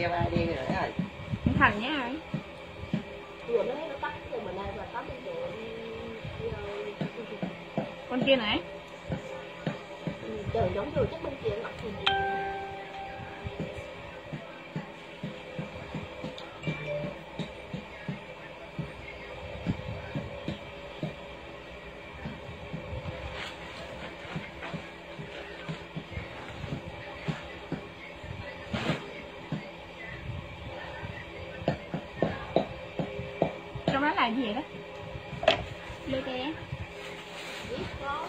cho ai đi rồi đó. Thành nhá ai. Vừa nó tắt rồi mà này và tắt rồi. Con kia này. Trời giống rồi chắc bên kia ngập thì trong đó là gì vậy đó? Lê té. biết có.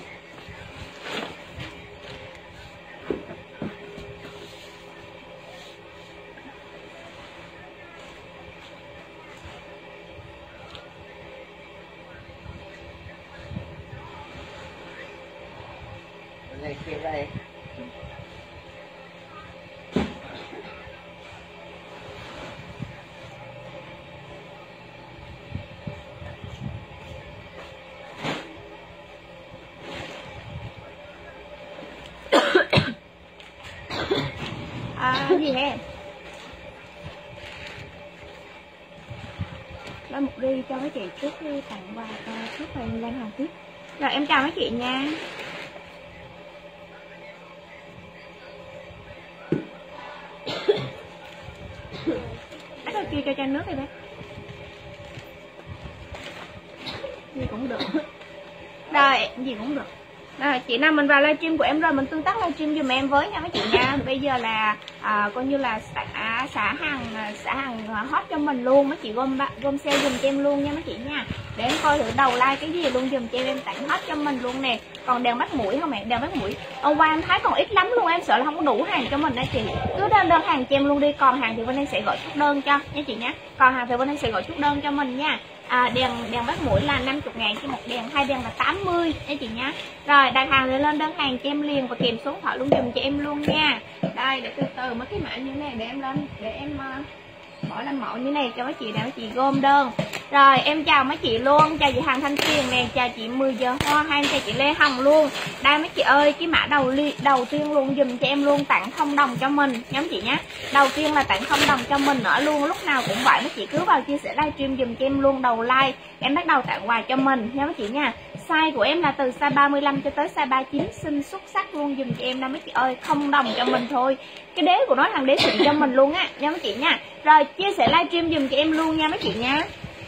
Này kia đây. Gì hả? Lấy một đi cho mấy chị trước đi tặng quà trước rồi em lên hàng tiếp. Rồi em chào mấy chị nha. Bác ơi kêu cho chai nước đi bác. Gì cũng được. Rồi gì cũng được. Rồi chị nào mình vào livestream của em rồi mình tương tác livestream giùm em với nha mấy chị nha. Bây giờ là coi như là xả hàng hot cho mình luôn, mấy chị gom sale giùm cho em luôn nha mấy chị nha. Để em coi thử đầu like cái gì luôn giùm cho em tặng hot cho mình luôn nè. Còn đèn bắt mũi không mẹ? Đèn bắt mũi hôm qua em thấy còn ít lắm luôn, em sợ là không có đủ hàng cho mình đó chị. Cứ đơn hàng cho em luôn đi, còn hàng thì bên em sẽ gọi chút đơn cho nha chị nhé. Còn hàng thì bên em sẽ gọi chút đơn cho mình nha. Đèn bắt mũi là 50.000 cho một đèn, 2 đèn là 80 nha chị nhé. Rồi đặt hàng rồi lên đơn hàng cho em liền và kèm số điện thoại luôn dùm cho em luôn nha. Đây để từ từ mấy cái mã như này để em lên, để em bỏ lên mẫu như này cho mấy chị, để mấy chị gom đơn. Rồi em chào mấy chị luôn, chào chị Hàng Thanh Tuyền nè, chào chị 10 giờ hoa, hay chào chị Lê Hồng luôn. Đây mấy chị ơi, cái mã đầu tiên luôn dùm cho em luôn, tặng 0 đồng cho mình nha mấy chị nhé. Đầu tiên là tặng 0 đồng cho mình nữa luôn, lúc nào cũng vậy mấy chị cứ vào chia sẻ livestream dùm cho em luôn, đầu like em bắt đầu tặng quà cho mình nha mấy chị nha. Size của em là từ size 35 cho tới size 39, xinh xuất sắc luôn dùm cho em đó mấy chị ơi, 0 đồng cho mình thôi. Cái đế của nó thằng đế xịn cho mình luôn á nha mấy chị nha. Rồi chia sẻ livestream dùm cho em luôn nha mấy chị nha.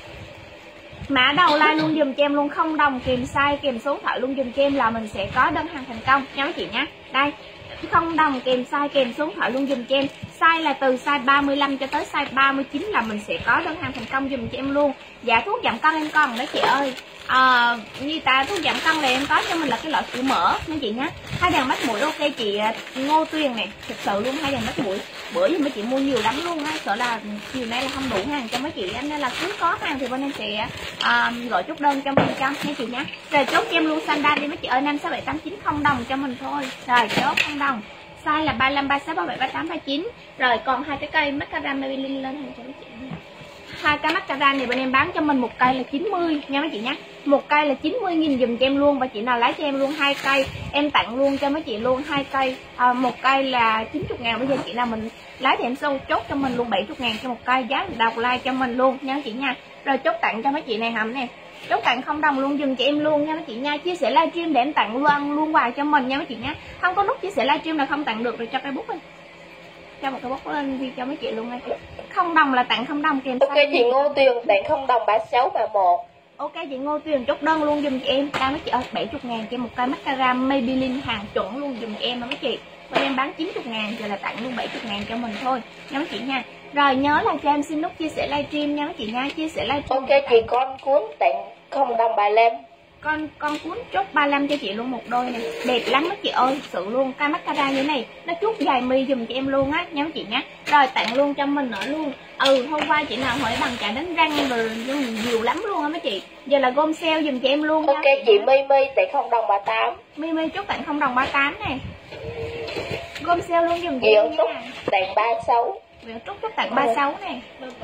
Mã đầu like luôn dùm cho em luôn, 0 đồng kèm size kèm số điện thoại luôn dùm cho em là mình sẽ có đơn hàng thành công nha mấy chị nha. Đây 0 đồng kèm size kèm số điện thoại luôn dùm cho em. Size là từ size 35 cho tới size 39 là mình sẽ có đơn hàng thành công dùm cho em luôn. Dạ thuốc giảm cân em còn đó chị ơi. Như ta thuốc giảm cân là em có cho mình là cái loại sữa mỡ nha chị nhé. 2 đèn mắt mũi ok chị Ngô Tuyền này, thực sự luôn 2 đèn mắt mũi. Bữa giờ mấy chị mua nhiều lắm luôn á, sợ là chiều nay là không đủ hàng cho mấy chị, nên là cứ có hàng thì bên em sẽ gọi chút đơn cho mình cho nha chị nhé. Rồi chốt cho em luôn sandal đi mấy chị ơi, 5 6 7 8 9 0 đồng cho mình thôi. Rồi chốt 0 đồng. Size là 35 36 37 38 39. Rồi còn 2 cái cây mascara Maybelline lên hàng cho mấy chị. 2 cái mascara này bên em bán cho mình một cây là 90 nha mấy chị nhé. Một cây là 90.000 dùm cho em luôn, và chị nào lấy cho em luôn 2 cây em tặng luôn cho mấy chị luôn 2 cây. Một cây là 90.000, bây giờ chị nào mình lấy thì em sâu chốt cho mình luôn 70.000 cho một cây, giá đọc like cho mình luôn nha mấy chị nha. Rồi chốt tặng cho mấy chị này hầm nè, chốt tặng 0 đồng luôn dùm cho em luôn nha mấy chị nha. Chia sẻ livestream để em tặng luôn quà cho mình nha mấy chị nha. Không có nút chia sẻ livestream là không tặng được, rồi cho cây bút lên, cho một cái bút lên đi cho mấy chị luôn. 0 đồng là tặng 0 đồng kèm. Ok chị Ngô Tuyền tặng 0 đồng 36 31. Ok chị Ngô Tuyền chốt đơn luôn dùm chị em. Đang mấy chị ơi 70.000 cho một cây mascara Maybelline hàng chuẩn luôn dùm chị em mấy chị. Bên em bán 90.000, giờ là tặng luôn 70.000 cho mình thôi nha mấy chị nha. Rồi nhớ là cho em xin nút chia sẻ livestream nha mấy chị nha, chia sẻ livestream. Ok chị con cuốn tặng 0 đồng 35. Con cuốn chốt 35 cho chị luôn một đôi này, đẹp lắm mấy chị ơi, thực sự luôn. Cái mascara như thế này nó chút dài mi dùm cho em luôn á nha mấy chị nhé. Rồi tặng luôn cho mình nữa luôn. Hôm qua chị nào hỏi bằng chà đánh răng rồi nhiều lắm luôn á mấy chị, giờ là gom sale dùm cho em luôn. Ok nha. Chị My tặng 0 đồng 38. My chốt tặng 0 đồng 38 này, gom sale luôn dùm cho em nha. Tặng 36. Nguyễn Trúc chốt tặng 36 này,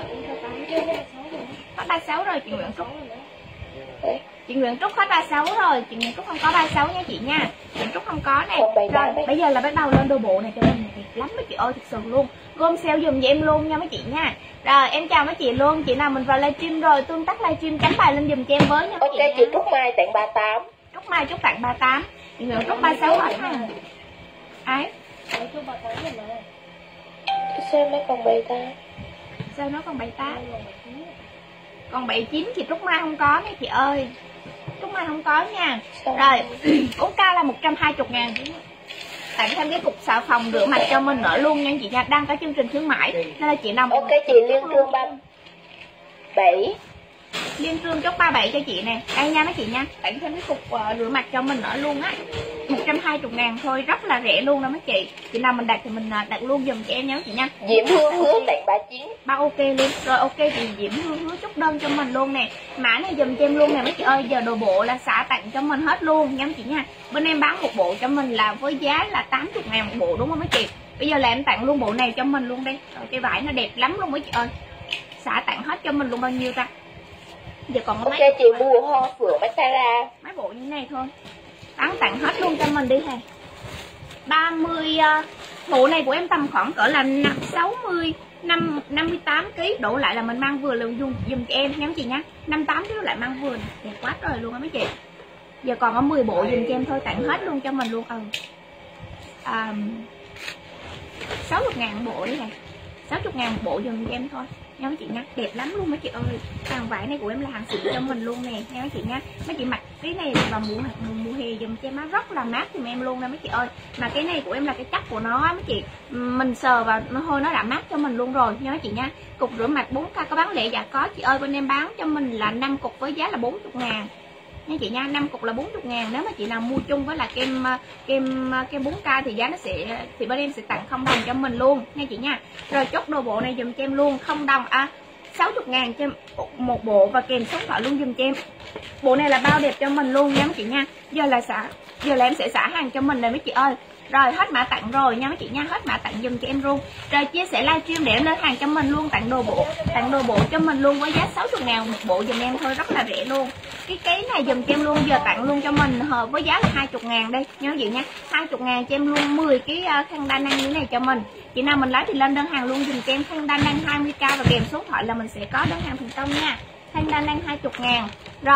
có 36 rồi chị Nguyễn Trúc. Chị Nguyễn Trúc hết 36 rồi, chị Nguyễn Trúc không có 36 nha chị nha. Nguyễn Trúc không có nè. Rồi bây giờ là bắt đầu lên đồ bộ này cho mình đẹp lắm mấy chị ơi, thực sự luôn. gom sale dùm cho em luôn nha mấy chị nha. Rồi em chào mấy chị luôn. Chị nào mình vào livestream rồi tương tác livestream chấm bài lên dùm cho em với nha mấy Ok chị chị nha. Trúc Mai tặng 38. Trúc Mai chúc tặng 38. Chị Ngưỡng Trúc 36 hết ha. Ai? Trúc 38 rồi mà. Sao nó còn 78? Sao nó còn 78? Còn 79 chị Trúc Mai không có nha chị ơi. Trúc Mai không có nha. Rồi, uống ca là 120.000. Tặng thêm cái cục xà phòng rửa mặt cho mình nữa luôn nha chị nha. Đang có chương trình khuyến mãi nên là chị nào Ok chị Liên Trương 37. Liên Trương chốt 37 cho chị nè. Đây nha mấy chị nha. Tặng thêm cái cục rửa mặt cho mình nữa luôn á. 120.000 thôi, rất là rẻ luôn đó mấy chị. Chị nào mình đặt thì mình đặt luôn dùm cho em nha mấy chị nha. Diễm Hương Hứa tặng 39. Bao ok luôn. Rồi ok chị Diễm Hứa chốt đơn cho mình luôn nè. Mã này dùm cho em luôn nè mấy chị ơi. Giờ đồ bộ là xả tặng cho mình hết luôn nha mấy chị nha. Bên em bán một bộ cho mình là với giá là 80.000 một bộ đúng không mấy chị? Bây giờ là em tặng luôn bộ này cho mình luôn đi. Rồi cái vải nó đẹp lắm luôn mấy chị ơi. Xả tặng hết cho mình luôn bao nhiêu ta? Giờ còn có Ok chị mua hoa phượng mascara. mấy bộ như này thôi. Bán tặng hết luôn cho mình đi hè. 30 bộ này của em tầm khoảng cỡ là 58 kg đổ lại là mình mang vừa luôn dùng cho em nha mấy chị nhá. 58 kg lại mang vừa đẹp quá trời luôn á mấy chị. Giờ còn có 10 bộ dùng cho em thôi, tặng hết luôn cho mình luôn. 60.000 bộ đi này. 60.000 một bộ dùng cho em thôi nha mấy chị nha. Đẹp lắm luôn mấy chị ơi. Hàng vải này của em là hàng xịn cho mình luôn nè nha mấy chị nha. Mấy chị mặc cái này vào mùa hè dùng cho em nó rất là mát giùm em luôn nè mấy chị ơi. Mà cái này của em là cái chất của nó mấy chị, mình sờ vào nó thôi nó đã mát cho mình luôn rồi nha mấy chị nha. Cục rửa mặt 4K có bán lẻ? Dạ có chị ơi. Bên em bán cho mình là 5 cục với giá là 40.000 nha chị nha. 5 cục là 40.000. Nếu mà chị nào mua chung với là kem 4K thì giá nó sẽ, thì bên em sẽ tặng 0 đồng cho mình luôn nha chị nha. Rồi chốt đồ bộ này dùm cho em luôn 0 đồng 60.000 cho một bộ và kèm số điện thoại luôn dùm cho em. Bộ này là bao đẹp cho mình luôn nha mấy chị nha. Giờ là em sẽ xả hàng cho mình rồi mấy chị ơi. Rồi hết mã tặng rồi nha mấy chị nha, hết mã tặng dùm cho em luôn. Rồi chia sẻ livestream để em lên hàng cho mình luôn, tặng đồ bộ cho mình luôn với giá 60.000 một bộ dùm em thôi, rất là rẻ luôn. Cái này dùm cho em luôn, giờ tặng luôn cho mình với giá là 20.000 đây nha mấy chị nha. 20.000 cho em luôn 10 cái khăn đa năng như này cho mình. Chị nào mình lấy thì lên đơn hàng luôn dùm cho em khăn đa năng 20k và kèm số điện thoại là mình sẽ có đơn hàng thành công nha. Khăn đa năng 20.000.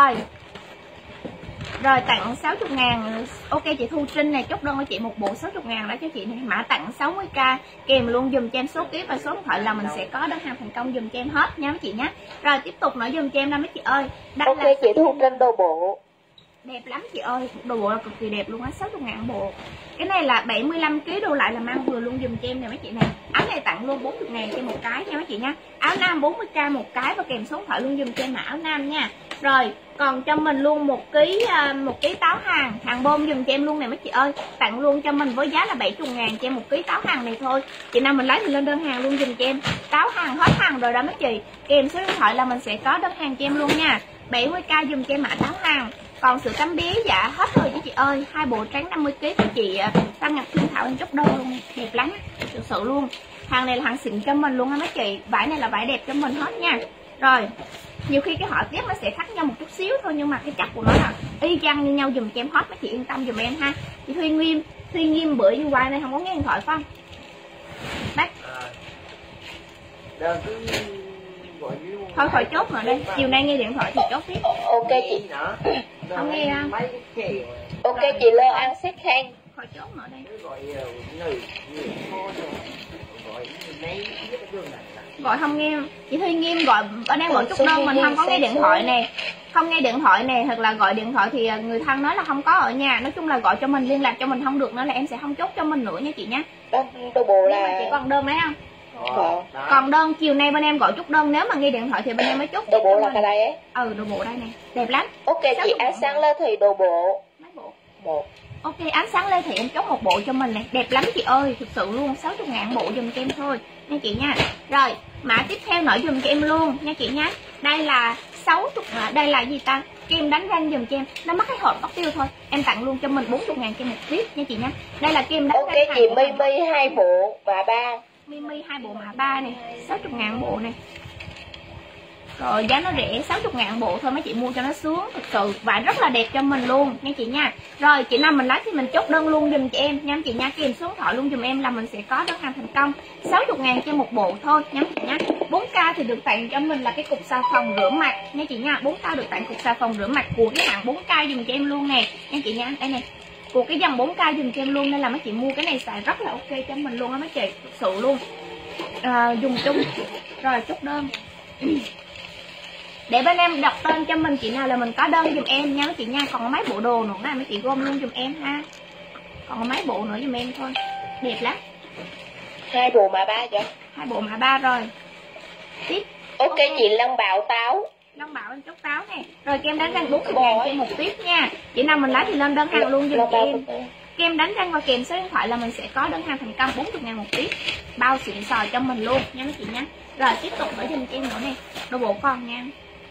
Rồi tặng 60.000. Ok chị Thu Trinh này chốt đơn cho chị một bộ 60.000 đó cho chị này. Mã tặng 60k kèm luôn dùm cho em số ký và số điện thoại là mình sẽ có đơn hàng thành công dùm cho em hết nha mấy chị nhé. Rồi tiếp tục nữa dùm cho em nè mấy chị ơi. Đây Ok là chị Thu Trinh đồ bộ. đẹp lắm chị ơi, đồ bộ là cực kỳ đẹp luôn á, 60.000 bộ. Cái này là 75kg đồ lại là mang vừa luôn dùm cho em nè mấy chị này. Áo này tặng luôn 40.000 cho một cái nha mấy chị nha. Áo nam 40k một cái và kèm số điện thoại luôn dùm cho em là áo nam nha. Rồi còn cho mình luôn một ký táo hàng bông dùm cho em luôn nè mấy chị ơi. Tặng luôn cho mình với giá là 70.000 cho em một ký táo hàng này thôi. Chị nào mình lấy thì lên đơn hàng luôn dùm cho em. Táo hàng hết hàng rồi đó mấy chị. Kèm số điện thoại là mình sẽ có đơn hàng cho em luôn nha. 70k dùm cho em mã táo hàng. Còn sữa tắm bé dạ hết rồi chứ chị ơi. 2 bộ trắng 50kg của chị Tam Ngọc Thương Thảo em chốt đơn luôn, đẹp lắm thực sự luôn. Hàng này là hàng xịn cho mình luôn ha mấy chị. Vải này là vải đẹp cho mình hết nha. Rồi nhiều khi cái họa tiết nó sẽ khác nhau một chút xíu thôi, nhưng mà cái chất của nó là y chang như nhau dùm cho em hết mấy chị yên tâm dùm em ha. Chị Thuy Nghiêm bữa như quay này không có nghe điện thoại phải không bác? Thôi khỏi chốt nữa đây, chiều nay nghe điện thoại thì chốt tiếp. Ok chị. Không nghe không? Ok chị Lơ ăn xét khang. Khỏi chốt nữa đây. Gọi không nghe. Chị Thuy Nghiêm gọi ở đang gọi chút đơn mình không có nghe điện thoại nè. Không nghe điện thoại nè, hoặc là gọi điện thoại thì người thân nói là không có ở nhà. Nói chung là gọi cho mình, liên lạc cho mình không được nữa là em sẽ không chốt cho mình nữa nha chị nhé. Đồ bộ là chị còn đơn đấy không? Còn đơn chiều nay bên em gọi chút đơn, nếu mà nghe điện thoại thì bên em mới chốt. Đồ bộ là cái đây ấy. Đồ bộ đây này, đẹp lắm. Ok chị ánh sáng Lê Thị đồ bộ. Mấy bộ? Một. Ok ánh sáng Lê Thị em chốt một bộ cho mình này, đẹp lắm chị ơi, thực sự luôn. 60.000 bộ dùm cho em thôi nha chị nha. Rồi mã tiếp theo nữa dùm cho em luôn nha chị nha. Đây là 60, đây là gì ta, kem đánh răng dùm cho em, nó mất cái hộp tóc tiêu thôi, em tặng luôn cho mình 40.000 cho một clip nha chị nha. Đây là kem đánh răng. Ok chị Mimi 2 bộ và 3. Mimi 2 bộ mã 3 này, 60.000 bộ này. Rồi giá nó rẻ 60.000 bộ thôi, mấy chị mua cho nó sướng. Thực sự vải rất là đẹp cho mình luôn nha chị nha. Rồi chị nào mình lấy thì mình chốt đơn luôn dùm cho em nha chị nha. Kèm số điện thoại luôn dùm em là mình sẽ có đơn hàng thành công. 60.000 cho một bộ thôi nha chị nha. 4K thì được tặng cho mình là cái cục xà phòng rửa mặt nha chị nha. 4K được tặng cục xà phòng rửa mặt của cái hãng 4K dùm cho em luôn nè nha chị nha. Đây nè, của cái dòng 4K dùm cho em luôn, nên là mấy chị mua cái này xài rất là ok cho mình luôn á mấy chị, thực sự luôn. Dùng chung. Rồi chốt đơn. Để bên em đọc tên cho mình chị nào là mình có đơn dùm em nha mấy chị nha. Còn mấy bộ đồ nữa nè mấy chị gom luôn dùm em ha. Còn mấy bộ nữa dùm em thôi. Đẹp lắm. 2 bộ mã 3 vậy? 2 bộ mã 3 rồi. Tiếp. Ok chị Lăng Bảo táo. Long Bảo em chốt táo nè. Rồi kem đánh răng 40.000 trên một tiếp nha. Chị nào mình lấy thì lên đơn hàng luôn dùm cho em. Kem đánh răng và kèm số điện thoại là mình sẽ có đơn hàng thành công 40.000 một tiếp. Bao xịn sò cho mình luôn nha mấy chị nha. Rồi tiếp tục ở dùm cho em nữa nè. Đồ bộ con nha.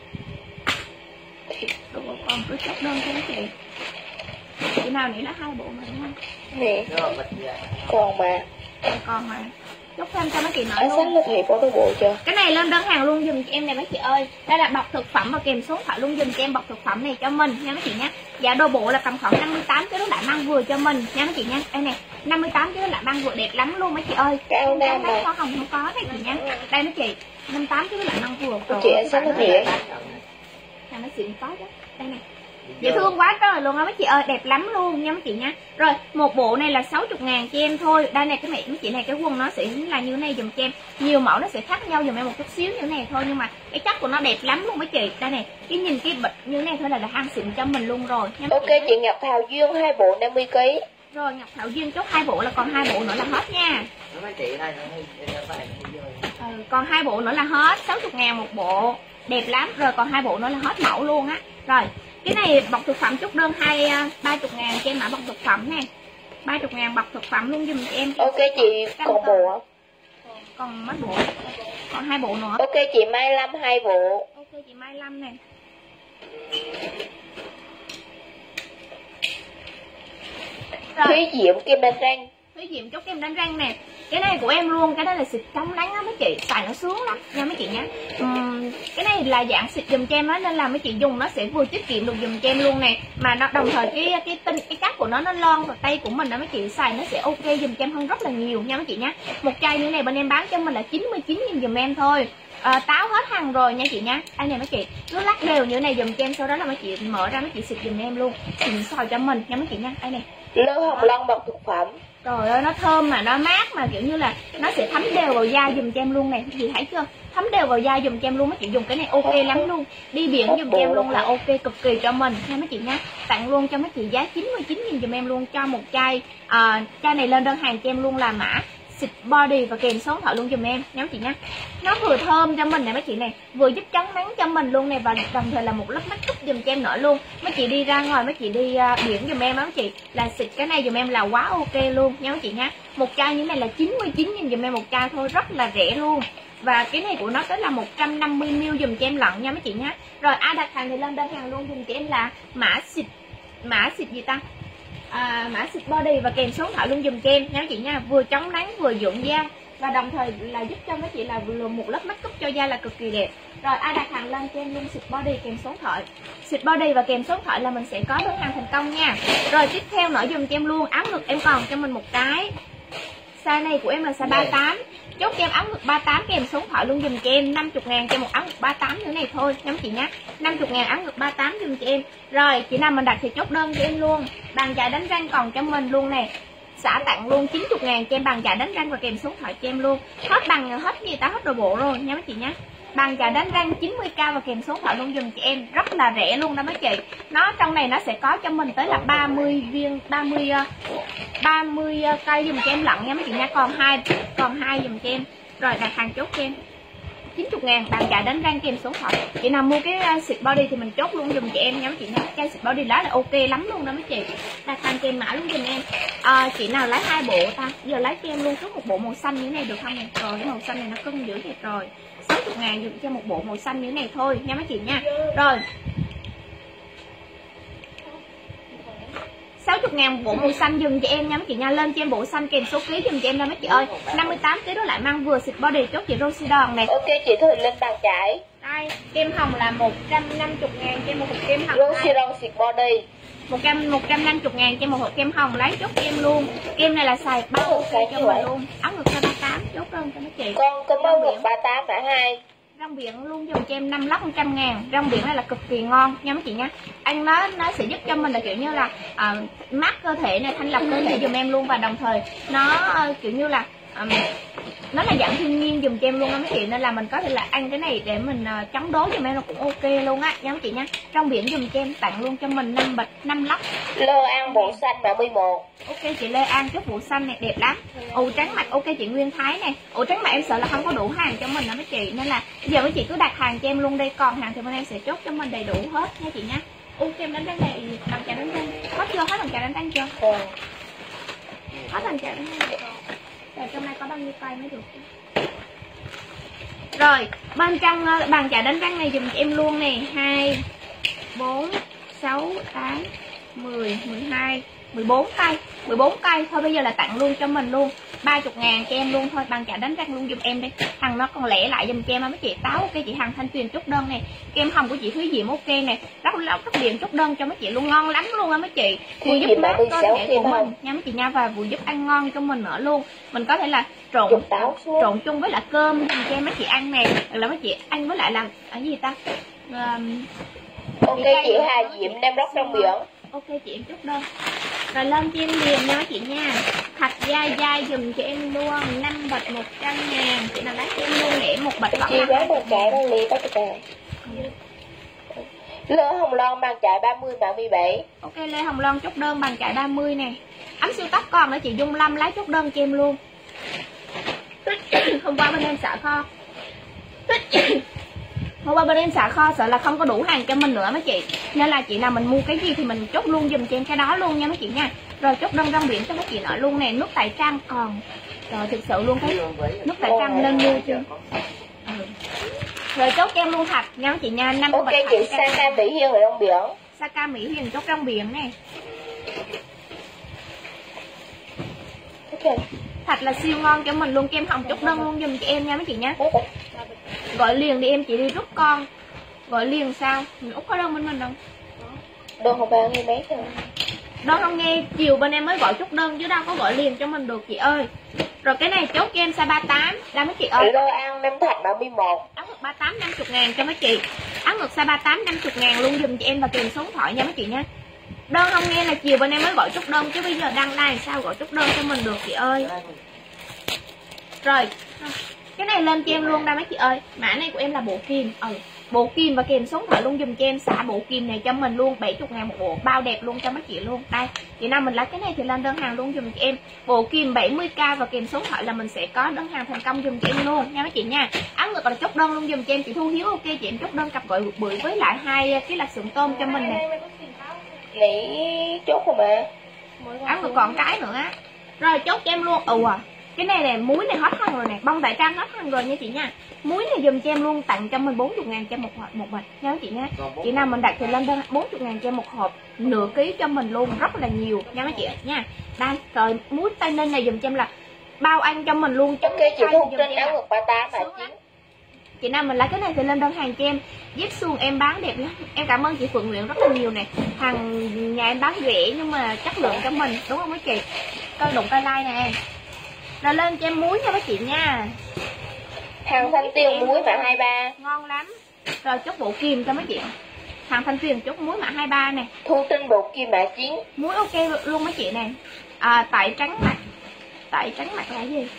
Đồ bộ con cứ chốt đơn cho mấy chị. Chị nào nghĩ là 2 bộ mà đúng không? Nè. Còn mà. Còn mà. Chốt thêm cho mấy chị nói Anh luôn. sách là thầy có đồ bộ chưa? Cái này lên đơn hàng luôn dùm cho em này mấy chị ơi. Đây là bọc thực phẩm và kèm số điện thoại luôn dùm cho em bọc thực phẩm này cho mình nha mấy chị nhé. Giá đồ bộ là tầm khoảng 58 cái đó đã mang vừa cho mình nha mấy chị nha. Đây nè, 58 cái đó đã mang vừa đẹp lắm luôn mấy chị ơi. Cái áo nam này. Hoa hồng không có này chị nha. Đây mấy chị, 58 cái đó đã mang vừa. Cô chị anh sách là thiệt. Là nó xịn có chứ. Đây nè. Dễ thương quá trời luôn á mấy chị ơi, đẹp lắm luôn nha mấy chị nha. Rồi, một bộ này là 60.000 cho em thôi. Đây này cái mẹ mấy chị này, cái quần nó sẽ là như thế này dùm cho em. Nhiều mẫu nó sẽ khác nhau dùm em một chút xíu như thế này thôi, nhưng mà cái chất của nó đẹp lắm luôn mấy chị. Đây này, cái nhìn cái bịch như thế này thôi là hàng xịn cho mình luôn rồi nha. Ok chị Ngọc Thảo Duyên 2 bộ 50 kg. Rồi Ngọc Thảo Duyên chốt 2 bộ là còn 2 bộ nữa là hết nha. Còn 2 bộ nữa là hết, 60.000 một bộ. Đẹp lắm, rồi còn 2 bộ nữa là hết mẫu luôn á. Rồi, cái này bọc thực phẩm chốt đơn 30.000 cho em mã bọc thực phẩm nè. 30.000 bọc thực phẩm luôn dùm cho em. Ok chị còn bộ không? Còn mấy bộ? Còn 2 bộ nữa. Ok chị Mai Lâm 2 bộ. Ok chị Mai Lâm nè. Thúy Diệm kem đánh răng. Thúy Diệm chốt kem đánh răng nè. Cái này của em luôn, cái này là xịt chống nắng á mấy chị, xài nó sướng lắm nha mấy chị nhé. Cái này là dạng xịt dùm cho em á, nên là mấy chị dùng nó sẽ vừa tiết kiệm được dùm cho em luôn nè, mà nó đồng thời cái cát của nó lon vào tay của mình đó mấy chị, xài nó sẽ ok dùm cho em hơn rất là nhiều nha mấy chị nhé. Một chai như này bên em bán cho mình là 99.000 dùm em thôi. Táo hết hàng rồi nha chị nha. Đây này mấy chị, cứ lắc đều như thế này dùm cho em, sau đó là mấy chị mở ra mấy chị xịt dùm em luôn, xịn sò cho mình nha mấy chị nha. Đây này, Lơ Hồng Long bọc thực phẩm. Trời ơi nó thơm mà nó mát, mà kiểu như là nó sẽ thấm đều vào da dùm cho em luôn nè, chị thấy chưa, thấm đều vào da dùm cho em luôn. Mấy chị dùng cái này ok lắm luôn, đi biển dùm cho em luôn là ok cực kỳ cho mình nha mấy chị nha. Tặng luôn cho mấy chị giá 99.000 dùm em luôn cho một chai. Chai này lên đơn hàng cho em luôn là mã xịt body và kèm số điện thoại luôn dùm em nha mấy chị nha. Nó vừa thơm cho mình nè mấy chị này, vừa giúp chống nắng cho mình luôn nè, và đồng thời là một lớp make up dùm cho em nữa luôn. Mấy chị đi ra ngoài, mấy chị đi biển dùm em á mấy chị, là xịt cái này dùm em là quá ok luôn nha mấy chị nha. Một chai như này là 99.000 dùm em một chai thôi, rất là rẻ luôn. Và cái này của nó tới là 150ml dùm cho em lận nha mấy chị nha. Rồi ai đặt hàng thì lên đơn hàng luôn dùm cho em là mã xịt gì ta, mã xịt body và kèm số điện thoại luôn dùm cho em nha mấy chị nha. Vừa chống nắng vừa dưỡng da, và đồng thời là giúp cho mấy chị là một lớp make up cho da là cực kỳ đẹp. Rồi ai đặt hàng lên cho em luôn xịt body kèm số điện thoại, xịt body và kèm số điện thoại là mình sẽ có đơn hàng thành công nha. Rồi tiếp theo nữa dùm cho em luôn áo ngực, em còn cho mình một cái size này của em là size 38, chốt cho em áo ngực 38 kèm số điện thoại luôn dùm cho em. 50.000 cho một áo ngực 38 như này thôi nha chị nhé. 50.000 áo ngực 38 dùm cho em. Rồi chị nào mình đặt thì chốt đơn cho em luôn. Bàn chải đánh răng còn cho mình luôn nè, xả tặng luôn 90.000 cho em bàn chải đánh răng và kèm số điện thoại cho em luôn. Hết bằng hết gì ta, hết đồ bộ rồi nha mấy chị nhé. Bàn chải đánh răng 90k và kèm số điện thoại luôn dùm chị em, rất là rẻ luôn đó mấy chị. Nó trong này nó sẽ có cho mình tới là 30 cây dùm cho em lận nha mấy chị nha. Còn hai dùm cho em. Rồi đặt hàng chốt cho em 90.000 bàn chải đánh răng kèm số điện thoại. Chị nào mua cái xịt body thì mình chốt luôn dùm chị em nha mấy chị nha. Cái xịt body đó là ok lắm luôn đó mấy chị. Đặt hàng kèm mã luôn dùm em. Chị nào lấy 2 bộ ta, giờ lấy cho em luôn trước một bộ màu xanh như thế này được không nè. Rồi cái màu xanh này nó cưng dữ thiệt rồi. 60.000 dùng cho một bộ màu xanh như thế này thôi nha mấy chị nha. Rồi 60.000 bộ màu xanh dùm cho em nha mấy chị nha. Lên cho em bộ xanh kèm số ký dùm cho em nha mấy chị ơi. 58 kg đó lại mang vừa xịt body chốt chị Rosie Đòn này. Ok chị Thời Linh bàn chải. Đây hai. Kem hồng là 150.000 cho một hộp kem hồng. Rosy Rose Body 150.000 cho một hộp kem hồng, lấy chốt kem luôn. Kem này là xài bao ok cho mình luôn. Áo ngực size 38 chốt đơn cho mấy chị. con có mẫu ngực 38 mã 2. Rong biển luôn dùng cho em 5 lốc 100.000. Rong biển này là cực kỳ ngon nha mấy chị nha. Anh nó sẽ giúp cho mình là kiểu như là mát cơ thể này, thanh lọc cơ thể dùm em luôn, và đồng thời nó kiểu như là nó là dạng thiên nhiên dùm cho em luôn á mấy chị, nên là mình có thể là ăn cái này để mình chống đói dùm em nó cũng ok luôn á nha mấy chị nha. Rong biển dùm cho em tặng luôn cho mình 5 bịch 5 lốc. Lơ An bộ xanh mã 11. Ok chị Lê An chốt vụ xanh này đẹp lắm. Ủ trắng mặt ok chị Nguyên Thái này. Ủ trắng mặt em sợ là không có đủ hàng cho mình đó mấy chị, nên là bây giờ mấy chị cứ đặt hàng cho em luôn đây, còn hàng thì bên em sẽ chốt cho mình đầy đủ hết nha chị nha. Kem đánh răng này bằng chà đánh răng hết chưa, hết bằng chà đánh răng chưa? Hết bằng chà đánh răng rồi. Trong này có bao nhiêu cây mới được? Rồi bên trong bàn chà đánh răng này dùm cho em luôn nè, 2 4 6 8 10 12 14 cây thôi. Bây giờ là tặng luôn cho mình luôn 30.000 cho em luôn thôi, bằng chà đánh răng luôn giùm em đi. Thằng nó còn lẻ lại giùm cho em mấy chị. Táo ok chị Hằng Thanh Tuyền chốt đơn này. Kem hồng của chị Thúy Diệm ok nè, rất điểm chốt đơn cho mấy chị luôn, ngon lắm luôn á mấy chị. Vừa giúp mát cơ thể của mình nha mấy chị nha, và vừa giúp ăn ngon cho mình nữa luôn. Mình có thể là trộn chung với lại cơm giùm cho em mấy chị ăn nè, hoặc là mấy chị ăn với lại là cái gì ta, ok chị Hà Diệm đem lốc trong biển. Ok chị em chốt đơn. Rồi lên cho em liền nha mấy chị nha. Thạch dai dùm cho em luôn 5 bịch 100.000. Chị nào lấy cho em luôn để một bịch chị bán bàn chải đang lì các chị. Lơ Hồng Loan bàn chải 30 mã 17. Ok Lê Hồng Loan chốt đơn bàn chải 30 nè. Ấm siêu tóc còn nữa chị Dung Lâm lấy chốt đơn cho em luôn. Hôm qua bên em xả kho. Hôm qua bên em xả kho sợ là không có đủ hàng cho mình nữa mấy chị, nên là chị nào mình mua cái gì thì mình chốt luôn dùm cho em cái đó luôn nha mấy chị nha. Rồi chốt đơn rong biển cho mấy chị nữa luôn nè. Nước tại trang còn rồi, thực sự luôn cái nước tại trang lên mua chưa. Rồi chốt cho em luôn Thạch nha mấy chị nha. 5 ok chị Saka Mỹ Hiên ở trong biển. Saka Mỹ Hiền chốt rong biển nè. Ok Thạch là siêu ngon cho mình luôn. Kem hồng chốt đơn luôn dùm cho em nha mấy chị nha. Gọi liền đi em, chị đi rút con. Gọi liền sao? Mình út có đơn bên mình không? đơn không bao nhiêu mấy thôi. Đơn không nghe, chiều bên em mới gọi chốt đơn chứ đâu có gọi liền cho mình được chị ơi. Rồi cái này chốt cho em size 38 đã mấy chị ơi. Lơ An Nam Thạch 31. Áo ngực 38 50.000 cho mấy chị. Áo ngực size 38 50.000 luôn dùm cho em và kèm số điện thoại nha mấy chị nha. Đơn không nghe là chiều bên em mới gọi chốt đơn, chứ bây giờ đăng like sao gọi chốt đơn cho mình được chị ơi. Rồi cái này lên cho em luôn đây mấy chị ơi. Mã này của em là bộ kim. Bộ kim và kèm số điện thoại luôn dùm cho em. Xả bộ kim này cho mình luôn 70.000 một bộ, bao đẹp luôn cho mấy chị luôn. Đây chị nào mình lấy cái này thì lên đơn hàng luôn dùm cho em. Bộ kim 70k và kèm số điện thoại là mình sẽ có đơn hàng thành công dùm cho em luôn nha mấy chị nha. Áo ngực là chốt đơn luôn dùm cho em. Chị Thu Hiếu ok chị em chốt đơn cặp gọi bưởi với lại 2 cái là sườn tôm cho mình nè. Nghĩ chốt rồi mà. Áo ngực còn cái nữa á. Rồi chốt cho em luôn. Cái này nè, muối này hết hàng rồi nè, bông tại trang hết hàng rồi nha chị nha. Muối này dùm cho em luôn, tặng cho mình 40.000 cho một bịch nha chị nha. Chị nào mình đặt thì lên đơn 40.000 cho một hộp, nửa ký cho mình luôn, rất là nhiều nha mấy chị nha. Đây, rồi muối tây ninh này dùm cho em là bao ăn cho mình luôn. Ok chị Thu Trinh áo ngực 38 mã 9. Chị nào mình lấy cái này thì lên đơn hàng cho em. Dép suông em bán đẹp lắm. Em cảm ơn chị Phượng Nguyễn rất là nhiều nè. Hàng nhà em bán rẻ nhưng mà chất lượng cho mình, đúng không mấy chị? Coi đụng coi like nè. Rồi lên cho em muối nha mấy chị nha. Hàng Thanh Tiêu muối mã 23. Ngon lắm. Rồi chốt bộ kim cho mấy chị. Hàng Thanh Tuyền chốt muối mã 23 nè. Thu Tinh bộ kim mã 9. Muối ok luôn mấy chị nè. Tại trắng mặt. Tại trắng mặt là gì?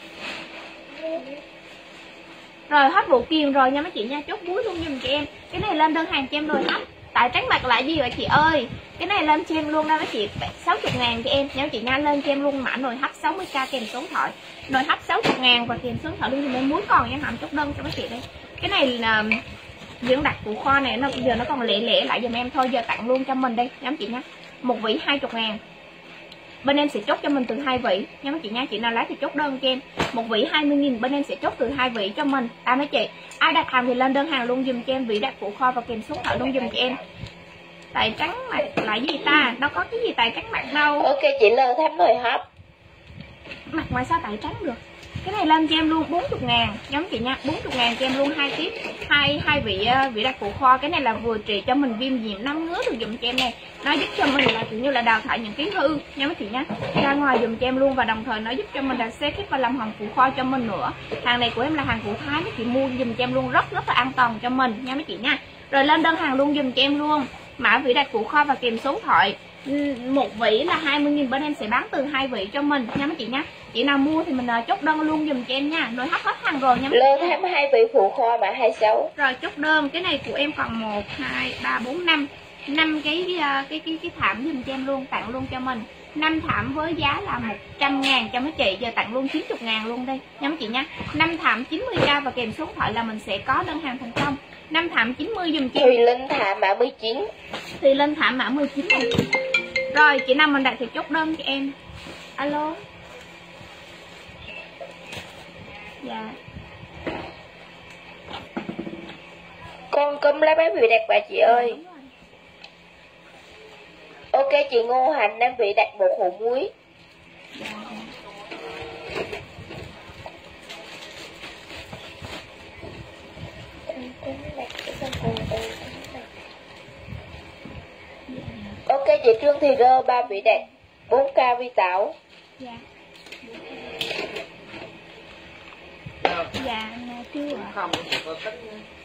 Rồi hết bộ kim rồi nha mấy chị nha. Chốt muối luôn giùm cho em. Cái này lên đơn hàng cho em rồi hết. Tại trắng mặt là gì vậy chị ơi? Cái này lên cho em luôn đó mấy chị, 60.000 cho em nha chị nha. Lên cho em luôn mã nồi hấp 60k kèm số điện thoại. Nồi hấp 60.000 và kèm số điện thoại luôn. Thì muối còn nha, hẳn chốt đơn cho mấy chị đây. Cái này là dưỡng đặc của kho này, nó giờ nó còn lẻ lại giùm em thôi. Giờ tặng luôn cho mình đây nha mấy chị nha. Một vỉ 20.000. Bên em sẽ chốt cho mình từ 2 vỉ nha mấy chị nha. Chị nào lấy thì chốt đơn cho em. Một vỉ 20.000, bên em sẽ chốt từ 2 vỉ cho mình. Mấy chị, ai đặt hàng thì lên đơn hàng luôn dùm cho em vỉ đặc của kho và kèm số điện thoại luôn dùm cho em. Tại trắng mặt là gì ta? Đâu có cái gì tại trắng mặt đâu. Ok chị Lơ thắm nồi hấp. Mặt ngoài sao tại trắng được? Cái này lên cho em luôn 40 ngàn giống chị nha, 40 ngàn cho em luôn 2 tiếp, hai vị đặc phụ khoa. Cái này là vừa trị cho mình viêm nhiễm nấm ngứa được dùng cho em này. Nó giúp cho mình là kiểu như là đào thải những cái hư nha mấy chị nha. Ra ngoài dùng cho em luôn, và đồng thời nó giúp cho mình là xé khít và làm hàng phụ khoa cho mình nữa. Hàng này của em là hàng của Thái, mấy chị mua dùng cho em luôn rất là an toàn cho mình nha mấy chị nha. Rồi lên đơn hàng luôn dùng cho em luôn mã vị đặc phụ khoa và kèm số điện thoại. Một vỉ là 20.000, bên em sẽ bán từ 2 vỉ cho mình nha mấy chị nha. Chị nào mua thì mình chốt đơn luôn dùm cho em nha. Rồi hết hàng rồi nha. Lô thêm 2 vị phụ khoa mã 26. Rồi chốt đơn. Cái này của em còn 1 2 3 4 5 cái thảm dùm cho em luôn, tặng luôn cho mình 5 thảm với giá là 100 ngàn cho mấy chị. Giờ tặng luôn 90 ngàn luôn đây nha mấy chị nha. 5 thảm 90k và kèm số điện thoại là mình sẽ có đơn hàng thành công. 5 thảm 90 dùm cho em. Thùy Linh thảm mã 19. Thùy Linh thảm mã 19 này. Rồi chị nào mình đặt thì chốt đơn cho em. Alo. Dạ. Con cấm lấy bán vị đặt bà chị ơi. Ok chị Ngô Hành đang vị đặt 1 hũ muối. Dạ. Ok chị Trương Thị Rơ 3 vị đặt 4k vi tảo. Dạ. Dạ chưa ạ. Không có tính.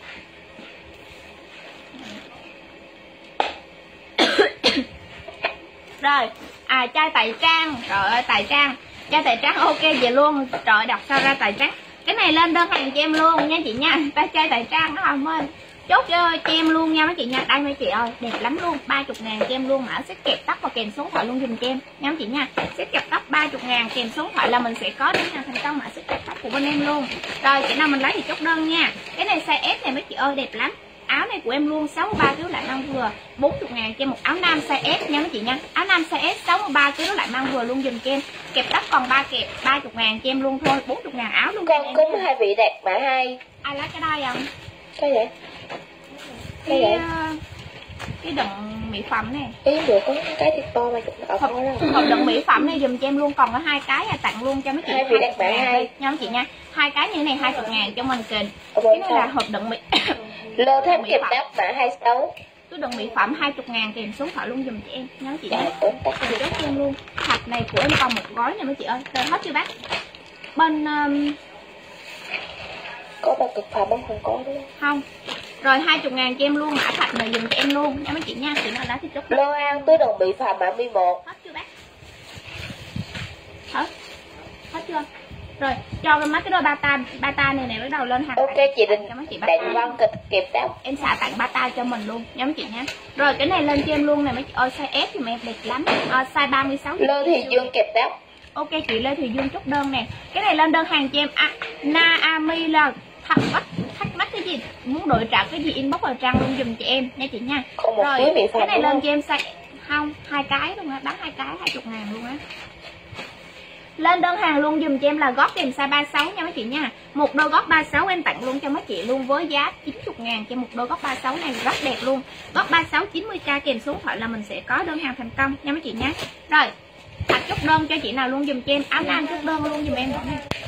Rồi chai Tài Trang. Trời ơi Tài Trang, chai Tài Trang ok vậy luôn. Trời đọc sao ra Tài Trang. Cái này lên đơn hàng cho em luôn nha chị nha. Chai Tài Trang đó không ơi, chốt cho em luôn nha mấy chị nha. Đây mấy chị ơi, đẹp lắm luôn, 30 ngàn cho em luôn. Mã set kẹp tóc và kèm số điện thoại luôn dùm cho em nha mấy chị nha. Set kẹp tóc 30 ngàn kèm số điện thoại là mình sẽ có đơn hàng thành công mã set kẹp tóc của bên em luôn. Rồi chị nào mình lấy thì chốt đơn nha. Cái này size S này mấy chị ơi đẹp lắm. Áo này của em luôn 63 kg lại mang vừa, 40 ngàn cho một áo nam size S nha mấy chị nha. Áo nam size S 63 kg lại mang vừa luôn dùm cho em. Kẹp tóc còn 3 kẹp 30 ngàn cho em luôn thôi, 40 ngàn áo luôn. Con cúng 2 vị đặt mã 2. Ai lấy cái đây không? Cái vậy? Cái đựng mỹ phẩm này. Ý được có cái thịt to mà chúng ta hộp đựng mỹ phẩm này dùm cho em luôn, còn có 2 cái tặng luôn cho mấy chị. 2 vị đặt mã 2 nha mấy chị nha. 2 cái như này 20 ngàn cho mình kền. Cái này là hộp đựng mỹ lô thêm kẹp tóc mã 26. Túi đựng mỹ phẩm 20 ngàn kèm số điện thoại luôn dùm cho em nha mấy chị nha. Thì đó cho em luôn. Thạch này của em còn một gói nha mấy chị ơi. Rồi hết chưa bác? Bên có bao cực phẩm không có đúng không? Không. Rồi 20 ngàn cho em luôn, mã thạch này dùm cho em luôn nha mấy chị nha. Chị nào lá thì chốt. Lô An túi đựng mỹ phẩm mã 11. Hết chưa bác? Hết chưa? Rồi cho mấy cái đôi bata này bắt đầu lên hàng. Ok chị Định cho mấy chị Đặng Văn kịch kẹp tóc. Em xả tặng bata cho mình luôn nha mấy chị nha. Rồi cái này lên cho em luôn này mấy chị ơi, size S thì em đẹp lắm. Size 36. Lô Thị Dương kẹp tóc. Ok chị Lê Thị Dương chốt đơn nè. Cái này lên đơn hàng cho em Naami là thắc mắc cái gì, muốn đổi trả cái gì inbox vào trang luôn dùm cho em nha chị nha. Rồi cái này lên cho em size không 2 cái luôn á, bán 2 cái 20 ngàn luôn á. Lên đơn hàng luôn dùm cho em là gót kèm size 36 nha mấy chị nha. Một đôi gót 36 em tặng luôn cho mấy chị luôn với giá 90 ngàn cho một đôi gót 36 này rất đẹp luôn. Gót 36 90k kèm số điện thoại là mình sẽ có đơn hàng thành công nha mấy chị nha. Rồi Thạch chốt đơn cho chị nào luôn dùm cho em. Áo nam chốt đơn luôn dùm em.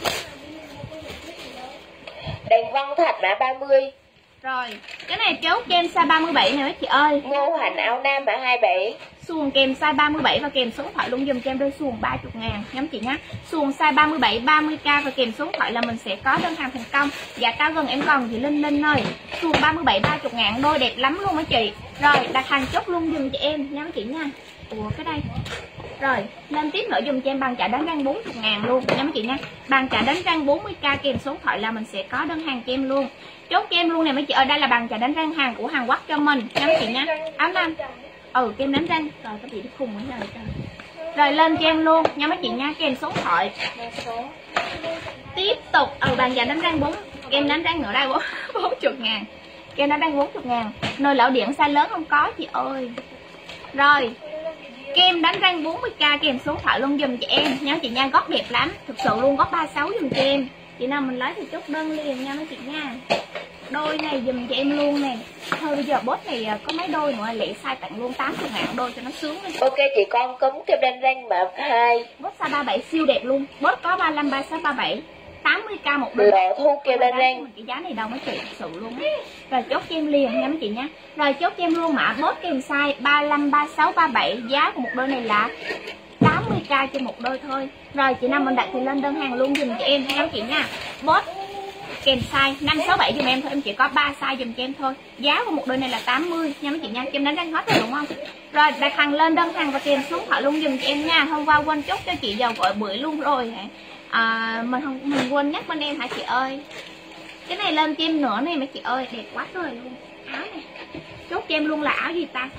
Đặng Văn Thạch mã 30. Rồi cái này chốt cho em size 37 nè mấy chị ơi. Ngô Hạnh áo nam mã 27. Xuồng kèm size 37 và kèm số điện thoại luôn dùm cho em đôi xuồng 30 ngàn nhóm chị nhé. Xuồng size 37 30k và kèm số điện thoại là mình sẽ có đơn hàng thành công. Giá cao gần em còn chị Linh ơi. Xuồng 37 30 ngàn đôi đẹp lắm luôn mấy chị. Rồi đặt hàng chốt luôn dùm cho em nhóm chị nha. Ủa cái đây. Rồi lên tiếp nữa dùm cho em bằng chả đánh răng 40 ngàn luôn nha mấy chị nha. Bằng chả đánh răng 40k kèm số điện thoại là mình sẽ có đơn hàng cho em luôn. Chốt cho em luôn nè mấy chị ơi. Đây là bằng chả đánh răng hàng của Hàn Quốc cho mình nha mấy chị nha. Áo nam kem đánh răng. Rồi có bị khùng nữa rồi. Rồi lên cho em luôn nha mấy chị nha, kèm số điện thoại. Tiếp tục bàn chả đánh răng 4 kem đánh răng nữa đây 40 ngàn. Kem đánh răng 40 ngàn. Nơi lẩu điện size lớn không có chị ơi. Rồi kem đánh răng 40k kèm số điện thoại luôn dùm cho em nha chị nha. Gót đẹp lắm thực sự luôn, gót 36 dùm cho em. Chị nào mình lấy thì chốt đơn liền nha mấy chị nha. Đôi này dùm cho em luôn nè. Thôi bây giờ boss này có mấy đôi nữa lệ size tặng luôn 80 ngàn đôi cho nó sướng đi. Ok chị con cấm kem đánh răng mã 2. Boss size 37 siêu đẹp luôn. Boss có 35 36 37. 80k một đôi. Lộ thu kêu lên mình cái giá này đâu mấy chị, thật sự luôn á. Rồi chốt cho em liền nha mấy chị nha. Rồi chốt cho em luôn mã bốt kèm size 35, 36, 37. Giá của một đôi này là 80k cho một đôi thôi. Rồi chị Năm mình đặt thì lên đơn hàng luôn dùm cho em nha chị nha. Bốt kèm size 5, 6, 7 dùm em thôi, em chỉ có 3 size dùm cho em thôi. Giá của một đôi này là 80 nha mấy chị nha. Em đánh đang hết rồi đúng không? Rồi đặt hàng lên đơn hàng và kèm số điện thoại luôn dùm cho em nha. Hôm qua quên chốt cho chị giàu gọi bưởi luôn rồi hả? Mình quên nhắc bên em hả chị ơi. Cái này lên cho em nữa này mấy chị ơi, đẹp quá trời luôn. Áo này chốt cho em luôn là áo gì ta?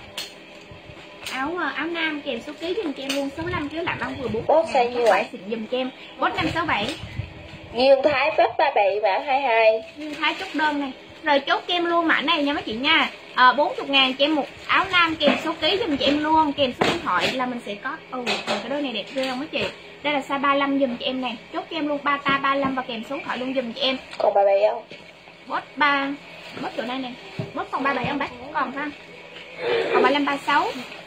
Áo nam kèm số ký dùm cho em luôn. 65 kg là băng vừa 4. Bốt size như vậy dùm cho em. Bốt 567. Duyên Thái phép 37 và 22. Duyên Thái chốt đơn này. Rồi chốt cho em luôn mã này nha mấy chị nha. 40.000 cho em một áo nam kèm số ký dùm cho em luôn, kèm số điện thoại là mình sẽ có. Cái đôi này đẹp ghê không mấy chị. Đây là size 35 dùm cho em này. Chốt cho em luôn 3 35 và kèm số điện thoại luôn dùm cho em. Còn 37 không? Bốt chỗ này nè. Bốt còn 37 không bác? Còn ha. Còn 35, 36.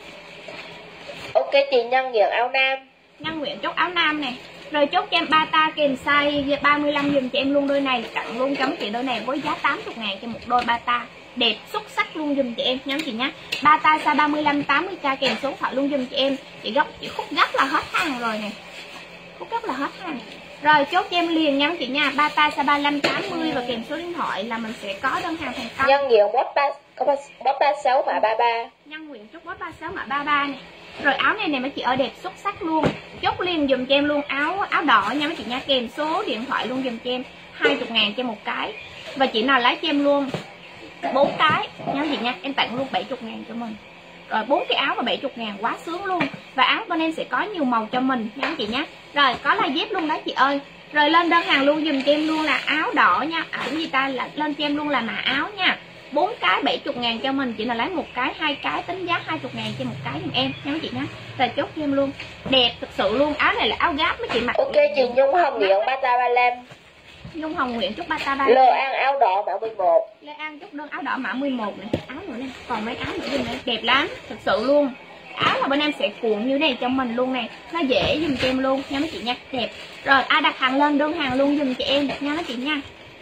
Ok chị Nhân Nguyện áo nam. Nhân Nguyện chốt áo nam này. Rồi chốt cho em bata kèm size 35 dùm cho em luôn đôi này. Tặng luôn cho mấy chị đôi này với giá 80.000 cho một đôi bata. Đẹp xuất sắc luôn dùm cho em nha chị nhé. Bata size 35 80k kèm số điện thoại luôn dùm cho em. Chị khúc gấp là hết hàng rồi nè. Khúc gấp là hết hàng. Rồi chốt cho em liền nha chị nha. Bata size 35 80 và kèm số điện thoại là mình sẽ có đơn hàng thành công. Nhân Nguyện bốt 36 mã 33. Nhân Nguyện chốt bốt 36 mã 33 này. Rồi áo này mấy chị ở đẹp xuất sắc luôn. Chốt liền dùm cho em luôn áo đỏ nha mấy chị nha, kèm số điện thoại luôn dùm cho em. 20.000 cho một cái. Và chị nào lấy cho em luôn 4 cái nha chị nha, em tặng luôn 70.000 cho mình. Rồi 4 cái áo và 70.000 quá sướng luôn. Và áo bên em sẽ có nhiều màu cho mình nha chị nha. Rồi có là dép luôn đó chị ơi. Rồi lên đơn hàng luôn dùm cho em luôn là áo đỏ nha. Cái gì ta, là lên cho em luôn là mã áo nha. 4 cái 70.000 cho mình, chị nào lấy một cái 2 cái tính giá 20.000 cho một cái giùm em nha mấy chị nhé. Rồi chốt cho em luôn. Đẹp thực sự luôn, áo này là áo gáp mấy chị mặc. Ok chị Nhung Hồng Nguyện Bata 35. Nhung Hồng Nguyện chốt Bata 35. Lê An áo đỏ mã 11. Lê An chốt đơn áo đỏ mã 11 này. Áo nữa này, còn mấy áo nữa này, đẹp lắm, thực sự luôn. Áo là bên em sẽ cuộn như này cho mình luôn nè, nó dễ dùm cho em luôn nha mấy chị nha, đẹp. Rồi ai đặt hàng lên đơn hàng luôn dùm cho em nha mấy chị nha.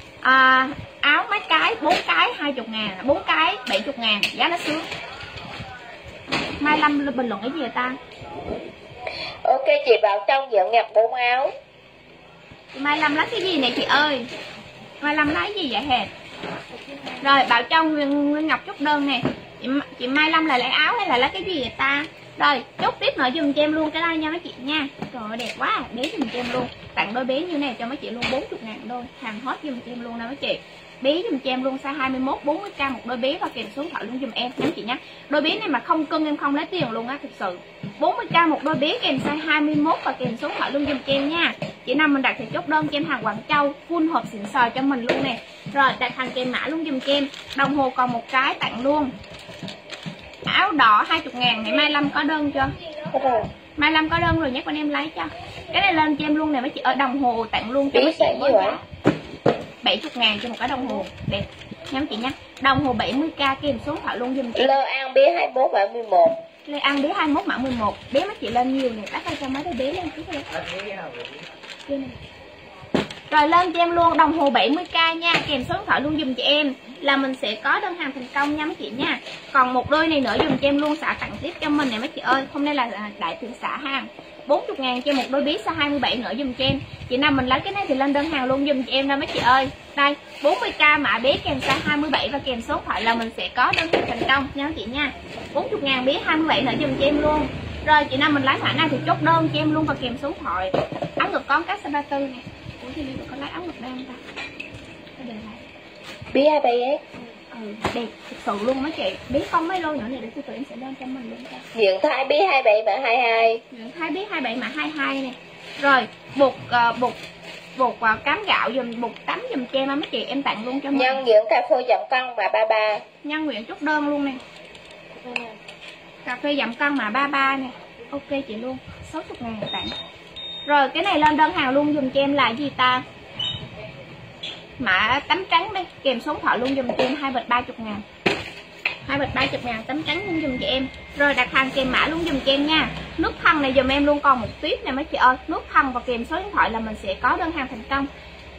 Áo mấy cái 4 cái 20.000, 4 cái 70.000, giá nó sướng. Mai Lâm bình luận cái gì vậy ta? Ok chị Bảo Trong Diện nhập 4 áo. Mai Lâm lấy cái gì này chị ơi? Mai Lâm lấy gì vậy hề? Rồi Bảo Trong Nguyên Ngọc chốt đơn nè. Chị Mai Lâm là lấy áo hay là lấy cái gì vậy ta? Rồi chốt tiếp nữa dùm cho em luôn cái like nha mấy chị nha. Trời ơi đẹp quá, bé dùm cho em luôn. Tặng đôi bé như này cho mấy chị luôn, 40.000 đôi. Hàng hot dùm cho em luôn nè mấy chị. Bé dùm cho em luôn size 21 40k một đôi bé và kèm số điện thoại luôn dùm em nha chị nhé. Đôi bé này mà không cưng em không lấy tiền luôn á, thực sự. 40k một đôi bé kèm size 21 và kèm số điện thoại luôn dùm cho em nha. Chị nào mình đặt thì chốt đơn cho em hàng Quảng Châu, full hộp xịn sò cho mình luôn nè. Rồi đặt hàng kèm mã luôn dùm cho em. Đồng hồ còn một cái tặng luôn. Áo đỏ 20.000 này, Mai Lâm có đơn chưa? Mai Lâm có đơn rồi nhắc bên em lấy cho. Cái này lên cho em luôn nè mấy chị, ở đồng hồ tặng luôn cho mấy chị với giá 70.000 cho một cái đồng hồ đẹp nha chị nhé. Đồng hồ 70k kèm số điện thoại luôn dùm chị. Lê An bé 21 mã 11. Lê An bé 21 mã 11. Bé mấy chị lên nhiều này, bác ơi cho mấy đứa bé lên chút đi. Rồi lên cho em luôn đồng hồ 70k nha, kèm số điện thoại luôn dùm chị em là mình sẽ có đơn hàng thành công nha mấy chị nha. Còn một đôi này nữa dùm cho em luôn, xả tặng tiếp cho mình này mấy chị ơi. Hôm nay là đại thượng xả hàng 40.000 cho một đôi bí size 27 nữa dùm cho em. Chị nào mình lấy cái này thì lên đơn hàng luôn dùm chị em đó mấy chị ơi. Đây 40k mã bé kèm size 27 và kèm số điện thoại là mình sẽ có đơn hàng thành công nha chị nha. 40.000 bé 27 nữa dùm cho em luôn. Rồi chị nào mình lấy mã này thì chốt đơn cho em luôn và kèm số điện thoại. Áo ngực con cách size 34 này. Ủa thì Lưu có lấy áo ngực đây không ta? Bí 27S. Đẹp thực sự luôn mấy chị. Bí không mấy lô nữa này để tụi em sẽ đơn cho mình luôn cho. Diện Thái bí 27 mã 22. Diện Thái bí 27 mã 22 này. Rồi bột cám gạo dùm, bột tắm dùm cho em mấy chị, em tặng luôn cho mình. Nhân Nguyện cà phê dặm cân mã 33. Nhân Nguyện chốt đơn luôn nè. Cà phê dặm cân mã 33 nè. Ok chị luôn, 60.000 tặng. Rồi cái này lên đơn hàng luôn dùm cho em là gì ta? Mã tắm trắng đi, kèm số điện thoại luôn dùm cho em 2 bịch 30.000. 2 bịch 30.000 tắm trắng luôn dùm cho em. Rồi đặt hàng kèm mã luôn dùm cho em nha. Nước thân này dùm em luôn còn một tuyết nè mấy chị ơi. Nước thân và kèm số điện thoại là mình sẽ có đơn hàng thành công.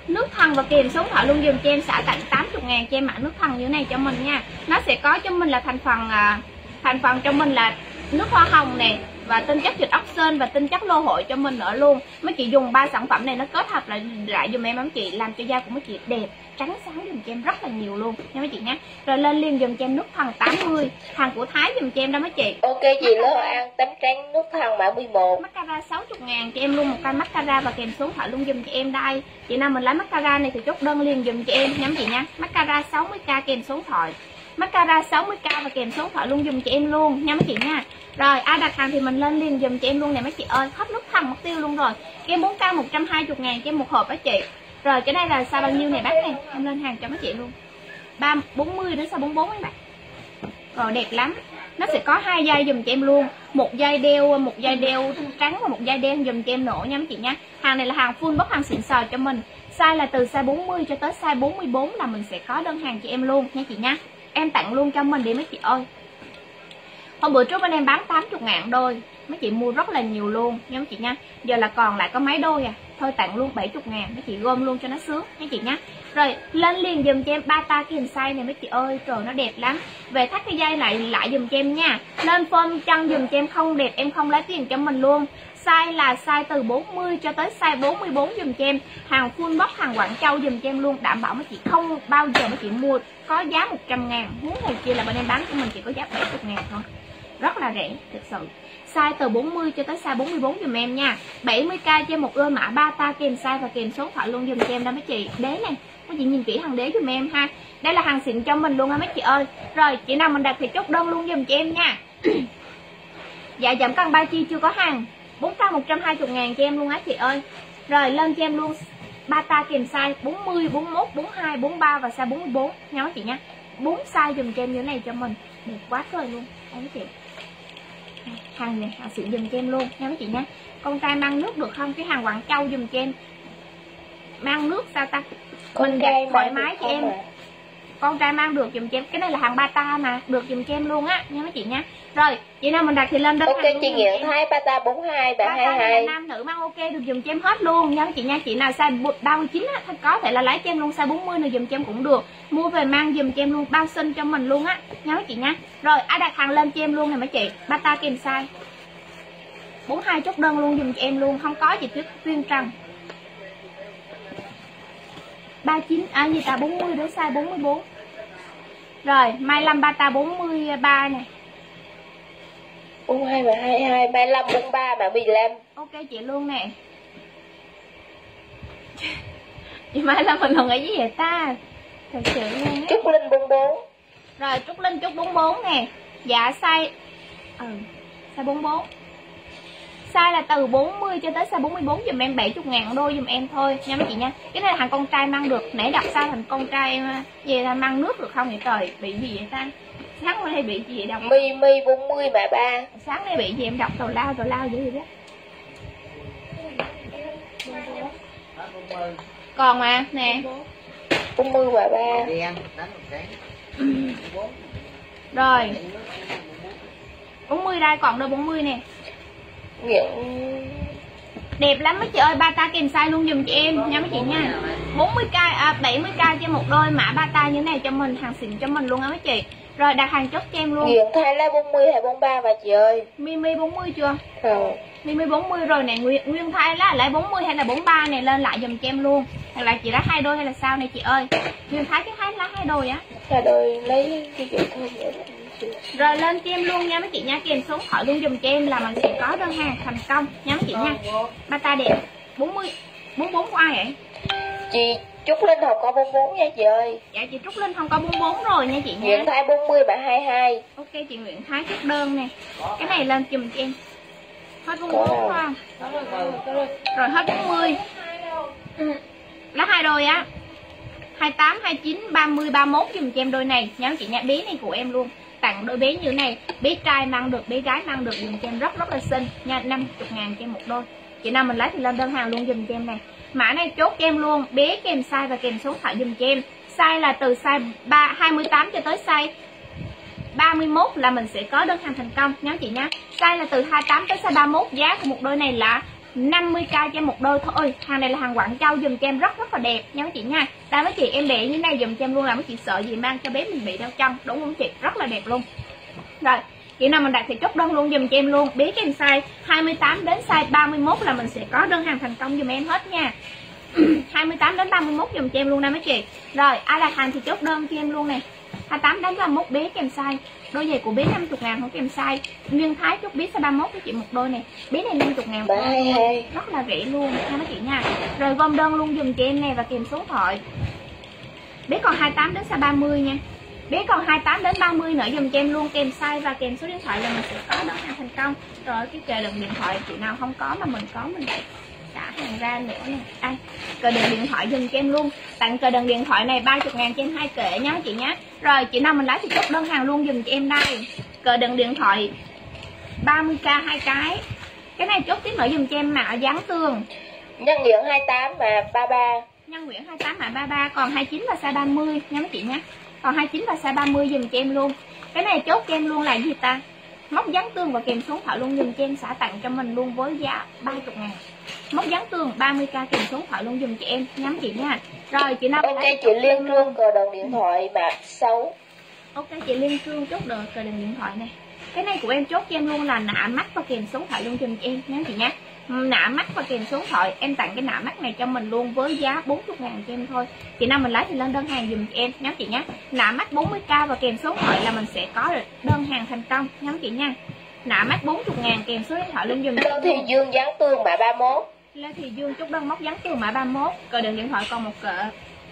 nước thân và kèm số điện thoại luôn dùm cho em, xả tặng 80.000 cho em mặc nước thân như thế này cho mình nha. Nó sẽ có cho mình là thành phần cho mình là nước hoa hồng nè, và tinh chất dịch ốc sên và tinh chất lô hội cho mình nữa luôn. Mấy chị dùng 3 sản phẩm này nó kết hợp lại dùm em mấy chị, làm cho da của mấy chị đẹp trắng sáng dùm cho em rất là nhiều luôn nha mấy chị nhé. Rồi lên liền dùm cho em nước thần 80, hàng của Thái dùm cho em đó mấy chị. Ok chị Lô An tấm trắng nước thần mã 11. Mascara 60.000 cho em luôn, một cây mascara và kèm số điện thoại luôn dùm cho em đây. Chị nào mình lấy mascara này thì chốt đơn liền dùm cho em nha mấy chị nha. Mascara 60k kèm số điện thoại. Mascara 60k và kèm số điện thoại luôn dùm cho em luôn nha mấy chị nha. Rồi ai đặt hàng thì mình lên liền dùm cho em luôn nè mấy chị ơi. Hết nước thần mất tiêu luôn rồi. Kem 4k 120.000 cho em một hộp đó chị. Rồi cái này là size bao nhiêu này bác này, em lên hàng cho mấy chị luôn. 40 đến size 44 mấy bạn. Rồi đẹp lắm. Nó sẽ có 2 dây dùm cho em luôn, một dây đeo trắng và một dây đen dùm cho em nổ nha mấy chị nha. Hàng này là hàng full box, hàng xịn sò cho mình. Size là từ size 40 cho tới size 44 là mình sẽ có đơn hàng cho em luôn nha chị nha. Em tặng luôn cho mình đi mấy chị ơi. Hôm bữa trước bên em bán 80.000 đôi, mấy chị mua rất là nhiều luôn nha mấy chị nha. Giờ là còn lại có mấy đôi à, thôi tặng luôn 70.000, mấy chị gom luôn cho nó sướng mấy chị nhé. Rồi lên liền dùm cho em bata kèm size này mấy chị ơi, trời nó đẹp lắm. Về thắt cái dây lại dùm cho em nha. Lên form chân dùm cho em, không đẹp em không lấy tiền cho mình luôn. Size là size từ 40 cho tới size 44 dùm cho em. Hàng full box, hàng Quảng Châu dùm cho em luôn. Đảm bảo mấy chị không bao giờ mấy chị mua có giá 100.000. Muốn ngày kia là bên em bán của mình chỉ có giá 70.000 thôi. Rất là rẻ thực sự. Size từ 40 cho tới size 44 dùm em nha. 70k cho một đôi mã bata kèm size và kèm số điện thoại luôn dùm cho em đó mấy chị. Đế này, mấy chị nhìn kỹ hàng đế dùm em ha. Đây là hàng xịn cho mình luôn ha mấy chị ơi. Rồi chị nào mình đặt thì chốt đơn luôn dùm cho em nha. Dạ giảm cân 3 chi chưa có hàng, 4k 120.000 cho em luôn á chị ơi. Rồi lên cho em luôn bata kèm size 40, 41, 42, 43 và size 44 nha mấy chị nha. 4 size dùm cho em như thế này cho mình. Đẹp quá trời luôn đấy mấy chị. Hàng này hàng xịn dùm cho em luôn nha mấy chị nha. Con trai mang nước được không? Cái hàng Quảng Châu dùm cho em. Mang nước sao ta? Mình giặt thoải mái cho em. Con trai mang được dùm cho em. Cái này là hàng bata mà, được dùm cho em luôn á nha mấy chị nha. Rồi chị nào mình đặt thì lên đơn. Ok chị Nguyễn Thái bata 42 và 22. Nam nữ mang ok được dùm cho em hết luôn nha mấy chị nha. Chị nào size 39 á thì có thể là lấy cho em luôn, size 40 này dùm cho em cũng được. Mua về mang dùm cho em luôn, bao xinh cho mình luôn á nha mấy chị nha. Rồi ai đặt hàng lên cho em luôn nè mấy chị. Bata kèm size 42 chốt đơn luôn dùm cho em luôn, không có gì tuyên trần. 39 gì ta 40 đến size 44. Rồi Mai Lâm bata 43 nè. 42 và 22, 35, 43 và 15. Ok chị luôn nè. Chị Mai Lâm mình còn nghĩ gì vậy ta? Thật sự luôn á. Trúc Linh 44. Rồi Trúc Linh chốt 44 nè. Dạ size size 44. Size là từ 40 cho tới size 44 dùm em, 70.000 đôi dùm em thôi nha mấy chị nha. Cái này là hàng con trai mang được, nãy đặt size thành con trai về là mang nước được không vậy trời? Bị gì vậy ta? Sáng nay bị gì vậy đọc? Mi 40 mà 3. Sáng nay bị gì em đọc tào lao dữ vậy đó. Còn mà nè 40 và 3. Rồi 40 đây, còn đôi 40 nè. Đẹp lắm mấy chị ơi, bata kèm size luôn dùm chị em nha mấy chị nha. 40k 70k cho một đôi mã bata như thế này cho mình, hàng xịn cho mình luôn á mấy chị. Rồi đặt hàng chốt cho em luôn. Nguyễn Thái là 40 hay 43 và chị ơi. Mimi 40 chưa? Rồi. Mimi 40 rồi nè. Nguyên Thái là lại 40 hay là 43 này lên lại dùm cho em luôn. Hoặc là chị đã 2 đôi hay là sao này chị ơi. Nguyên Thái cái Thái lá 2 đôi á. 2 đôi lấy cái kiểu thôi vậy đó. Rồi lên cho em luôn nha mấy chị nha, kèm số hỏi luôn dùm cho em là mình sẽ có đơn hàng thành công nha mấy chị nha. Bata đẹp 40 44 của ai vậy? Chị Trúc Linh không có 44 nha chị ơi. Dạ chị Trúc Linh không có 44 rồi nha chị nha. Nguyễn Thái 40 và 22. Ok chị Nguyễn Thái chốt đơn nè. Cái này lên dùm cho em. Hết 44 không? Rồi hết 40. Lá 2 đôi á. 28, 29, 30, 31 dùm cho em đôi này nha chị nha. Bé này của em luôn. Tặng đôi bé như này, bé trai mang được, bé gái mang được dùm cho em rất là xinh nha. 50.000 cho em một đôi. Chị nào mình lấy thì lên đơn hàng luôn dùm cho em này. Mã này chốt cho em luôn, bé kèm size và kèm số điện thoại dùm cho em. Size là từ size 28 cho tới size 31 là mình sẽ có đơn hàng thành công nha chị nha. Size là từ 28 tới size 31, giá của một đôi này là 50k cho một đôi thôi. Hàng này là hàng Quảng Châu, dùm cho em rất là đẹp nha mấy chị nha. Đây mấy chị em để như này dùm cho em luôn, là mấy chị sợ gì mang cho bé mình bị đau chân, đúng không chị? Rất là đẹp luôn. Rồi chị nào mình đặt thì chốt đơn luôn dùm cho em luôn. Bé cho em size 28 đến size 31 là mình sẽ có đơn hàng thành công dùm em hết nha. 28 đến 31 dùm cho em luôn nè mấy chị. Rồi ai đặt hàng thì chốt đơn cho em luôn nè. 28 đến 31 bé kèm size. Đôi giày của bé 50.000 không kèm size. Nguyên Thái chốt bé size 31 cho chị một đôi này. Bé này 50.000 rất là rẻ luôn nha mấy chị nha. Rồi gom đơn luôn dùm cho em nè và kèm số điện thoại. Bé còn 28 đến size 30 nha. Bé còn 28 đến 30 nữa dùm cho em luôn, kèm size và kèm số điện thoại là mình sẽ có đơn hàng thành công. Rồi cái cờ đựng điện thoại chị nào không có mà mình có mình lại trả hàng ra nữa nè. Ai cờ đựng điện thoại dùm cho em luôn, tặng cờ đựng điện thoại này 30.000 cho em 2 kệ nhá chị nhá. Rồi chị nào mình lấy thì chốt đơn hàng luôn dùm cho em đây. Cờ đựng điện thoại 30k 2 cái. Cái này chốt tiếp nữa dùm cho em mã dán tường. Nhân Nguyễn 28 mà 33. Nhân Nguyễn 28 mã 33, còn 29 và size 30 nha mấy chị nhá. Còn 29 và size 30 dùm cho em luôn. Cái này chốt cho em luôn là gì ta? Móc dán tường và kèm số điện thoại luôn dùm cho em, xả tặng cho mình luôn với giá 30.000. Móc dán tường 30k kèm số điện thoại luôn dùm cho em nhắm chị nha. Rồi chị nào ok chị Liên Trương cờ đựng điện thoại mã 6. Ok chị Liên Trương chốt được cờ đựng điện thoại này. Cái này của em chốt cho em luôn là nạ mắt và kèm số điện thoại luôn dùm cho em nhé chị nhé. Nạ mắt và kèm số điện thoại, em tặng cái nạ mắt này cho mình luôn với giá 40.000 cho em thôi. Chị nào mình lấy thì lên đơn hàng dùm cho em nhé chị nhé. Nạ mắt 40k và kèm số điện thoại là mình sẽ có được đơn hàng thành công nhé chị nha. Nạ mắt 40.000 kèm số điện thoại luôn dùm cho em. Lê Thị Dương dán tường mã 31. Lê Thị Dương chốt đơn móc dán tường mã 31, cờ đựng điện thoại còn một cỡ.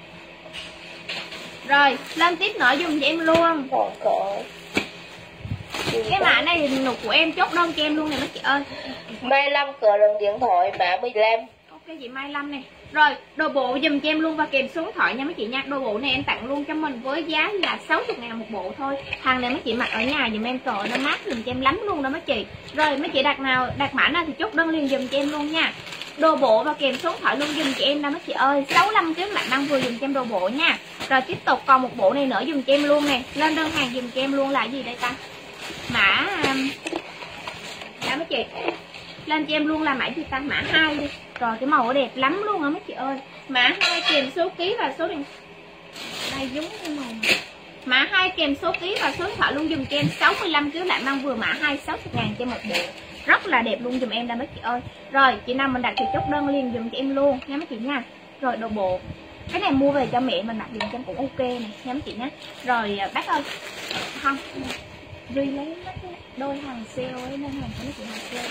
Rồi lên tiếp nữa dùm cho em luôn. Còn cỡ cái mã này nụ của em chốt đơn cho em luôn nè mấy chị ơi. Mai Lâm cờ đựng điện thoại mã 15. Ok chị Mai Lâm này. Rồi đồ bộ dùm cho em luôn và kèm số điện thoại nha mấy chị nha. Đồ bộ này em tặng luôn cho mình với giá là 60.000 một bộ thôi. Hàng này mấy chị mặc ở nhà dùm em, trời nó mát dùm cho em lắm luôn đó mấy chị. Rồi mấy chị đặt mã nào thì chốt đơn liền dùm cho em luôn nha. Đồ bộ và kèm số điện thoại luôn dùm cho em đó mấy chị ơi. 65 kg lại năng vừa dùm cho em đồ bộ nha. Rồi tiếp tục còn một bộ này nữa dùm cho em luôn nè. Lên đơn hàng dùm cho em luôn là gì đây ta? Mã đó mấy chị. Lên cho em luôn là mã gì ta? Mã 2 đi. Rồi cái màu đẹp lắm luôn á mấy chị ơi. Mã 2 kèm số ký và số điện. Đây giống cái màu này. Mã 2 kèm số ký và số điện thoại luôn dùm cho em. 65 kg lại mang vừa mã 2, 60.000 cho một bộ. Rất là đẹp luôn dùm em đây mấy chị ơi. Rồi chị nào mình đặt thì chốt đơn liền dùm cho em luôn nha mấy chị nha. Rồi đồ bộ. Cái này mua về cho mẹ mình mặc dùm cho em cũng ok này nha mấy chị nhé. Rồi bác ơi. Không. Duy lấy mấy cái đôi hàng sale ấy nên hàng của mấy chị hàng sale.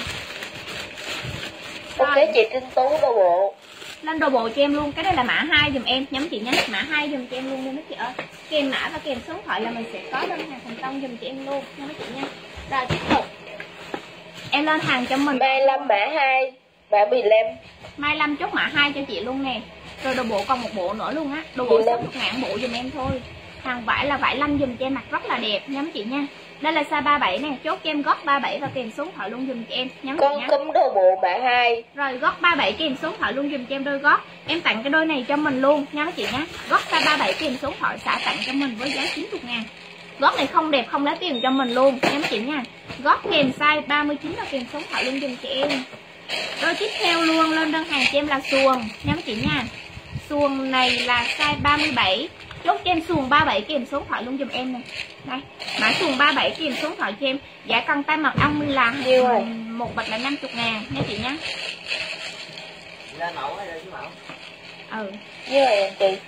Ok chị Trinh Tú đồ bộ. Lên đồ bộ cho em luôn. Cái đây là mã 2 dùm em nhắm chị nhé. Mã 2 dùm cho em luôn nha mấy chị ơi. Kèm mã và kèm số điện thoại là mình sẽ có đơn hàng thành công dùm cho em luôn nha mấy chị nha. Rồi tiếp tục em lên hàng cho mình. Mai Lâm mã 2 mã 15. Mai Lâm chốt mã 2 cho chị luôn nè. Rồi đồ bộ còn một bộ nữa luôn á. Đồ bộ 60.000 bộ dùm em thôi. Hàng vải là vải lanh dùm cho em mặc rất là đẹp nha mấy chị nha. Đây là size 37 nè, chốt cho em gót 37 và kèm số điện thoại luôn dùm cho em nhắn Con cúm đồ bộ mã 2. Rồi gót 37 kèm số điện thoại luôn dùm cho em đôi gót. Em tặng cái đôi này cho mình luôn nha mấy chị nhé. Gót size 37 kèm số điện thoại xả tặng cho mình với giá 90.000. Gót này không đẹp không lấy tiền cho mình luôn nha mấy chị nha. Gót kèm size 39 và kèm số điện thoại luôn dùm cho em. Rồi tiếp theo luôn lên đơn hàng cho em là xuồng nha mấy chị nha. Xuồng này là size 37. Chốt cho em xuồng 37 kèm số điện thoại luôn dùm em này. Đây, mã xuồng 37 kèm số điện thoại cho em. Giá căng tay mật ong là một bịch là 50.000 nha chị nhá. Lên mẫu hay lên mẫu? Ừ. Như vậy chị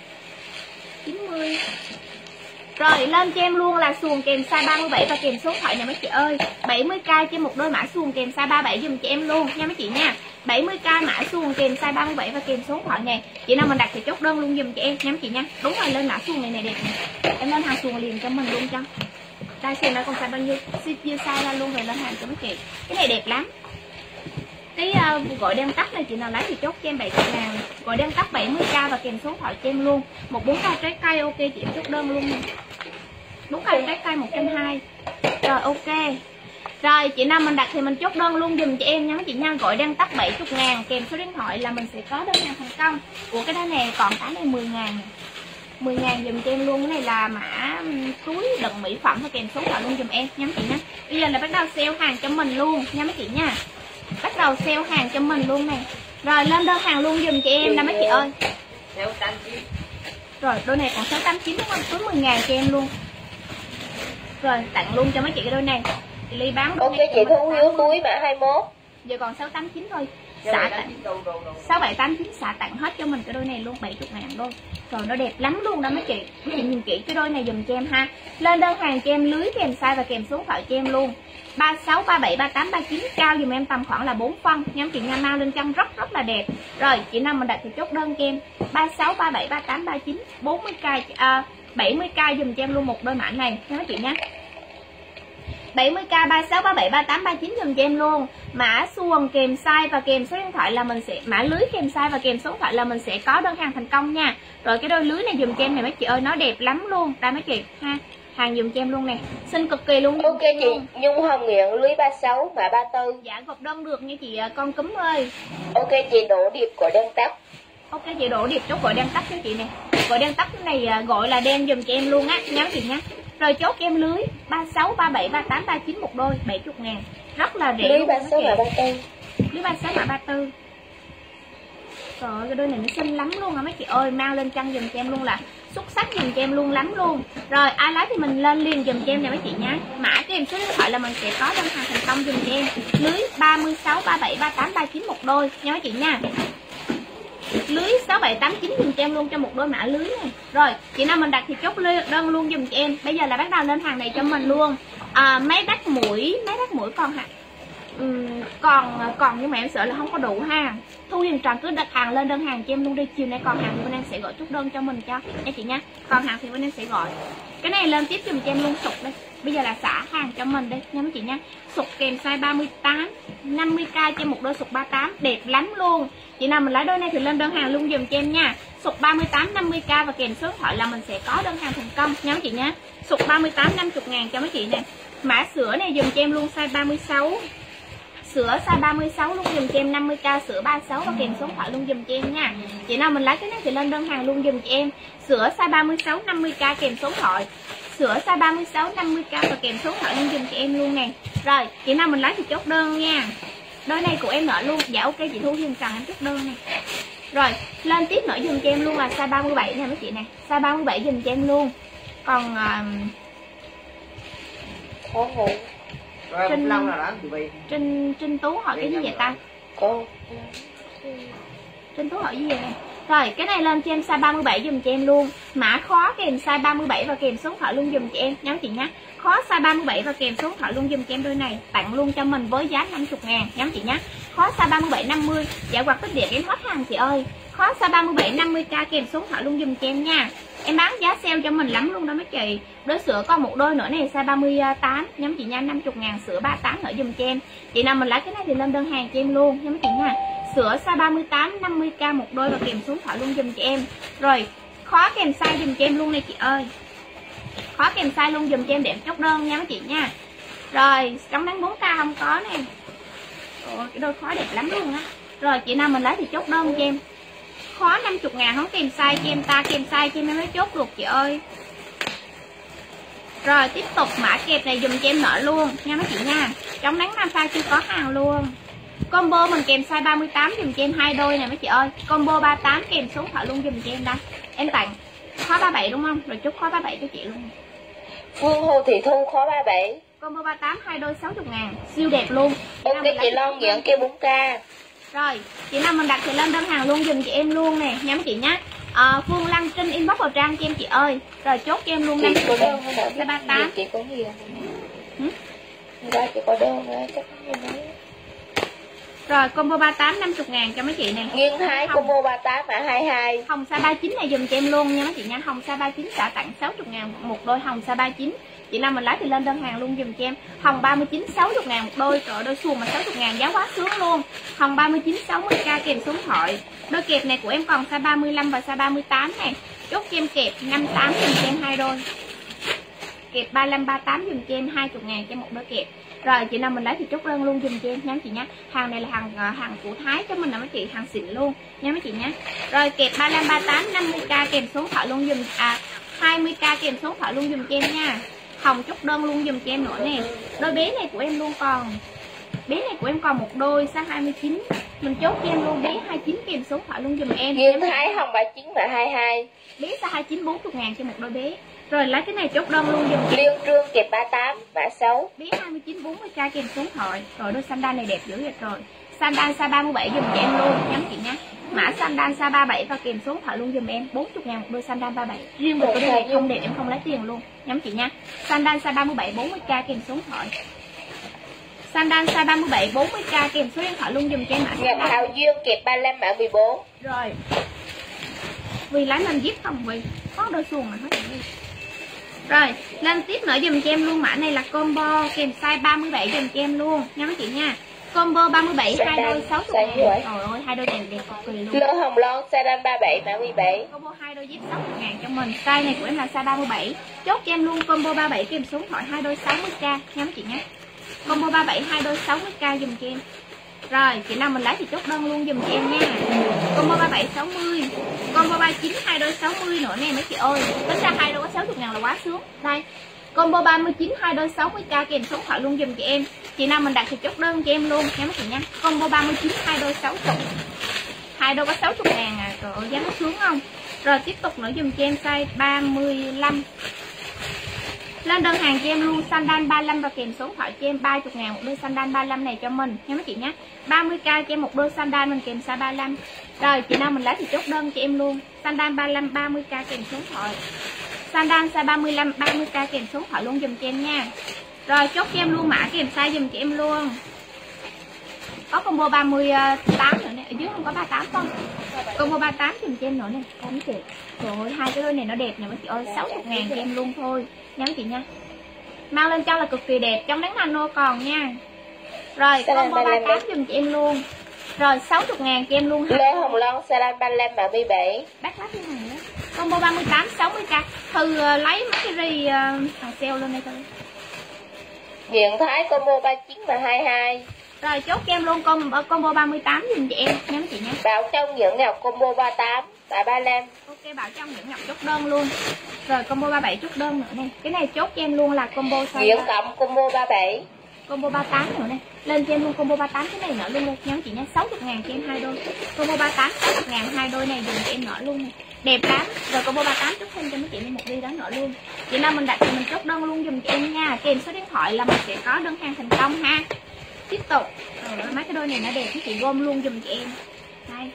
90. Rồi lên cho em luôn là xuồng kèm size 37 và kèm số điện thoại nè mấy chị ơi. 70k cho một đôi mã xuồng kèm size 37 dùm cho em luôn nha mấy chị nha. 70k mã xuồng kèm size 37 và kèm số điện thoại này. Chị nào mình đặt thì chốt đơn luôn dùm cho em nha mấy chị nha. Đúng rồi, lên mã xuồng này đẹp này. Em lên hàng xuồng liền cho mình luôn cho. Đây xem nó còn size bao nhiêu, size size ra luôn rồi lên hàng cho mấy chị. Cái này đẹp lắm. Cái gọi đem tắt này chị nào lấy thì chốt cho em 7.000. Gọi đem tắt 70k và kèm số điện thoại cho em luôn. 14k trái cây ok chị em chốt đơn luôn. 4k trái cây 120. Rồi ok. Rồi chị nào mình đặt thì mình chốt đơn luôn dùm cho em nha mấy chị nha. Gọi đem tắt 70.000 kèm số điện thoại là mình sẽ có đơn hàng thành công. Của cái đó này còn cái này 10.000. 10.000 dùm cho em luôn. Cái này là mã túi đựng mỹ phẩm và kèm số điện thoại luôn dùm em nha mấy chị nha. Bây giờ là bắt đầu sale hàng cho mình luôn nha mấy chị nha. bắt đầu sale hàng cho mình luôn này. Rồi lên đơn hàng luôn dùm chị em nè mấy chị ơi. Theo 89. Rồi đôi này còn 689 đúng không? Cứ 10.000 cho em luôn. Rồi tặng luôn cho mấy chị cái đôi này. Chị Ly bán đôi Ok này chị Thu Hiếu túi mã 21. giờ còn 689 thôi. Xả tặng 6789 xả tặng hết cho mình cái đôi này luôn 70.000 đôi. Rồi nó đẹp lắm luôn đó mấy chị. Mấy chị nhìn kỹ cái đôi này dùm cho em ha. Lên đơn hàng cho em lưới kèm size và kèm số điện thoại cho em luôn. 36, 37, 38, 39 cao dùm em tầm khoảng là 4 phân. Nhóm chị Nga mau lên trong rất là đẹp. Rồi chị Năm mình đặt thì chốt đơn cho em 36, 37, 38, 39 40k 70k dùm cho em luôn một đôi mã này nha mấy chị nhé. 70k 36, 37, 38, 39 dùm cho em luôn. Mã xuồng kèm size và kèm số điện thoại là mình sẽ mã lưới kèm size và kèm số điện thoại là mình sẽ có đơn hàng thành công nha. Rồi cái đôi lưới này dùm cho em này mấy chị ơi, nó đẹp lắm luôn. Đây mấy chị ha. Hàng dùm cho em luôn nè. Xinh cực kỳ luôn. Ok chị Nhung Hồng Nguyễn lưới 36 mã 34. Dạ gộp đơn được nha chị con cúm ơi. Ok chị Đỗ Điệp của Đen Tóc. Ok chị Đỗ Điệp chốt gọi đen tóc cho chị nè. Gọi đen tóc cái này gọi là đen dùm cho em luôn á, nhớ chị nhé. Rồi chốt cho em lưới 36, 37, 38, 39 một đôi 70.000. Rất là rẻ. Lưới 36 mã 34. Lưới 36 mã 34. Trời ơi, cái đôi này nó xinh lắm luôn hả mấy chị ơi, mang lên chân dùm cho em luôn là xuất sắc dùm cho em luôn lắm luôn. Rồi ai lấy thì mình lên liền dùm cho em nè mấy chị nhé. Mã kèm số điện thoại là mình sẽ có đơn hàng thành công dùm cho em. Lưới 36, 37, 38, 39 một đôi nha mấy chị nha. Lưới 6789 dùm cho em luôn cho một đôi mã lưới này. Rồi chị nào mình đặt thì chốt đơn luôn dùm cho em. Bây giờ là bắt đầu lên hàng này cho mình luôn. Máy đắt mũi còn hả? Còn nhưng mà em sợ là không có đủ ha. Thu Hiền Tròn cứ đặt hàng lên đơn hàng cho em luôn đi. Chiều nay còn hàng thì bên em sẽ gọi chốt đơn cho mình cho nha chị nha. Còn hàng thì bên em sẽ gọi. Cái này lên tiếp dùm cho em luôn sụt đây. Bây giờ là xả hàng cho mình đi nha mấy chị nha. Sụt kèm size 38 50k cho một đôi sụt 38 đẹp lắm luôn. Chị nào mình lấy đôi này thì lên đơn hàng luôn dùm cho em nha. Sụt 38 50k và kèm số điện thoại là mình sẽ có đơn hàng thành công nha mấy chị nha. Sụt 38 50.000 cho mấy chị nè. Mã sữa này dùm cho em luôn size 36. Sữa size 36 luôn dùm cho em 50k sữa 36 và kèm số điện thoại luôn dùm cho em nha. Chị nào mình lấy cái này thì lên đơn hàng luôn dùm cho em. Sữa size 36 50k kèm số điện thoại. Sữa size 36 50k và kèm số điện thoại luôn dùm cho em luôn nè. Rồi, chị nào mình lấy thì chốt đơn nha. Đôi này của em nợ luôn. Dạ ok chị Thu Hiền cần em chốt đơn nè. Rồi, lên tiếp nữa dùm cho em luôn là size 37 nè mấy chị nè. Size 37 dùm cho em luôn. Còn Khó ngủ. Rồi Trinh- Long là đó chị Vy. Trinh Tú hỏi cái gì vậy ta? Cô. Trinh Tú hỏi gì vậy nè? Rồi cái này lên cho em size 37 dùm cho em luôn. Mã khó kèm size 37 và kèm số điện thoại luôn dùm cho em nhớ chị nhé. Khó size 37 và kèm số điện thoại luôn dùm cho em đôi này. Tặng luôn cho mình với giá 50.000 nhớ chị nhé. Khó size 37 50. Dạ hoặc tích điện em hết hàng chị ơi. Khó size 37 50k kèm số điện thoại luôn dùm cho em nha. Em bán giá sale cho mình lắm luôn đó mấy chị. Đôi sữa còn một đôi nữa này size 38 nhóm chị nha, 50.000 sữa 38 nữa dùm cho em. Chị nào mình lấy cái này thì lên đơn hàng cho em luôn nha mấy chị nha. Sữa size 38 50k một đôi và kèm số điện thoại luôn dùm cho em. Rồi khó kèm size dùm cho em luôn này chị ơi. Khó kèm size luôn dùm cho em để em chốt đơn nha mấy chị nha. Rồi chống nắng 4k không có nè. Ồ, cái đôi khó đẹp lắm luôn á. Rồi chị nào mình lấy thì chốt đơn cho em. Khó 50.000 không kèm size cho em ta, kèm size cho em mới chốt được chị ơi. Rồi tiếp tục mã kẹp này dùm cho em nợ luôn nha mấy chị nha. Chống nắng nam size chưa có hàng luôn. Combo mình kèm size 38 dùm cho em 2 đôi nè mấy chị ơi. Combo 38 kèm số điện thoại luôn dùm cho em đây. Em tặng khó 37 đúng không? Rồi chốt khó 37 cho chị luôn. Phương Hồ Thị Thu khó 37. Combo 38 2 đôi 60.000, siêu đẹp luôn. Ok chị Long Nguyễn kia 4k. Rồi, chị nào mình đặt thì lên đơn hàng luôn dùm chị em luôn nè, nha mấy chị nhé. Phương Lăng Trinh inbox vào trang cho em chị ơi. Rồi chốt cho em luôn Chị 50 có đơn không ạ? 38. Chị có nhiều. Ra chị có đơn rồi, chắc không nói. Rồi combo 38 50.000 cho mấy chị nè. Nghiên Thái combo 38 mã 22. Hồng size 39 này dùm cho em luôn nha mấy chị nha. Hồng size 39 sẽ tặng 60.000 một đôi hồng size 39. Chị nào mình lấy thì lên đơn hàng luôn dùm cho em. Hồng 39 60.000 một đôi, trời đôi xuồng mà 60.000 giá quá sướng luôn. Hồng 39 60k kèm số điện thoại. Đôi kẹp này của em còn size 35 và size 38 này. Chốt cho em kẹp 58 dùm cho em 2 đôi. Kẹp 35 38 dùm cho em 20.000 cho một đôi kẹp. Rồi chị nào mình lấy thì chốt đơn luôn dùm cho em nha chị nhé. Hàng này là hàng của Thái cho mình nè mấy chị, hàng xịn luôn nha mấy chị nhé. Rồi kẹp 35 38 50k kèm số điện thoại luôn dùm 20k kèm số điện thoại luôn dùm cho em nha. Hồng chốt đơn luôn dùm cho em nữa nè. Đôi bé này của em luôn còn Bé này của em còn một đôi size 29. Mình chốt cho em luôn bé 29 kèm số điện thoại luôn giùm em. Duyên Thái Hồng 39 và 22. Bé size 29 40.000 cho một đôi bé. Rồi lấy cái này chốt đơn luôn giùm em. Liên Trương kẹp 38 mã 6. Bé 29 40k kèm số điện thoại. Rồi đôi sandal này đẹp dữ vậy rồi. Sandal size 37 giùm cho em luôn, nhắn chị nhé. Mã sandal size 37 và kèm số điện thoại luôn giùm em. 40.000 một đôi sandal 37. Riêng về cái đôi này không đẹp em không lấy tiền luôn, nhắn chị nha. Sandal size 37 40k kèm số điện thoại. Sandal size 37 40k kèm số điện thoại luôn giùm cho em. Ngọc Hào Duyên kẹp 35 mã 14. Rồi. Vì lấy mình giúp không vì có đôi xuồng mà hết rồi. Rồi, lên tiếp nữa dùm cho em luôn, mã này là combo kèm size 37 dùm cho em luôn, nha mấy chị nha. Combo 37 hai đôi 60.000. Trời ơi, hai đôi này đẹp cực kỳ luôn. Lơ Hồng Loan size 37 mã 17. Combo hai đôi dép 60.000 cho mình. Size này của em là size 37. Chốt cho em luôn combo 37 kèm số điện thoại hai đôi 60k nha mấy chị nhé. Combo 37 hai đôi 60k dùm cho em. Rồi, chị nào mình lấy thì chốt đơn luôn dùm cho em nha. Combo 37 60. Combo 39 hai đôi 60 nữa nè mấy chị ơi. Tính ra hai đôi có 60.000 là quá sướng. Đây. Combo 39 hai đôi 60k kèm số điện thoại luôn dùm chị em. Chị nào mình đặt thì chốt đơn cho em luôn nha mấy chị nha. Combo 39 hai đôi 60. Hai đôi có 60.000 à. Trời ơi giá nó sướng không. Rồi tiếp tục nữa dùm cho em size 35. Lên đơn hàng cho em luôn sandal 35 và kèm số điện thoại cho em 30.000 một đôi sandal 35 này cho mình nha mấy chị nhé. 30k cho em một đôi sandal mình kèm size 35. Rồi chị nào mình lấy thì chốt đơn cho em luôn. Sandal 35 30k kèm số điện thoại. Sandal size 35 30k kèm số điện thoại luôn dùm cho em nha. Rồi chốt cho em luôn mã kèm size dùm cho em luôn. Có combo 38 nữa nè, ở dưới không có 38 không? Combo 38 dùm cho em nữa nè, không chị. Trời ơi, hai cái đôi này nó đẹp nè mấy chị ơi, 60.000 cho em luôn thôi, nha mấy chị nha. Mang lên cho là cực kỳ đẹp, trong đánh nano còn nha. Rồi, combo 38 dùm cho em luôn. Rồi, 60.000 cho em luôn. Lê Hồng Loan size 35 mã 17. Bác lát như này nữa. Combo 38 60k. Thư lấy mấy cái ri hàng sale lên đây thôi. Hiện Thái combo 39 và 22. Rồi chốt cho em luôn combo 38 dùm chị em nha mấy chị nhé. Bảo Trong Những Ngọc combo 38 và 35. Ok, Bảo Trong Những Ngọc chốt đơn luôn. Rồi combo 37 chốt đơn nữa nè. Cái này chốt cho em luôn là combo size Nguyễn Cộng combo 37. Combo 38 nữa nè. Lên cho em luôn combo 38 cái này nữa luôn đây nha chị nhé. 60.000 cho em hai đôi. Combo 38 60.000 hai đôi này dùm cho em nữa luôn nè. Đẹp lắm. Rồi combo 38 chốt thêm cho mấy chị một đi đó nữa luôn. Chị nào mình đặt thì mình chốt đơn luôn dùm cho em nha. Kèm số điện thoại là mình sẽ có đơn hàng thành công ha. Tiếp tục. Mấy cái đôi này nó đẹp chị gom luôn dùm cho em. Đây.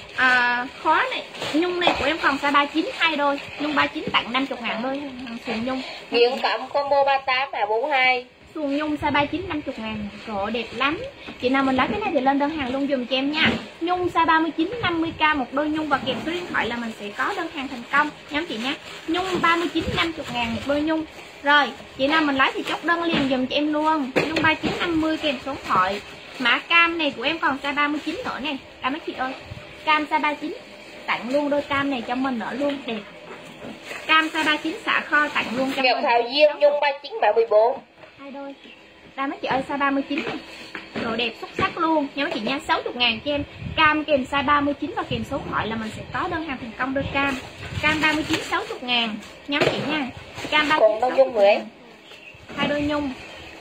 Khó này, nhung này của em còn size 39 hai đôi, nhung 39 tặng 50.000 đôi xuồng nhung. Nguyễn Cộng combo 38 và 42. Xuồng nhung size 39 50.000, trời ơi, đẹp lắm. Chị nào mình lấy cái này thì lên đơn hàng luôn dùm cho em nha. Nhung size 39 50k một đôi nhung và kèm số điện thoại là mình sẽ có đơn hàng thành công nhóm chị nhé. Nhung 39 50.000 một đôi nhung. Rồi, chị nào mình lấy thì chốt đơn liền dùm cho em luôn. Nhung 39 50 kèm số điện thoại. Mã cam này của em còn size 39 nữa nè. Đây mấy chị ơi. Cam size 39 tặng luôn đôi cam này cho mình nữa luôn, đẹp. Cam size 39 xả kho tặng luôn cho Ngọc mình. Thảo Duyên nhung 39 và 14. Hai đôi. Đây mấy chị ơi, size 39 này. Đồ đẹp xuất sắc luôn nha mấy chị nha. 60.000 cho em. Cam kèm size 39 và kèm số điện thoại là mình sẽ có đơn hàng thành công đôi cam. Cam 39 60.000 nha mấy chị nha. Cam 39 còn đôi nhung nữa. Hai đôi nhung.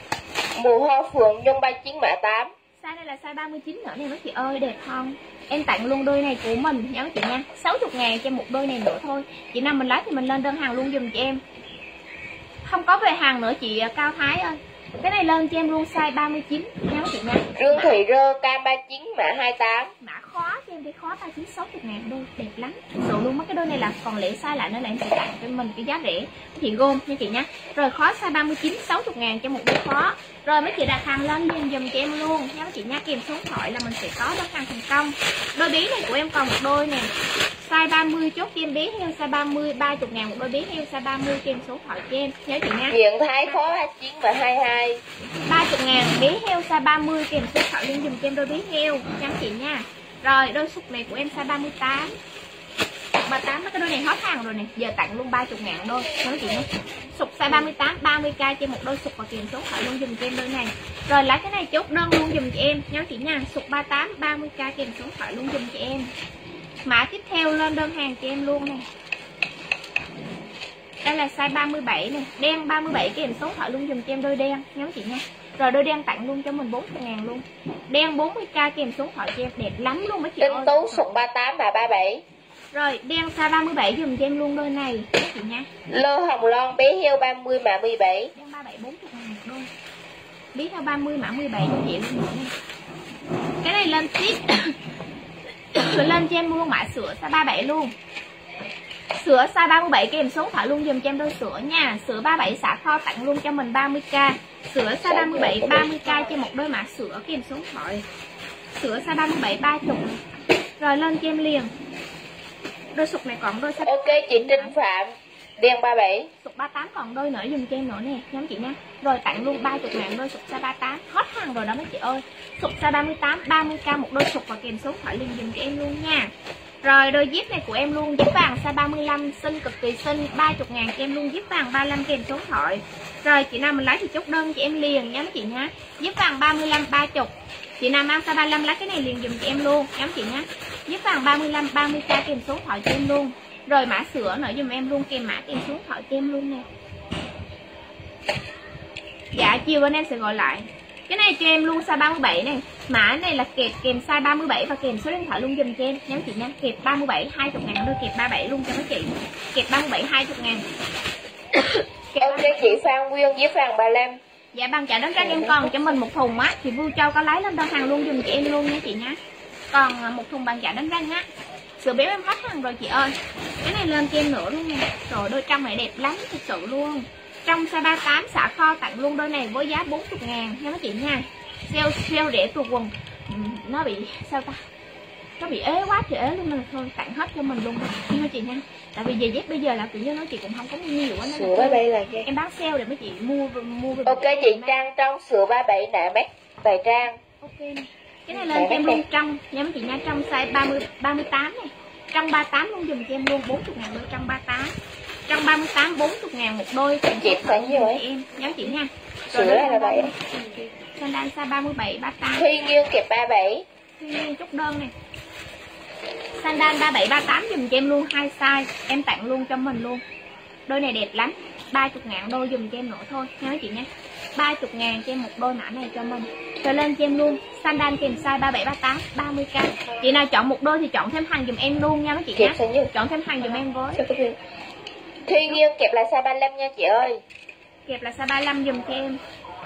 Mùa hoa phượng nhung 39 mã 8. Size này là size 39 nữa nè mấy chị ơi, đẹp không? Em tặng luôn đôi này của mình nha mấy chị nha. 60.000 cho một đôi này nữa thôi. Chị nào mình lấy thì mình lên đơn hàng luôn dùm cho em. Không có về hàng nữa chị Cao Thái ơi. Cái này lên cho em luôn size 39 nha mấy chị nha. Dương Thị Rơ cam 39 mã 28. Mã khó cho em cái khó 39 60.000 đôi, đẹp lắm. Rồi luôn mấy cái đôi này là còn lẻ size lại nữa là em sẽ tặng cho mình cái giá rẻ. Chị gom nha chị nha. Rồi khó size 39 60.000 cho một đôi khó. Rồi mấy chị đặt hàng lên liền dùm cho em luôn nha mấy chị nha, kèm số điện thoại là mình sẽ có đơn hàng thành công. Đôi bé này của em còn một đôi nè. Size 30 chốt cho em bé heo size 30 30.000 một đôi bé heo size 30 kèm số điện thoại cho em nhớ chị nha. Hiện Thái khó 29 và 22. 30.000 bé heo size 30 kèm số điện thoại lên dùm cho em đôi bé heo nha chị nha. Rồi đôi sụp này của em size 38. 38 mấy cái đôi này hết hàng rồi nè, giờ tặng luôn 30.000 đôi nói chị nhé. Sụp size 38 30k cho một đôi sụp và kèm số thoại luôn dùm cho em đôi này. Rồi lấy cái này chốt đơn luôn dùm cho em nhớ chị nha. Sụp 38 30k kèm số thoại luôn dùm cho em. Mã tiếp theo lên đơn hàng cho em luôn nè. Đây là size 37 nè, đen 37 kèm số thoại luôn dùm cho em đôi đen nhớ chị nha. Rồi đôi đen tặng luôn cho mình 40.000 luôn. Đen 40k kèm số điện thoại cho em, đẹp lắm luôn mấy chị ơi. Tinh Tú sụt 38 và 37. Rồi đen size 37 dùm cho em luôn đôi này các chị nha. Lô Hồng Loan bé heo 30 mã 17. Đen 37 40.000 một đôi. Bí theo 30 mã 17 cho chị luôn này. Cái này lên tiếp. Rồi lên cho em luôn mã sữa size 37 luôn. Sữa size 37 kèm số điện thoại luôn dùm cho em đôi sữa nha. Sữa 37 xả kho tặng luôn cho mình 30k. Sữa size 37 30k cho một đôi mã sữa kèm số điện thoại. Sữa size 37 30. Rồi lên cho em liền. Đôi sụt này còn đôi size. Ok chị Trinh Phạm. Đen 37. Sụt 38 còn đôi nữa dùm cho em nữa nè, nhóm chị nha. Rồi tặng luôn 30.000 đôi sụt size 38. Hot hàng rồi đó mấy chị ơi. Sụt size 38 30k một đôi sụt và kèm số điện thoại liền dùm cho em luôn nha. Rồi đôi zip này của em luôn, zip vàng size 35 xinh cực kỳ xinh, 30.000 cho em luôn, zip vàng 35 kèm số điện thoại. Rồi chị nào mình lấy thì chốt đơn cho em liền nha mấy chị nha. Zip vàng 35 30. Chị nào mang size 35 lấy cái này liền dùm cho em luôn nha mấy chị nha. Zip vàng 35 30k kèm số điện thoại cho em luôn. Rồi mã sữa nữa dùm em luôn, kèm mã kèm số điện thoại cho em luôn nè. Dạ chiều bên em sẽ gọi lại. Cái này cho em luôn size 37 này. Mã này là kẹp kèm size 37 và kèm số điện thoại luôn dùm cho em nha chị nha. Kẹp 37 20.000 đôi, kẹp 37 luôn cho mấy chị. Kẹp 37 20.000. Ok chị Phan Nguyên với Phan 35. Dạ bằng trả đến các em còn cho mình một thùng á, chị Vui Châu có lấy lên đơn hàng luôn dùm chị em luôn nha chị nha. Còn một thùng bằng trả đến răng á. Sữa béo em hết hàng rồi chị ơi. Cái này lên cho em nữa luôn nè. Rồi đôi trong này đẹp lắm thật sự luôn. Trong size 38 xả kho tặng luôn đôi này với giá 40.000 nha mấy chị nha. Sale rẻ tuột quần. Nó bị sao ta? Nó bị ế quá trời ế luôn nên thôi tặng hết cho mình luôn nha chị nha. Tại vì giày dép bây giờ là kiểu như nó chị cũng không có nhiều quá Sữa 37 là gì? em bán sale để mấy chị mua. Ok chị Trang trong sữa 37 nạ mét Tài Trang. Ok nè. Cái này lên cho em luôn trong nha mấy chị nha, trong size 38 này. Trong 38 luôn dùm cho em luôn 40.000 đôi trong 38. Trong 38 40.000 một đôi. Chị phải như vậy em nhớ chị nha. Sữa là 7. Sandal size 37 38. Huy Nghiêu kẹp 37. Huy Nghiêu chốt đơn này. Sandal 37 38 dùm cho em luôn 2 size, em tặng luôn cho mình luôn. Đôi này đẹp lắm. 30.000 đôi dùm cho em nữa thôi nha mấy chị nha. 30.000 cho em một đôi mã này cho mình. Rồi lên cho em luôn sandal kèm size 37 38 30k. Chị nào chọn một đôi thì chọn thêm hàng dùm em luôn nha mấy chị nha. Chọn thêm hàng dùm em với. Huy Nghiêu kẹp là size 35 nha chị ơi. Kẹp là size 35 dùm cho em.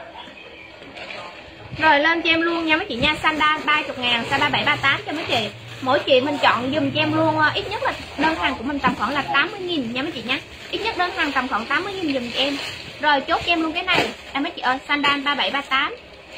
Rồi lên cho em luôn nha mấy chị nha, sandal 30.000 size 37 38 cho mấy chị. Mỗi chị mình chọn dùm cho em luôn, ít nhất là đơn hàng của mình tầm khoảng là 80.000 nha mấy chị nha. Ít nhất đơn hàng tầm khoảng 80.000 dùm cho em. Rồi chốt cho em luôn cái này. Mấy chị ơi, sandal 37 38.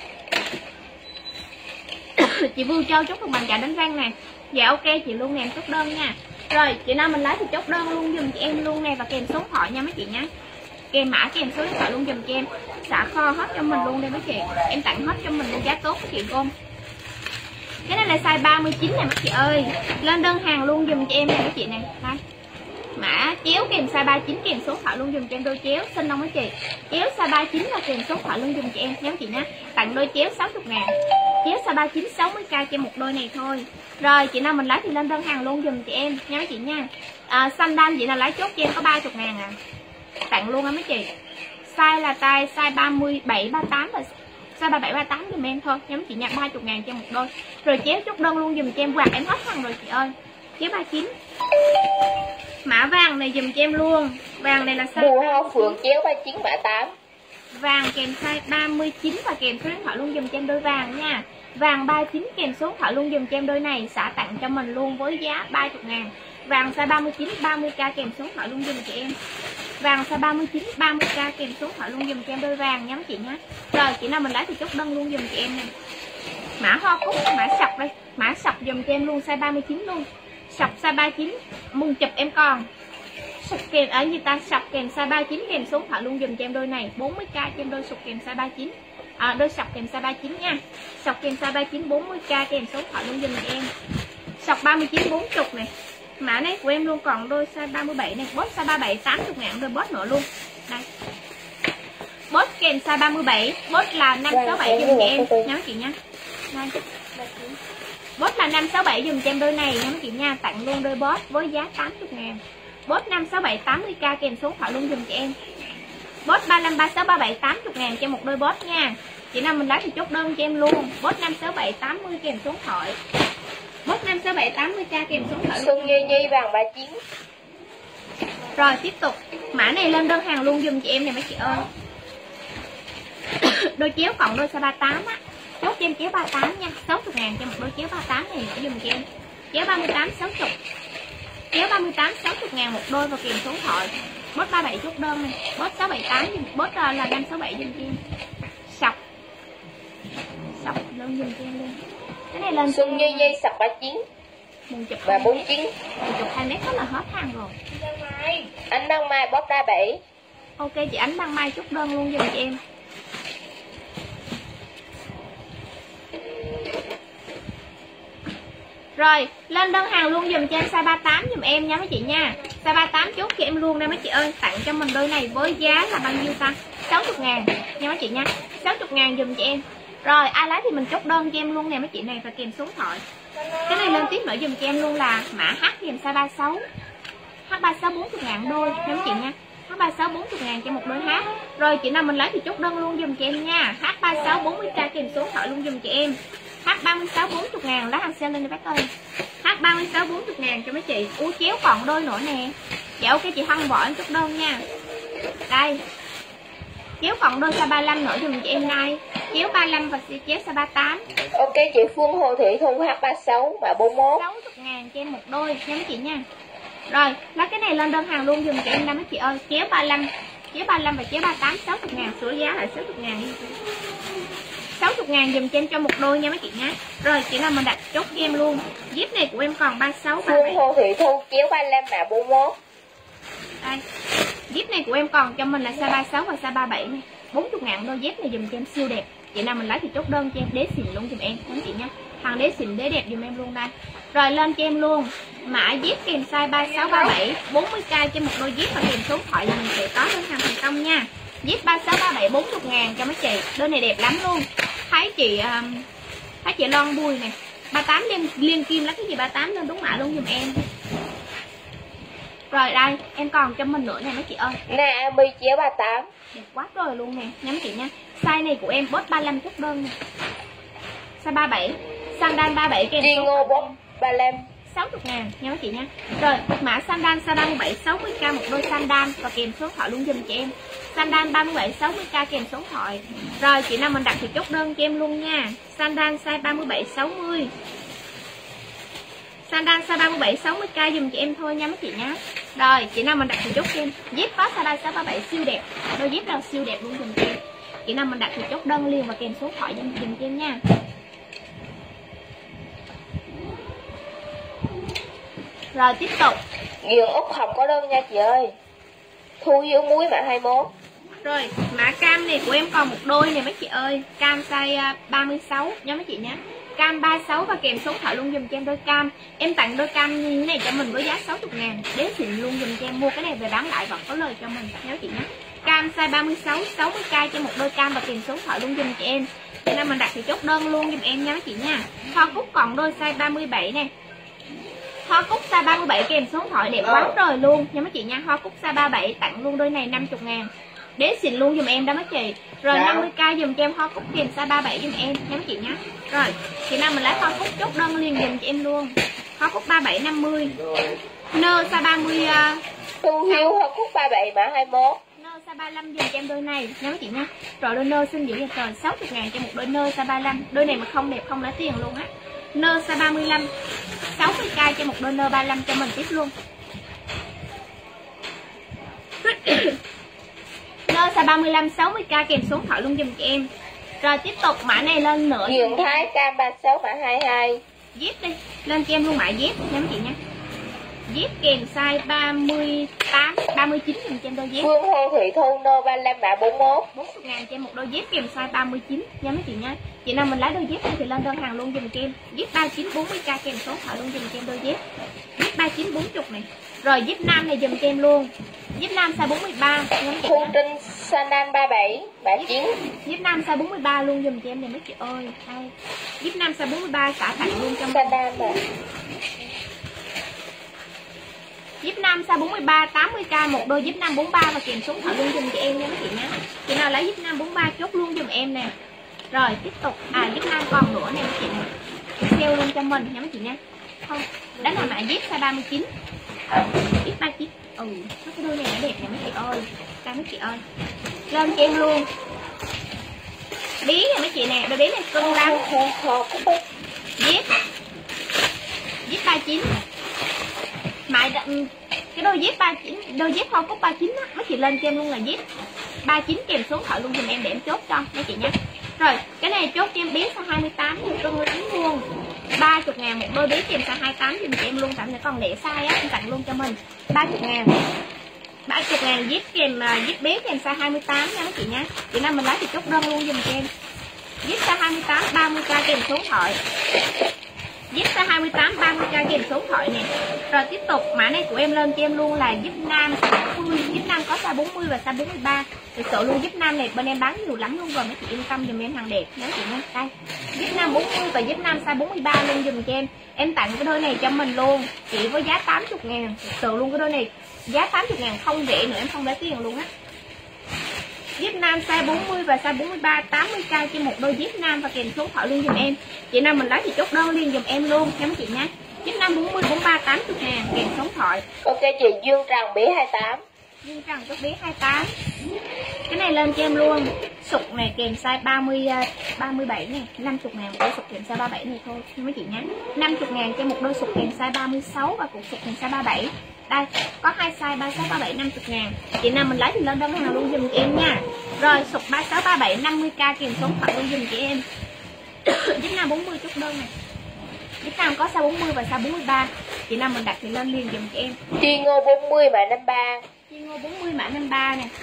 Chị Vui Châu chốt được bằng trả đánh răng nè. Dạ ok chị luôn nè, em chốt đơn nha. Rồi chị nào mình lấy thì chốt đơn luôn dùm cho em luôn nè, và kèm số điện thoại nha mấy chị nha. Kèm mã kèm số điện thoại luôn dùm cho em. Xả kho hết cho mình luôn đây mấy chị. Em tặng hết cho mình luôn, giá tốt chị cô. Cái này là size 39 nè mấy chị ơi. Lên đơn hàng luôn dùm cho em nè mấy chị nè. Đây. Mã chéo kèm size 39 kèm số điện thoại luôn dùm cho em đôi chéo xinh không mấy chị. Chéo size 39 và kèm số điện thoại luôn dùm cho em nha mấy chị nha. Tặng đôi chéo 60.000. Chéo size 39 60k cho một đôi này thôi. Rồi chị nào mình lấy thì lên đơn hàng luôn dùm cho em nha mấy chị nha. Sandal chị nào lấy chốt cho em có 30.000 à. Tặng luôn á mấy chị. Size là size 37 38 và size 37 38 dùm em thôi nha mấy chị nha, 30.000 cho một đôi. Rồi chéo chốt đơn luôn dùm cho em, quạt em hết hàng rồi chị ơi. Chéo 39. Mã vàng này dùm cho em luôn. Vàng này là size Mùa hoa phượng chéo 39 mã 8. Vàng kèm size 39 và kèm số điện thoại luôn dùm cho em đôi vàng nha. Vàng 39 kèm số điện thoại luôn dùm cho em đôi này, xả tặng cho mình luôn với giá 30.000. Vàng size 39 30k kèm số điện thoại luôn dùm cho em. Vàng size 39 30k kèm số điện thoại luôn dùm cho em đôi vàng nha chị nhé. Rồi chị nào mình lấy thì chốt đơn luôn dùm cho em nè. Mã hoa cúc, mã sọc đây. Mã sọc dùm cho em luôn size 39 luôn. Sọc size 39, mùng chụp em còn. Sọc kèm ở như ta, sọc kèm size 39 kèm số điện thoại luôn dùm cho em đôi này, 40k cho em đôi sọc kèm size 39. Đôi sọc kèm size 39 nha. Sọc kèm size 39 40k kèm số điện thoại luôn dùm cho em. Sọc 39 40 này. Mã này của em luôn còn đôi size 37 này, bot size 37 80.000 đôi bot nữa luôn. Đây. Bot kèm size 37, bot là 567 dùm cho em nha chị nha. Đây. Bot là 567 dùm cho em đôi này nha chị nha, tặng luôn đôi bot với giá 80.000. Bot 567 80k kèm số điện thoại luôn dùm cho em. Bot 35 36 37 80.000 cho một đôi bot nha. Chị nào mình lấy thì chốt đơn cho em luôn. Bốt 56780 kèm số điện thoại. Bốt 56780k kèm số điện thoại. Xuân Nhi Nhi vàng 39. Rồi tiếp tục. Mã này lên đơn hàng luôn dùm chị em này mấy chị ơi. Đôi chéo còn đôi size 38 á. Chốt cho em chéo 38 nha. 60.000 cho một đôi chéo 38 này dùm chị em. Chéo 38 60. Chéo 38 60.000 một đôi và kèm số điện thoại. Bốt 37 chốt đơn này. Bốt 678 bốt là 567 dùm chị em. Sọc lên dùm cho em luôn. Cái này lên Xuân Nhi Nhi sọc 39 và 49. Mình chụp 2 mét là hết hàng rồi. Anh Đăng Mai bóp 37. Ok chị Ánh Đăng Mai chốt đơn luôn dùm chị em. Rồi lên đơn hàng luôn dùm cho em size 38 dùm em nha mấy chị nha. Size 38 chốt cho em luôn đây mấy chị ơi. Tặng cho mình đôi này với giá là bao nhiêu ta? 60.000 nha mấy chị nha. 60.000 dùm cho em. Rồi ai lấy thì mình chốt đơn cho em luôn nè mấy chị này và kèm số điện thoại. Cái này lên tiếp nữa dùm cho em luôn là mã H dùm size 36. H36 40.000 đôi nha mấy chị nha. H36 40.000 cho một đôi H. Rồi chị nào mình lấy thì chốt đơn luôn dùm cho em nha. H36 40k kèm số điện thoại luôn dùm chị em. H36 40.000 lá hàng sale lên bác ơi. H36 40.000 cho mấy chị. Chéo còn đôi nữa nè. Dạ ok chị Hân bỏ em chốt đơn nha. Đây. Chéo còn đôi size 35 nữa dùm chị em đây. Chéo 35 và chéo size 38. Ok chị Phương Hồ Thị Thu H36 và 41. 60.000 cho em một đôi nha mấy chị nha. Rồi, lấy cái này lên đơn hàng luôn dùm cho em nha mấy chị ơi. Chéo 35, chéo 35 và chéo 38 60.000, sửa giá lại 60.000 đi. 60.000 dùm cho em cho một đôi nha mấy chị nhé. Rồi, chị nào mình đặt chốt cho em luôn. Zip này của em còn 36 37. Phương Hồ Thị Thu chéo 35 và 41. Đây. Zip này của em còn cho mình là size 36 và size 37 này. 40.000 đôi dép này dùm cho em siêu đẹp. Chị nào mình lấy thì chốt đơn cho em đế xịn luôn dùm em mấy chị nhé. Hàng đế xịn đế đẹp dùm em luôn đây. Rồi lên cho em luôn mã dép kèm size 36 37 40k cho một đôi dép và kèm số điện thoại là mình sẽ có đơn hàng thành công nha. Dép 36 37 40.000 cho mấy chị. Đôi này đẹp lắm luôn. Thấy chị Loan Bùi nè. 38 liên kim lấy cái gì 38 lên đúng mã luôn dùm em. Rồi đây, em còn cho mình nữa nè mấy chị ơi. Naomi chéo 38. Đẹp quá rồi luôn nè, nhắm chị nha. Size này của em bốt 35 chốt đơn nè. Size 37, sandal 37 kèm Đi Ngô bốt 35. 60.000 nha mấy chị nha. Rồi, mã sandal size 37 60k một đôi sandal và kèm số điện thoại luôn giùm chị em. Sandal 37 60k kèm số điện thoại. Rồi, chị nào mình đặt thì chốt đơn cho em luôn nha. Sandal size 37 60. Sandal size 37 60k dùm chị em thôi nha mấy chị nhá. Rồi, chị nào mình đặt thì chốt cho em. Zip có sandal size 37 siêu đẹp. Đôi zip là siêu đẹp luôn dùm chị em. Chị nào mình đặt thì chốt đơn liền và kèm số điện thoại dùm chị em nha. Rồi tiếp tục. Giường Úc Hồng có đơn nha chị ơi. Thu Hiếu Muối mã 21. Rồi, mã cam này của em còn một đôi nè mấy chị ơi. Cam size 36 nha mấy chị nhé. Cam 36 và kèm số điện thoại luôn dùm cho em đôi cam. Em tặng đôi cam như thế này cho mình với giá 60.000. Đế xịn luôn dùm cho em. Mua cái này về bán lại vẫn có lời cho mình nha chị nhé. Cam size 36 60k cho một đôi cam và kèm số điện thoại luôn dùm cho em. Cho nên mình đặt thì chốt đơn luôn dùm em nha mấy chị nha. Hoa cúc còn đôi size 37 nè. Hoa cúc size 37 kèm số điện thoại đẹp quá trời luôn nha mấy chị nha. Hoa cúc size 37 tặng luôn đôi này 50.000. Đế xịn luôn dùm em đó mấy chị. Rồi 50k dùm cho em hoa cúc kèm size 37 dùm em nha mấy chị nhé. Rồi chị nào mình lấy hoa cúc chốt đơn liền dùm cho em luôn. Hoa cúc 37 50. Nơ size 30. Thu Hiếu hoa cúc 37 mã 21. Nơ size 35 dùm cho em đôi này nha mấy chị nha. Rồi đôi nơ xinh dữ vậy trời, 60.000 cho một đôi nơ size 35. Đôi này mà không đẹp không lấy tiền luôn á. Nơ size 35 60k cho một đôi nơ 35 cho mình tiếp luôn. Nơ size 35 60k kèm số điện thoại luôn dùm cho em. Rồi tiếp tục mã này lên nữa. Giường Thái cam 36 mã 22. Dép đi, lên cho em luôn mã dép nha mấy chị nha. Dép kèm size 38 39 dùm cho em đôi dép. Phương Hồ Thị Thu nơ 35 mã 41. 40.000 cho em một đôi dép kèm size 39 nha mấy chị nha. Chị nào mình lấy đôi dép thì lên đơn hàng luôn dùm cho em. Dép 39 40k kèm số điện thoại luôn dùm cho em đôi dép. Dép 39 40 này. Rồi dép nam này dùm cho em luôn. Dép nam size 43 nha mấy chị. Thu Trinh Sanan 37 mã 9. Dép nam size 43 luôn dùm cho em này mấy chị ơi. Đây. Dép nam size 43 xả tặng luôn cho mình. Sanan mà. Dép nam size 43 80k một đôi dép nam 43 và kèm số điện thoại luôn dùm cho em nha mấy chị nhé. Chị nào lấy dép nam 43 chốt luôn dùm em nè. Rồi tiếp tục giúp nam còn nữa nè mấy chị này, sale luôn cho mình nha mấy chị nha. Không, đó là mã zip size 39, zip 39. Nó cái đôi này nó đẹp nè mấy chị ơi, đây mấy chị ơi, lên cho em luôn. Bí nè mấy chị nè, đôi bí này cưng lắm. Zip 39, mại cái đôi zip 39, đôi zip hoa cúc 39 á, mấy chị lên cho em luôn là zip 39 kèm số thoại luôn giùm em để em chốt cho mấy chị nhé. Rồi cái này chốt cho em bí size 28 thì cưng lắm luôn, 30.000 một đôi bí kèm size 28 giùm cho em luôn, tặng sẽ còn lẻ size á, em tặng luôn cho mình 30.000. 30.000 zip kèm zip bí kèm size 28 nha mấy chị nhé. Chị Nam mình lấy thì chốt đơn luôn giùm cho em. Zip size 28 30k kèm số thoại. Zip size 28 30k kèm số thoại nè. Rồi tiếp tục mã này của em lên cho em luôn là zip nam 40, zip nam có size 40 và size 43. Thực sự luôn zip nam này bên em bán nhiều lắm luôn rồi, mấy chị yên tâm giùm em hàng đẹp nhớ chị nha. Đây, zip nam 40 và zip nam size 43 luôn giùm cho em. Em tặng cái đôi này cho mình luôn, chỉ với giá 80.000. Thực sự luôn cái đôi này giá 80.000 không rẻ nữa, em không lấy tiền luôn á. Zip nam size 40 và size 43 80k trên một đôi zip nam và kèm số thoại luôn giùm em. Chị nào mình lấy thì chốt đơn liền giùm em luôn nha mấy chị nhé. Zip nam 40 43 80.000 kèm số thoại. Ok chị Dương Trần bí 28. Dương Trần chốt bí 28. Cái này lên cho em luôn. Sụt này kèm size 37 này, 50.000 một đôi sụt kèm size 37 này thôi mấy chị nhé. 50.000 cho một đôi sụt kèm size 36 và cục sụt kèm size 37. Đây, có hai size 36 37 50.000. Chị nào mình lấy thì lên đơn hàng luôn giùm chị em nha. Rồi sụt 36 37 50k kèm số thoại luôn giùm chị em. Zip nam 40 chút đơn này. Zip nam có size 40 và size 43. Chị nào mình đặt thì lên liền giùm chị em. Chi Ngô 40 mã 53. Chi Ngô 40 mã 53 nè.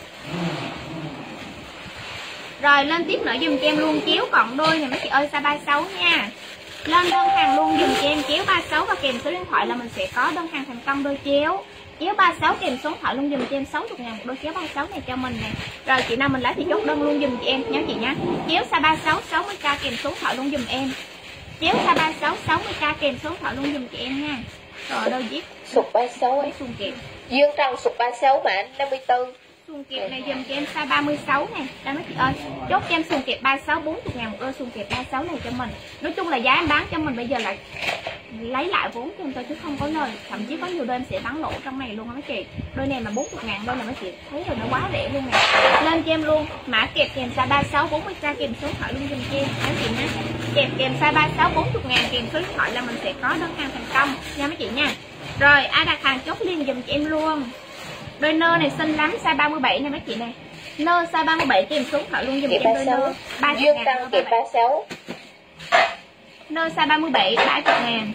Rồi lên tiếp nữa giùm cho em luôn chéo còn đôi này mấy chị ơi, size 36 nha. Lên đơn hàng luôn dùm cho em chéo 36 và kèm số điện thoại là mình sẽ có đơn hàng thành công đôi chéo. Chéo 36 kèm số điện thoại luôn dùm cho em 60.000 một đôi chéo 36 này cho mình nè. Rồi chị nào mình lấy thì chốt đơn luôn dùm chị em nhớ chị nhé. Chéo size 36 60k kèm số điện thoại luôn dùm em. Chéo size 36 60k kèm số điện thoại luôn dùm chị em nha. Rồi đôi zip Sụt 36 ấy. Xuồng kẹp. Dương Trần sụt 36 mã 54. Xuồng kẹp này dùm cho em size 36 này. Đây mấy chị ơi, chốt cho em xuồng kẹp 36 40.000 một đôi xuồng kẹp 36 này cho mình. Nói chung là giá em bán cho mình bây giờ là lấy lại vốn cho em thôi chứ không có lời. Thậm chí có nhiều đôi em sẽ bán lỗ trong này luôn á mấy chị. Đôi này mà 40.000 đôi này mấy chị thấy rồi, nó quá rẻ luôn nè. Lên cho em luôn mã kẹp kèm size 36 40k kèm số điện thoại luôn dùm cho em mấy chị nha. Kẹp kèm size 36 40.000 kèm số điện thoại là mình sẽ có đơn hàng thành công nha mấy chị nha. Rồi ai đặt hàng chốt liền dùm cho em luôn. Đôi nơ này xinh lắm, size 37 nha mấy chị này. Nơ size 37 kèm số điện thoại luôn dùm em đôi nơ 30.000. Dương Trần kẹp 36. Nơ size 37 30.000.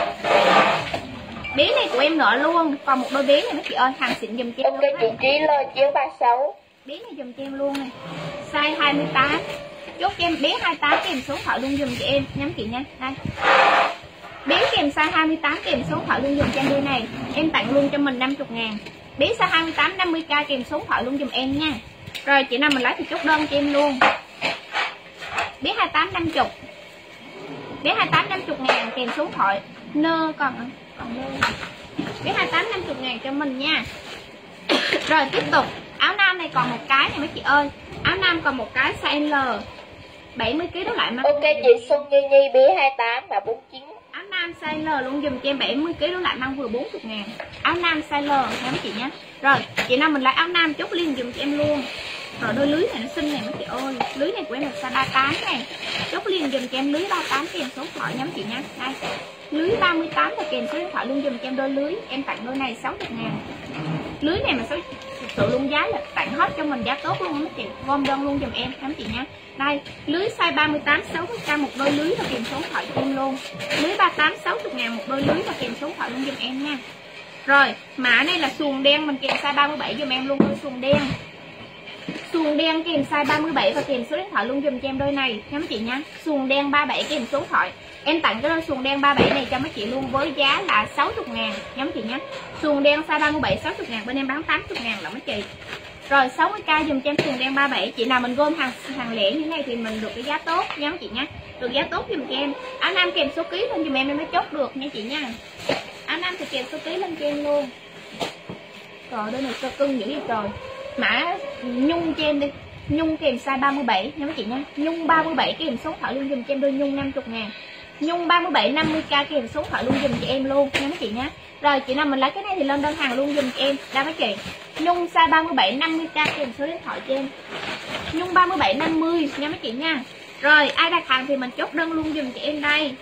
Bí này của em nữa luôn, còn một đôi bí này mấy chị ơi, hàng xịn dùm cho em. Ok chị Trí lên chéo 36. Bí này dùm cho em luôn này. Size 28. Chốt cho em bí 28 kèm số điện thoại luôn dùm cho em nhắm chị nha. Đây. Bí kèm size 28 kèm số điện thoại luôn dùm cho em đôi này. Em tặng luôn cho mình 50.000. Bí size 28 50k kèm số điện thoại luôn dùm em nha. Rồi chị nào mình lấy thì chốt đơn cho em luôn. Bí 28 50. Bí 28 50.000 kèm số điện thoại. Nơ còn nơ. Bí 28 50.000 cho mình nha. Rồi tiếp tục, áo nam này còn một cái này mấy chị ơi. Áo nam còn một cái size L 70kg đó lại mà. Ok chị Xuân Nhi Nhi bí 28 và 49. Áo nam size L luôn dùm cho em 70kg đó lại mang vừa 40.000. Áo nam size L nha mấy chị nhé. Rồi chị nào mình lấy áo nam chốt liền dùm cho em luôn. Rồi đôi lưới này nó xinh này mấy chị ơi. Lưới này của em là size 38 này. Chốt liền dùm cho em lưới 38 kèm số điện thoại nha mấy chị nhé. Đây. Lưới 38 và kèm số điện thoại luôn dùm cho em đôi lưới. Em tặng đôi này 60.000. Lưới này mà thực sự luôn giá là tặng hết cho mình giá tốt luôn mấy chị. Gom đơn luôn dùm em mấy chị nhé. Đây, lưới size 38 60k một đôi lưới và kèm số điện thoại cho em luôn. Lưới 38 60.000 một đôi lưới và kèm số điện thoại luôn dùm em nha. Rồi, mã này là xuồng đen mình kèm size 37 dùm em luôn đôi xuồng đen. Xuồng đen kèm size 37 và kèm số điện thoại luôn dùm cho em đôi này nha mấy chị nhé. Xuồng đen 37 kèm số điện thoại. Em tặng cái đôi xuồng đen 37 này cho mấy chị luôn với giá là 60.000 nha mấy chị nhé. Xuồng đen size 37 60.000 bên em bán 80.000 là mấy chị. Rồi 60k dùm cho em xuồng đen 37. Chị nào mình gom hàng lẻ như thế này thì mình được cái giá tốt nha mấy chị nhé. Được giá tốt dùm cho em. Áo nam kèm số ký lên dùm em mới chốt được nha chị nha. Áo nam thì kèm số ký lên cho em luôn. Rồi đôi này cơ cưng dữ vậy trời. Mã nhung cho em đi. nhung kèm size 37 nha mấy chị nha. Nhung 37 kèm số thoại luôn dùm cho em đôi nhung 50.000. Nhung 37 50k kèm số thoại luôn dùm cho em luôn nha mấy chị nhé. Rồi chị nào mình lấy cái này thì lên đơn hàng luôn dùm cho em. Đây mấy chị. Nhung size 37 50k kèm số điện thoại cho em. Nhung 37 50 nha mấy chị nha. Rồi ai đặt hàng thì mình chốt đơn luôn dùm cho em đây.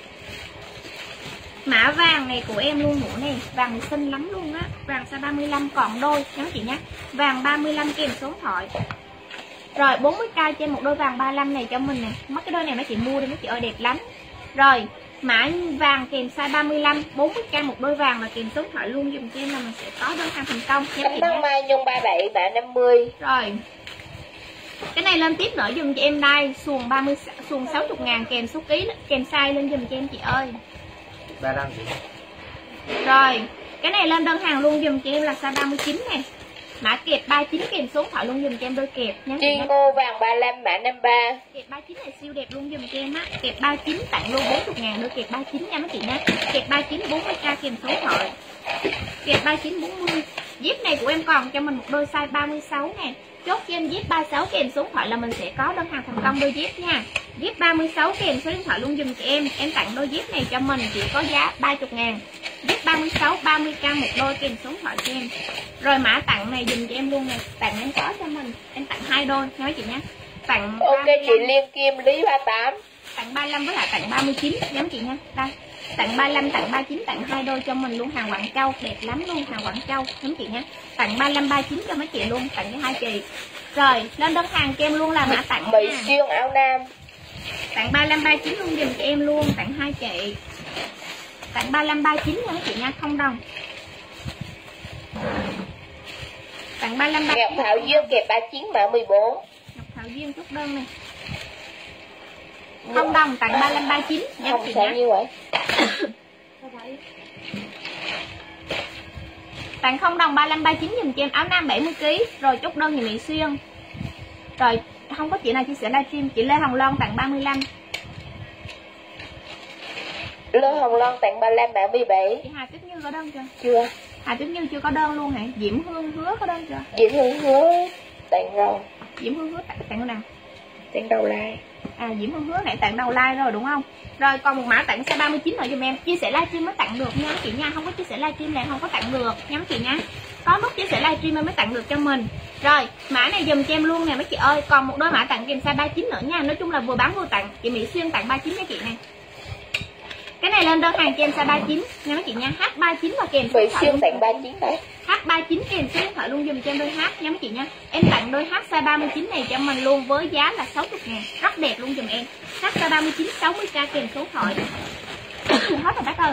Mã vàng này của em luôn nữa này, vàng này xinh lắm luôn á, vàng size 35 còn đôi nha mấy chị nhé. Vàng 35 kèm số điện thoại. Rồi 40k trên một đôi vàng 35 này cho mình nè. Mất cái đôi này mấy chị mua đi mấy chị ơi, đẹp lắm. Rồi mã vàng kèm size 35 40k một đôi vàng là kèm số điện thoại luôn dùm cho em là mình sẽ có đơn hàng thành công nha chị nhé. Mai nhung 37 mã 50. Rồi cái này lên tiếp nữa dùm cho em đây, xuồng 30 xuồng 60.000 kèm số ký kèm size lên dùm cho em chị ơi. 35 chị. Rồi cái này lên đơn hàng luôn dùm cho em là size 39 này. Mã kẹp 39 kèm số thoại luôn dùm cho em đôi kẹp nhé. Tri ngô vàng 35 mã 53. Kẹp 39 này siêu đẹp luôn dùm cho em á. Kẹp 39 tặng luôn 40.000 đôi kẹp 39 nha mấy chị nha. Kẹp 39 40k kèm số thoại. Kẹp 39 40. Zip này của em còn cho mình một đôi size 36 nè. Chốt cho em zip 36 kèm số thoại là mình sẽ có đơn hàng thành công đôi zip nha. Zip 36 kèm số điện thoại luôn dùm cho em. Em tặng đôi zip này cho mình chỉ có giá 30.000. Zip 36 30k một đôi kèm số điện thoại cho em. Rồi mã tặng này dùm cho em luôn nè. Tặng em có cho mình. Em tặng 2 đôi nha mấy chị nhé. Tặng Ok 35. chị Liên Kim Lý 38. Tặng 35 với lại tặng 39 nha mấy chị nha. Đây. Tặng 35 tặng 39 tặng 2 đôi cho mình luôn, hàng Quảng Châu đẹp lắm luôn, hàng Quảng Châu nha mấy chị nha. Tặng 35 39 cho mấy chị luôn, tặng cho 2 chị. Rồi lên đơn hàng cho em luôn là mã tặng Mỹ xuyên áo nam. Tặng 35 39 luôn dùm cho em luôn, tặng 2 chị. Tặng 35 39 nha mấy chị nha, không đồng. Tặng 35 39. Ngọc Thảo Duyên kẹp 39 mã 14. Ngọc Thảo Duyên chốt đơn này. Không đồng, tặng 35 39 nha Không chị sao nha. như vậy. Tặng không đồng 35 39 dùm cho em áo nam 70kg. Rồi chốt đơn thì Mỹ Xuyên. Rồi không có chị nào chia sẻ livestream. Chị Lê Hồng Loan tặng 35. Lê Hồng Loan tặng 35 mã 17. Chị Hà Tuyết Như có đơn chưa? Chưa. Hà Tuyết Như chưa có đơn luôn hả? Diễm Hương Hứa có đơn chưa? Diễm Hương Hứa tặng rồi. Diễm Hương Hứa tặng cái nào? Tặng đầu lai. À Diễm Hương Hứa nãy tặng đầu like rồi đúng không? Rồi còn một mã tặng size 39 nữa giùm em. Chia sẻ livestream mới tặng được nha mấy chị nha. Không có chia sẻ livestream là không có tặng được nha mấy chị nha. Có nút chia sẻ livestream mới tặng được cho mình. Rồi mã này dùm cho em luôn nè mấy chị ơi. Còn một đôi mã tặng kèm size 39 nữa nha. Nói chung là vừa bán vừa tặng. Chị Mỹ Xuyên tặng 39 cho chị này. Cái này lên đơn hàng cho em size 39 nha mấy chị nha. H39 và kèm số Mỹ điện thoại Xuyên luôn. tặng 39 đấy. H39 kèm số điện thoại luôn dùm cho em đôi H nha mấy chị nha. Em tặng đôi H size 39 này cho mình luôn với giá là 60.000. Rất đẹp luôn dùm em. H size 39 60k kèm số điện thoại. Hết rồi bác ơi.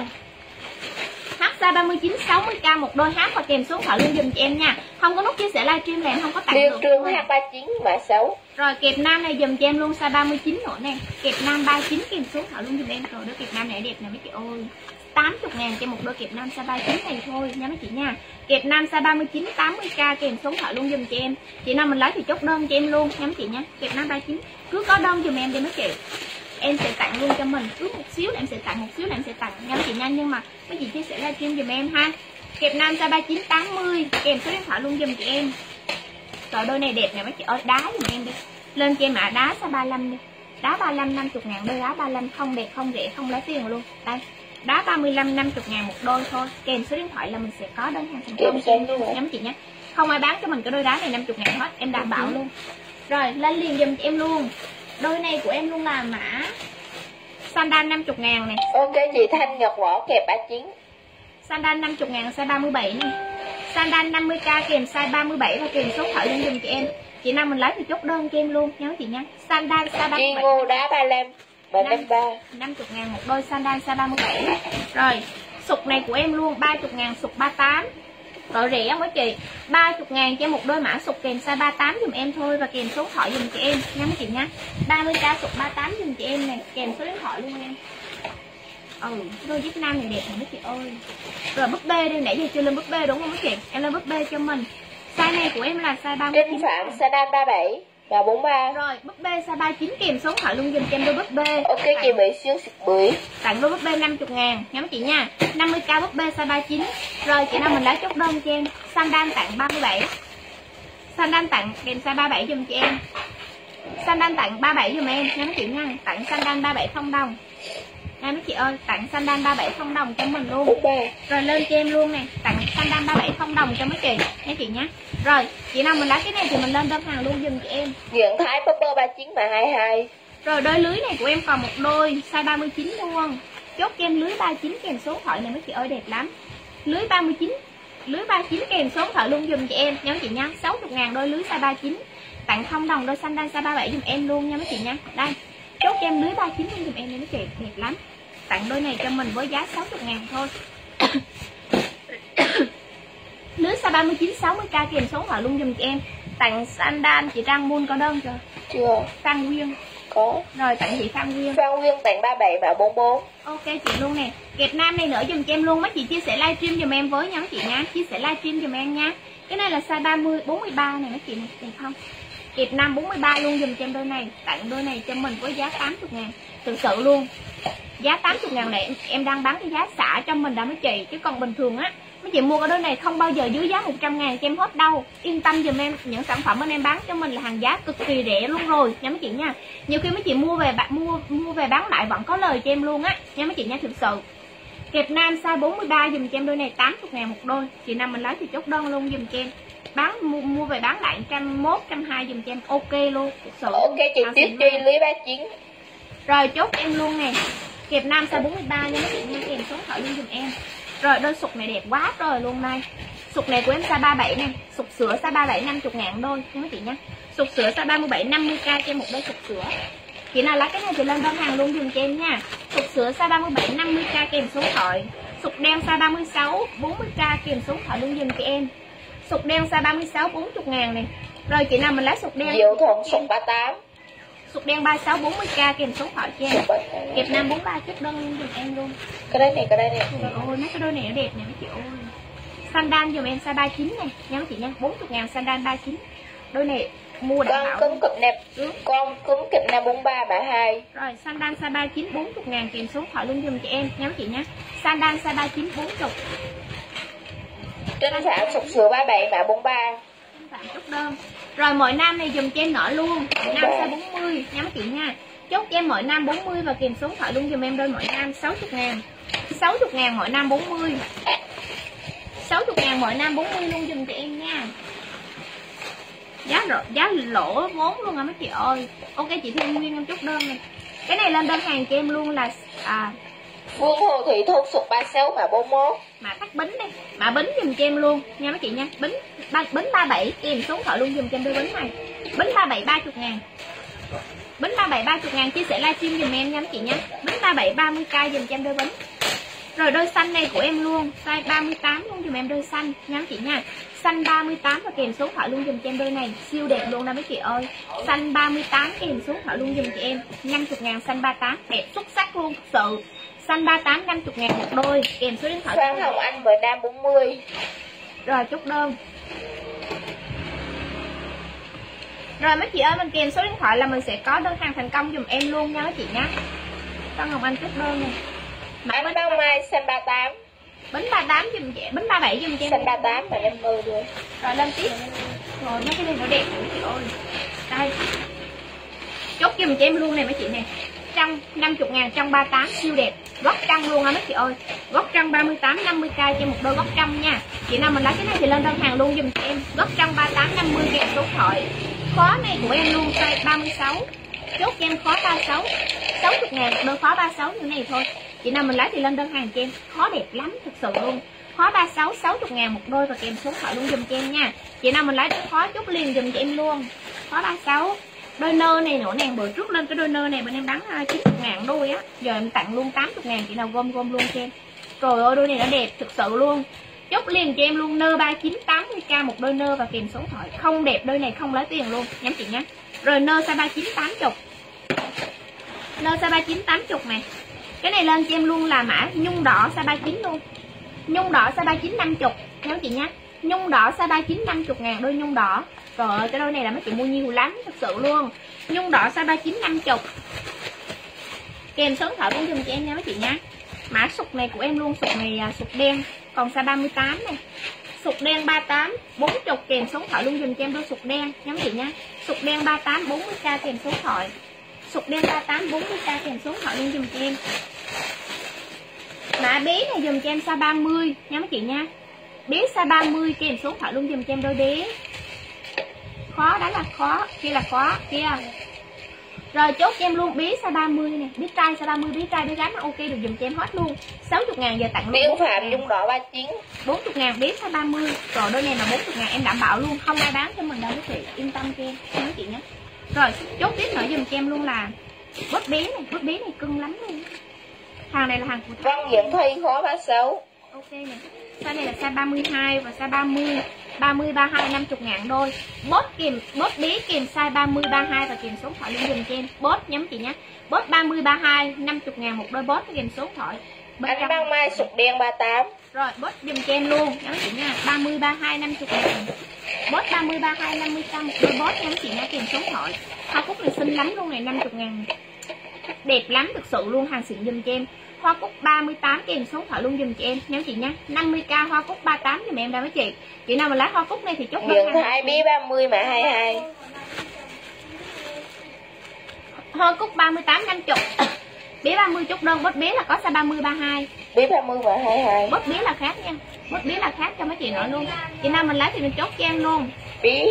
H size 39 60k một đôi H và kèm số điện thoại luôn dùm cho em nha. Không có nút chia sẻ livestream là em không có tặng Liên được. Trương H39 mã 6. Rồi kẹp nam này dùm cho em luôn size 39 nữa nè. Kẹp nam 39 kèm số điện thoại luôn dùm em. Rồi đôi kẹp nam này đẹp nè mấy chị ơi. 80.000 cho một đôi kẹp nam size 39 này thôi nha mấy chị nha. Kẹp nam size 39 80k kèm số điện thoại luôn dùm cho em. Chị nào mình lấy thì chốt đơn cho em luôn nha mấy chị nha. Kẹp nam 39 cứ có đơn dùm em đi mấy chị. Em sẽ tặng luôn cho mình, cứ một xíu là em sẽ tặng, một xíu là em sẽ tặng nha mấy chị nha. Nhưng mà mấy chị chia sẻ livestream dùm em ha. Kẹp nam size 39 80 kèm số điện thoại luôn dùm chị em. Rồi đôi này đẹp nè mấy chị ơi, đá dùm em đi. Lên cho em mã đá size 35 đi. Đá 35 50.000 đôi, đá 35 không đẹp không rẻ không lấy tiền luôn. Đây. Đá 35 50.000 một đôi thôi. Kèm số điện thoại là mình sẽ có đơn hàng thành công cho em luôn nha mấy chị nha. Không ai bán cho mình cái đôi đá này 50.000 hết, em đảm bảo luôn. Rồi lên liền dùm cho em luôn. Đôi này của em luôn là mã sandal 50.000 này. Ok chị Thanh Ngọc Võ kẹp 39. Sandal 50.000 size 37 này. Sandal 50k kèm size 37 và kèm số điện thoại lên dùm chị em. Chị nào mình lấy thì chốt đơn cho em luôn nha chị nha. Sandal size 37. Tri ngô đá 35 và 53. 50.000 một đôi sandal size 37. Rồi, sụt này của em luôn 30.000 sụt 38. Rồi rẻ quá chị. 30.000 cho một đôi mã sụt kèm size 38 dùm em thôi và kèm số điện thoại dùm chị em nha mấy chị nha. 30k sụt 38 dùm chị em này, kèm số điện thoại luôn em. Đôi Việt Nam này đẹp này mấy chị ơi. Rồi búp bê đi, nãy giờ chưa lên búp bê đúng không mấy chị? Em lên búp bê cho mình. Size này của em là size 39. Trinh Phạm Sandal 37 và 43. Rồi búp bê size 39 kèm số điện thoại luôn dùm cho em đôi búp bê. Ok chị Mỹ Xuyên xịt bưởi. Tặng đôi búp bê 50.000 nha mấy chị nha. 50k búp bê size 39. Rồi chị nào mình lấy chốt đơn cho em. Sandal tặng 37. Sandal tặng kèm size 37 dùm cho em. Sandal tặng 37 dùm em nha mấy chị nha. Tặng sandal 37 không đồng nha mấy chị ơi. Tặng sandal 37 không đồng cho mình luôn. Rồi lên cho em luôn nè. Tặng sandal 37 không đồng cho mấy chị nhá. Rồi chị nào mình lấy cái này thì mình lên đơn hàng luôn dùm chị em. Nguyễn Thái Purple 39 mà 22. Rồi đôi lưới này của em còn một đôi size 39 luôn. Chốt cho em lưới 39 kèm số điện thoại này mấy chị ơi, đẹp lắm. Lưới 39 kèm số điện thoại luôn dùm chị em nha mấy chị nha. 60.000 đôi lưới size 39. Tặng không đồng đôi sandal size 37 dùm em luôn nha mấy chị nha. Đây, chốt cho em lưới 39 luôn dùm em nha mấy chị, đẹp lắm. Tặng đôi này cho mình với giá 60.000 thôi. Lưới size 39 60k kèm số điện thoại luôn dùm chị em. Tặng sandal chị Trang Moon có đơn chưa? Chưa. Phan Nguyên Có. rồi, tặng chị Phan Nguyên. Phan Nguyên tặng 37 và 44. Ok chị luôn nè. Kẹp nam này nữa dùm cho em luôn. Mấy chị chia sẻ livestream dùm em với nha mấy chị nha. Chia sẻ livestream dùm em nha. Cái này là size 30 43 này mấy chị này, đẹp không? Kẹp nam 43 luôn dùm cho em đôi này. Tặng đôi này cho mình với giá 80.000. Thực sự luôn. Giá 80.000 này em đang bán cái giá xả cho mình đã mấy chị, chứ còn bình thường á mấy chị mua cái đôi này không bao giờ dưới giá 100.000 cho em hết đâu. Yên tâm dùm em, những sản phẩm bên em bán cho mình là hàng giá cực kỳ rẻ luôn rồi nha mấy chị nha. Nhiều khi mấy chị mua về bán lại vẫn có lời cho em luôn á nha mấy chị nha, thực sự. Kẹp nam size 43 dùm cho em đôi này 80.000 một đôi. Chị nào mình lấy thì chốt đơn luôn dùm cho em. Mua về bán lại 101, 120 dùm cho em, ok luôn, thực sự. Ok chị tiếp truy lưới 39. Rồi chốt cho em luôn nè. Kẹp nam size 43 nha mấy chị nha, kèm số thoại luôn dùm em. Rồi đôi sụt này đẹp quá trời luôn đây. Sụt này của em size 37 nè, sụt sữa size 37 50.000 đôi nha mấy chị nha. Sụt sữa size 37 50k cho em một đôi sụt sữa. Chị nào lấy cái này thì lên đơn hàng luôn dùm cho em nha. Sụt sữa size 37 50k kèm số thoại. Sụt đen size 36 40k kèm số thoại luôn dùm cho em. Sụt đen size 36 40.000 này. Rồi chị nào mình lấy sụt đen. Diệu Thuận sụt 38. Sụt đen 36 40k kèm số thoại cho em. Kẹp nam 43 chút đơn luôn dùm em luôn. Cái đây này. Trời ơi, mấy cái đôi này nó đẹp nè mấy chị ơi. Sandal dùm em size 39 này nha mấy chị nha. 40.000 sandal 39. Đôi này mua đảm bảo. Con cứng cụp nẹp. Con cứng kịch nam 43 mã 2. Rồi sandal size 39 40.000 kèm số điện thoại luôn dùm chị em nha mấy chị nha. Sandal size 39 40. Trên phạm sụt sữa 37 mã 43. Phạm chốt đơn. Rồi mỗi nam này dùm cho em nọ luôn. Nam size 40 nha mấy chị nha. Chốt cho em mỗi nam 40 và kèm số điện thoại luôn dùm em đôi mỗi nam 60.000. 60.000 mỗi nam 40. 60.000 mỗi nam 40 luôn dùm cho em nha. Giá lỗ vốn luôn à mấy chị ơi. Ok chị Thiên Nguyên em chốt đơn này. Cái này lên đơn hàng cho em luôn là Vương Hồ Thị Thôn sụt 36 mã 41. mã tắt bính đây. Mã bính dùm cho em luôn nha mấy chị nha. Bính 37 kèm số điện thoại luôn dùm cho em đôi bính này. Bính 37 30.000. Bính 37 30.000 chia sẻ livestream dùm em nha mấy chị nha. Bính 37 30k dùm cho em đôi bính. Rồi đôi xanh này của em luôn, size 38 luôn dùm em đôi xanh nha mấy chị nha. Xanh 38 và kèm số điện thoại luôn dùm cho em đôi này, siêu đẹp luôn đó mấy chị ơi. Xanh 38 kèm số điện thoại luôn dùm chị em. 50.000 xanh 38, đẹp xuất sắc luôn thực sự. Xanh 38 50.000 một đôi, kèm số điện thoại. Phan Hồng Anh với nam 40. Rồi chốt đơn. Rồi mấy chị ơi, mình kèm số điện thoại là mình sẽ có đơn hàng thành công dùm em luôn nha mấy chị nhé. Phan Hồng Anh chốt đơn này. Anh Bao Mai xanh 38. Bính 38 dùm chị, bính 37 dùm cho em. Xanh 38 và 50 luôn. Rồi lên tiếp. Rồi mấy cái này nó đẹp mấy chị ơi. Đây. Chốt dùm cho em luôn này mấy chị nè. Trăng 50.000 trong 38 siêu đẹp. Góc trăng luôn á mấy chị ơi. Góc trăng 38 50k cho một đôi góc trăng nha. Chị nào mình lấy cái này thì lên đơn hàng luôn dùm cho em. Góc trăng 38 50 kèm số thoại. Khó này của em luôn size 36. Chốt cho em khó 36. 60.000 đôi khó 36 như này thôi. Chị nào mình lấy thì lên đơn hàng cho em. Khó đẹp lắm thực sự luôn. Khó 36 60.000 một đôi và kèm số thoại luôn dùm cho em nha. Chị nào mình lấy đôi khó chốt liền dùm cho em luôn. Khó 36. Đôi nơ này nữa nè, bữa trước lên cái đôi nơ này bên em bán 90.000 đôi á. Giờ em tặng luôn 80.000, chị nào gom luôn cho em. Trời ơi đôi này nó đẹp thực sự luôn. Chốt liền cho em luôn nơ 39 80k một đôi nơ và kèm số thoại. Không đẹp đôi này không lấy tiền luôn nhắm chị nhé. Rồi nơ size 39 80. Nơ size 39 80 này. Cái này lên cho em luôn là mã nhung đỏ size 39 luôn. Nhung đỏ size 39 50 nhắm chị nhé. Nhung đỏ size 39 50.000 đôi nhung đỏ. Trời ơi cái đôi này là mấy chị mua nhiều lắm thật sự luôn. Nhung đỏ size 39 50. Kèm số điện thoại cũng dùm cho em nha mấy chị nhé. Mã sụt này của em luôn, sụt này sụt đen, còn size 38 này. Sụt đen 38 40 kèm số điện thoại luôn dùm cho em đôi sụt đen nha mấy chị nhé. Sụt đen 38 40k kèm số điện thoại. Sụt đen 38 40k kèm số điện thoại luôn dùm cho em. Mã bé này dùm cho em size 30 nha mấy chị nha. Bé size 30 kèm số điện thoại luôn dùm cho em đôi bé. Khó đó là khó, kia là khó kia. Rồi chốt cho em luôn bé size 30 nè, bé trai size 30, bé trai bé gái mà ok được dùm cho em hết luôn. 60.000 giờ tặng luôn. Biên Phạm Dung đỏ 39. 40.000 bé size 30. Rồi đôi này là 40.000 em đảm bảo luôn, không ai bán cho mình đâu quý vị, yên tâm cho em nói chị nhé. Rồi chốt tiếp nữa dùm cho em luôn là bốt bé này cưng lắm luôn. Hàng này là hàng của Văn Diễm Thi khó 36. ok nè. Size này là size 32 và size 30, 30 32 50.000 đôi. Bốt bé kèm size 30 32 và kèm số điện thoại luôn dùm cho em. Bốt nhắm chị nhé. Bốt 30 32 50.000 một đôi bốt kèm số điện thoại. Anh Băng Mai sụt đen 38. Rồi bốt dùm cho em luôn nhắm chị nha. 30 32 50.000. Bốt 30 32 50 một đôi bốt nhắm chị nha kèm số điện thoại. Hoa cúc này xinh lắm luôn này, 50.000. Đẹp lắm thực sự luôn, hàng xịn dùm cho em. Hoa cúc 38 kèm số điện thoại luôn dùm chị em nhớ chị nha. 50k hoa cúc 38 dùm em đây mấy chị. Chị nào mà lấy hoa cúc này thì chốt Nhận Thái bé 30 mã 22. Hoa cúc 38 50. Bé 30 chốt đơn, bốt bé là có size 30 32. Bé 30 mã 22. Bốt bé là khác nha. Bốt bé là khác cho mấy chị nữa luôn. Chị nào mình lấy thì mình chốt cho em luôn. Bé.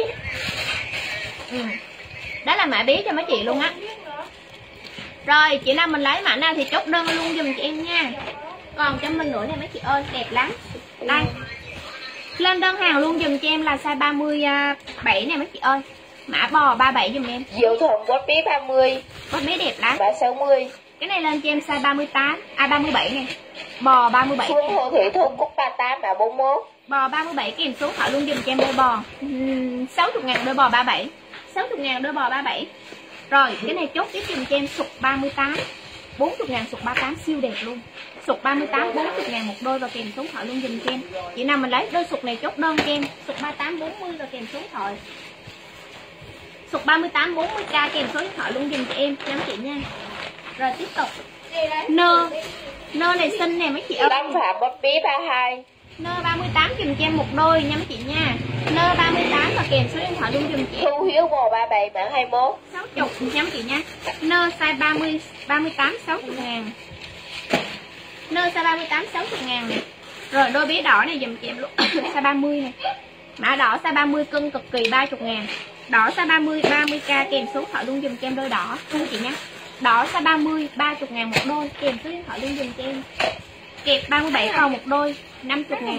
Đó là mã bé cho mấy chị luôn á. Rồi chị nào mình lấy mã nào thì chốt đơn luôn dùm chị em nha. Còn cho mình nữa này mấy chị ơi, đẹp lắm. Đây. Lên đơn hàng luôn dùm cho em là size 37 này mấy chị ơi. Mã bò 37 dùm em. Diệu Thuận bốt bé 30. Bốt bé đẹp lắm. Mã 60. Cái này lên cho em size 38, 37 này. Bò 37. Phương Hồ Thủy Thôn Cúc 38 mã 41. Bò 37 kèm số thoại luôn dùm cho em đôi bò. 60.000 đôi bò 37. 60.000 đôi bò 37. Rồi cái này chốt tiếp dùm cho em sụt 38. 40.000 sụt 38 siêu đẹp luôn. Sụt 38 40.000 một đôi và kèm số thoại luôn dùm cho em. Chị nào mình lấy đôi sụt này chốt đơn cho em. Sụt 38 40 và kèm số thoại. Sụt 38 40k kèm số điện thoại luôn dùm cho em nhắm chị nha. Rồi tiếp tục. Nơ này xinh nè mấy chị ơi. Lâm Phạm bốt bé 32. Nơ 38 dùm cho em một đôi nha mấy chị nha. Nơ 38 và kèm số điện thoại luôn dùm chị em. Thu Hiếu bò 37 mã 21. 60 nha mấy chị nha. Nơ size 30 38 60.000. Nơ size 38 60.000 này. Rồi đôi bé đỏ này dùm chị em luôn. Size 30 này. Mã đỏ size 30 cân cực kỳ 30.000. Đỏ size 30 30k kèm số điện thoại luôn dùm cho em đôi đỏ nha chị nha. Đỏ size 30 30.000 một đôi kèm số điện thoại luôn dùm cho em. Kẹp 37 còn một đôi 50.000.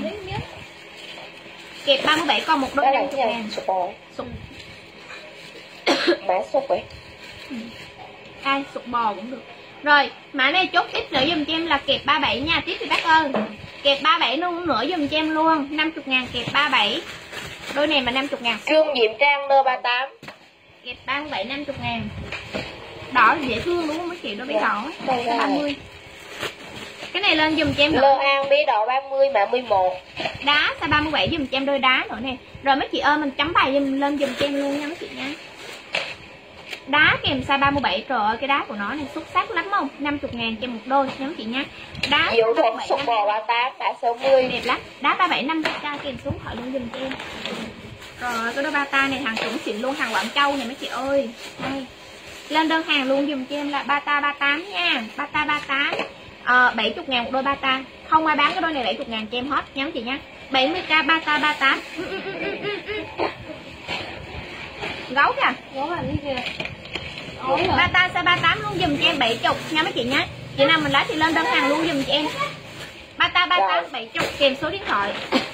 Kẹp 37 còn một đôi 50.000. Sụt. Mã sụt vậy. Ai sụt bò cũng được. Rồi mã này chốt tiếp nữa dùm cho em là kẹp 37 nha. Tiếp thì bác ơi. Kẹp 37 luôn nữa dùm cho em luôn. 50.000 kẹp 37. Đôi này mà 50.000. Trương Diệm Trang đơ 38. Kẹp 37 50.000. Đỏ dễ thương đúng không mấy chị, đôi bé đỏ 30. Cái này lên dùm cho em Lơ An bé đỏ 30 mã 11. Đá size 37 dùm cho em đôi đá nữa nè. Rồi mấy chị ơi mình chấm bài lên dùm cho em luôn nha mấy chị nha. Đá kèm size 37, trời ơi cái đá của nó này xuất sắc lắm không? 50.000 cho một đôi nha mấy chị nha. Đá Diệu Thuận sụt bò 38 mã 60. đẹp lắm. Đá 37 50k kèm xuống khỏi luôn dùm cho em. Rồi cái đôi bata này hàng chuẩn xịn luôn, hàng Quảng Châu này mấy chị ơi. Đây. Lên đơn hàng luôn dùm cho em là bata 38 nha. Bata 38. 70.000 một đôi bata. Không ai bán cái đôi này 70.000 cho em hết nha chị nha. 70k bata 38. Gấu kìa. Gấu là cái kia. Bata size 38 luôn dùm cho em 70 nha mấy chị nha. Chị nào mình lấy thì lên đơn hàng luôn dùm cho em. Bata 38 70 kèm số điện thoại.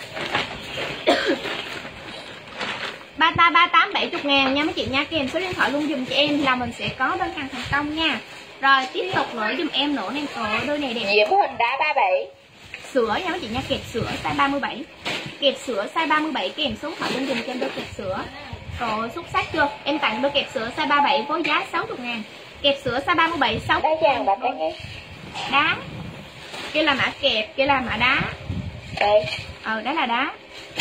Bata 38 70.000 nha mấy chị nha, kèm số điện thoại luôn dùm cho em là mình sẽ có đơn hàng thành công nha. Rồi tiếp tục nữa dùm em nữa nè, trời ơi đôi này đẹp. Diễm Hình đá 37. Sữa nha mấy chị nha, kẹp sữa size 37. Kẹp sữa size 37 kèm số điện thoại luôn dùm cho em đôi kẹp sữa. Rồi xuất sắc chưa? Em tặng đôi kẹp sữa size 37 với giá 60.000. Kẹp sữa size 37 60.000. Đá vàng bạc cái nghe. Đá. Kia là mã kẹp, kia là mã đá. Đây. Đó là đá.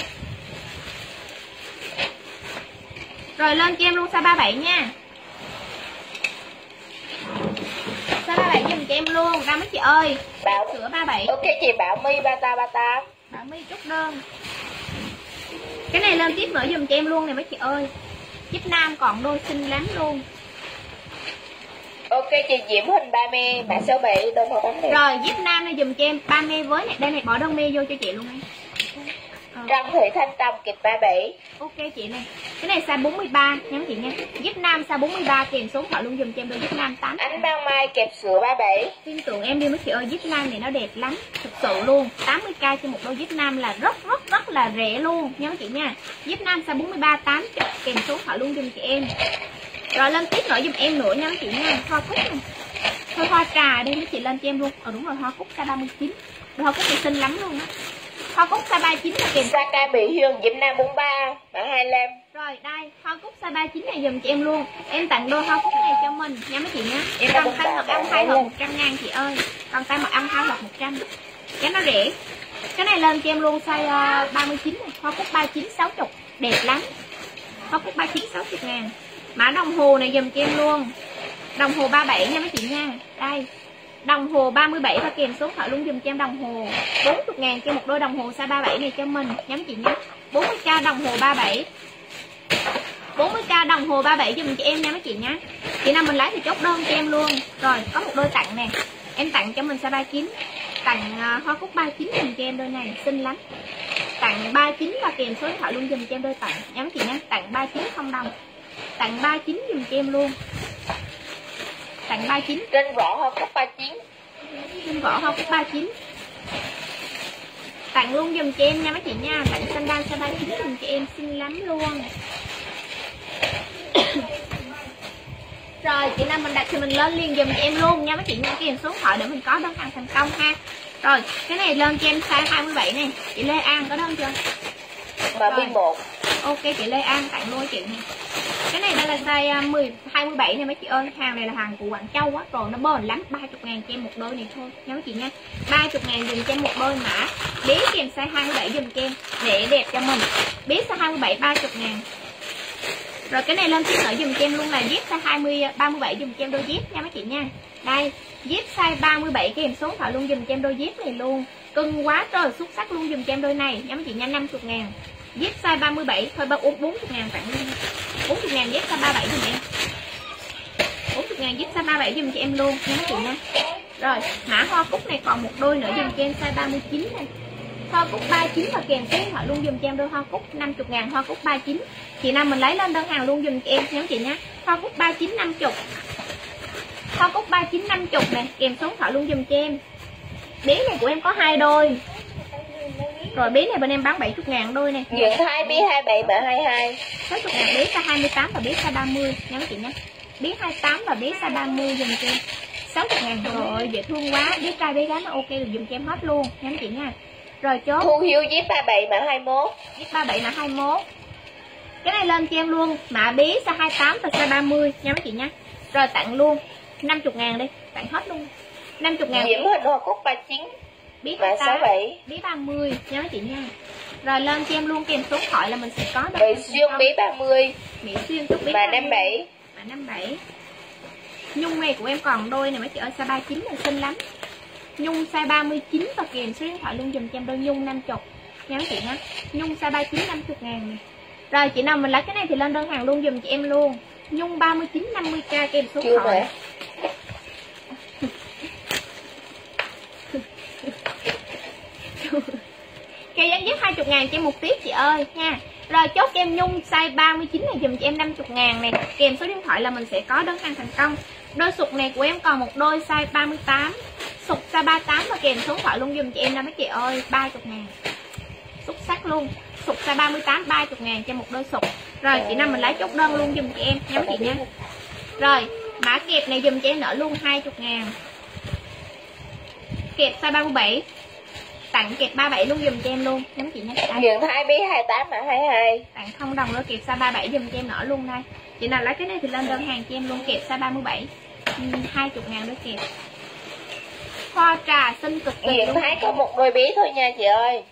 Rồi lên cho em luôn size 37 nha. Size 37 dùm cho em luôn, ra mấy chị ơi. Bảo Sữa 37. ok chị Bảo My bata 38. Bảo My chốt đơn. Cái này lên tiếp nữa dùm cho em luôn này mấy chị ơi. Giúp nam còn đôi xinh lắm luôn. Ok chị Diễm Huỳnh 30 mã 67 đơn màu bánh này. Rồi giúp nam này dùm cho em 3 me với này, đây này bỏ đơn me vô cho chị luôn em. Trâm Thị Thanh Tâm kịp 37. Ok chị này. Cái này size 43 nha chị nha. Giúp nam size 43 kèm số thoại luôn dùm cho em đôi giúp nam 8. Ánh Ban Mai kẹp sữa 37. Tin tưởng em đi mấy chị ơi, giúp nam này nó đẹp lắm, thực sự luôn. 80k cho một đôi giúp nam là rất là rẻ luôn nha chị nha. Giúp nam size 43 80 kèm số thoại luôn dùm chị em. Rồi lên tiếp nữa dùm em nữa nha chị nha. Hoa cúc này. Thôi hoa trà đây mấy chị lên cho em luôn. Đúng rồi, hoa cúc size 39. Hoa cúc này xinh lắm luôn á. Hoa cúc size 39 là kèm Saka Mỹ Hương Diễm Nam 43 mã 25. rồi đây, hoa cúc size 39 này dùm chị em luôn. Em tặng đôi hoa cúc này cho mình nha mấy chị nhé. Còn tay mật ong 2 hộp 100 ngàn chị ơi. Còn tay mật ong 2 hộp 100. Cái nó rẻ. Cái này lên cho em luôn size 39 này. Hoa cúc 39 60 đẹp lắm. Hoa cúc 39 60 ngàn. Mã đồng hồ này dùm cho em luôn. Đồng hồ 37 nha mấy chị nha. Đây. Đồng hồ 37 và kèm số thoại luôn dùm cho em đồng hồ 40 ngàn cho một đôi đồng hồ size 37 này cho mình nha mấy chị nha. 40k đồng hồ 37. 40k đồng hồ 37 dùm cho em nha mấy chị nhé. Chị nào mình lấy thì chốt đơn cho em luôn. Rồi có một đôi tặng nè. Em tặng cho mình size 39. Tặng hoa cúc 39 dùm cho em đôi này xinh lắm. Tặng 39 và kèm số điện thoại luôn dùm cho em đôi tặng nha mấy chị nhé. Tặng 39 không đồng. Tặng 39 dùm cho em luôn. Tặng 39. Trên vỏ hoa cúc 39. Trên vỏ hoa cúc 39. Tặng luôn dùm cho em nha mấy chị nha. Tặng sandal size 39 dùm cho em xinh lắm luôn. Rồi chị nào mình đặt thì mình lên liền dùm cho em luôn nha mấy chị nha, kèm số điện thoại để mình có đơn hàng thành công ha. Rồi cái này lên cho em size 27 này. Chị Lê An có đơn chưa? Mà B1. Ok chị Lê An tặng luôn chị này. Cái này đây là size 27 này mấy chị ơi. Hàng này là hàng của Quảng Châu á. Rồi nó bền lắm. 30 ngàn cho em một đôi này thôi nha mấy chị nha. 30 ngàn dùm cho em một đôi mã bé kèm size 27 dùm cho em để đẹp cho mình. Bé size 27 30 ngàn. Rồi cái này lên tiếp nữa dùm cho em luôn là zip size 37 dùm cho em đôi zip nha mấy chị nha. Đây zip size 37 kèm số điện thoại luôn dùm cho em đôi zip này luôn. Cưng quá trời xuất sắc luôn dùm cho em đôi này nha mấy chị nha. 50 ngàn. Zip size 37 thôi 40 ngàn tặng luôn. 40 ngàn zip size 37 dùm em. 40 ngàn zip size 37 dùm cho em luôn nha mấy chị nha. Rồi mã hoa cúc này còn một đôi nữa dùm cho em size 39 này. Hoa cúc 39 và kèm số điện thoại luôn dùm cho em đôi hoa cúc 50 ngàn hoa cúc 39. Chị nào mình lấy lên đơn hàng luôn dùm cho em nha chị nhé. Hoa cúc 39 50. Hoa cúc 39 50 này, kèm số điện thoại luôn dùm cho em. Bé này của em có 2 đôi. Rồi bé này bên em bán 70 ngàn đôi này. Dưỡng Thái bé 27 mã 22. 60 ngàn bé size 28 và bé size 30 nha chị nhé. Bé 28 và bé size 30 dùm cho em. 60 ngàn rồi, dễ thương quá. Bé trai bé gái nó ok được dùm cho em hết luôn nha chị nha. Rồi chốt. Thu Hiếu zip 37 mã 21. Zip 37 là 21. Cái này lên cho em luôn. Mã bé size 28 và size 30 nha mấy chị nha. Rồi tặng luôn 50 ngàn đi. Tặng hết luôn 50 ngàn. Diễm Huỳnh hoa cúc 39 Bé mã 67. Bé 30 nha mấy chị nha. Rồi lên cho em luôn kèm số điện thoại là mình sẽ có Mỹ Xuyên bé 30 Mỹ Xuyên chúc bé mã 57. Mã 57. Nhung này của em còn đôi này mấy chị ơi, size 39 là xinh lắm. Nhung size 39 và kèm số điện thoại luôn dùm cho em đôi nhung 50 nha mấy chị nhé. Nhung size 39 50 ngàn này. Rồi chị nào mình lấy cái này thì lên đơn hàng luôn dùm cho em luôn. Nhung 39 50k kèm số điện thoại. Cây dán dép 20 ngàn cho em một tiếp chị ơi nha. Rồi chốt cho em Nhung size 39 này dùm cho em 50 ngàn này. Kèm số điện thoại là mình sẽ có đơn hàng thành công. Đôi sụt này của em còn một đôi size 38. Sụt size 38 và kèm số điện thoại luôn dùm cho em nè mấy chị ơi. 30 ngàn. Xuất sắc luôn. Sụt size 38 30 ngàn cho một đôi sụt. Rồi chị nào mình lấy chốt đơn luôn dùm cho em nha mấy chị nha. Rồi mã kẹp này dùm cho em nợ luôn 20 ngàn. Kẹp size 37. Tặng kẹp 37 luôn dùm cho em luôn nha mấy chị nha. Dưỡng Thái bé 28 mã 22. Tặng không đồng nữa, kẹp size 37 dùm cho em nợ luôn đây. Chị nào lấy cái này thì lên đơn hàng cho em luôn. Kẹp size 37 20 ngàn đôi kẹp. Hoa trà xinh cực kỳ. Dưỡng Thái có một đôi bé thôi nha chị ơi.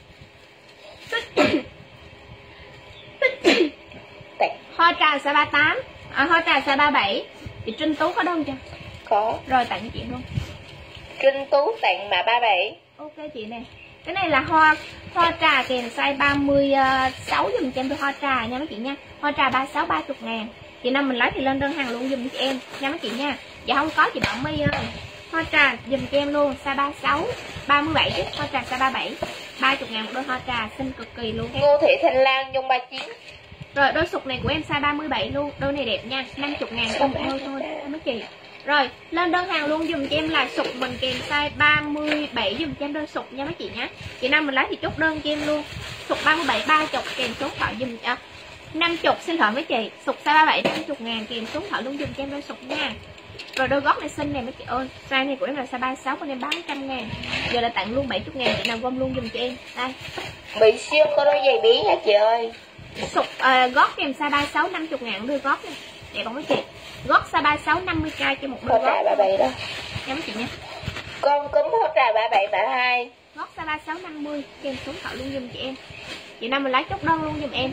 Hoa trà size 38 hoa trà size 37. Chị Trinh Tú có đơn chưa? Có. Rồi tặng cho chị luôn. Trinh Tú tặng mã 37. Ok chị nè. Cái này là hoa trà kèm size 36 dùm cho em đôi hoa trà nha mấy chị nha. Hoa trà 36 30 ngàn. Chị nào mình lấy thì lên đơn hàng luôn dùm cho em nha mấy chị nha. Dạ không có chị Bảo My ơi. Hoa trà dùm cho em luôn size 36 37 chứ. Hoa trà size 37 30 ngàn một đôi hoa trà xinh cực kỳ luôn. Ngô Thị Thanh Lan nhung 39. Rồi đôi sụt này của em size 37 luôn. Đôi này đẹp nha, 50 ngàn trong một đôi thôi mấy chị. Rồi lên đơn hàng luôn dùm cho em là sụt mình kèm size 37 dùm cho em đôi sụt nha mấy chị nhé. Chị nào mình lấy thì chốt đơn cho em luôn. Sụt 37 30 kèm số thoại dùm 50 xin lỗi mấy chị. Sụt size 37 50 ngàn kèm số thoại luôn dùm cho em đôi sụt nha. Rồi đôi gót này xinh này mấy chị ơi. Size này của em là size 36 con em bán 100 ngàn. Giờ là tặng luôn 70 ngàn, chị nào gom luôn dùm cho em. Đây. Mỹ Siêu có đôi giày bí hả chị ơi? Sụt gót kèm size 36 50 ngàn đôi gót này. Đẹp không mấy chị? Gót size 36 50k cho một đôi gót. Hoa trà 37 đó. Nha mấy chị nha. Con cúm hoa trà 37 32. Gót size 36 50 kèm số thoại luôn dùm chị em. Chị nào mình lấy chốt đơn luôn dùm em.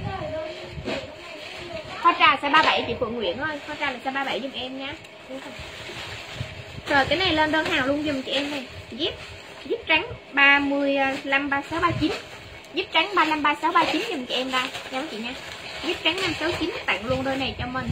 Hoa trà size 37 chị Phượng Nguyễn ơi, hoa trà là size 37 dùm em nha. Rồi cái này lên đơn hàng luôn dùm chị em này. Zip trắng 35 36 39. Zip trắng 35 36 39 dùm chị em đây nha mấy chị nha. Zip trắng 569 tặng luôn đôi này cho mình.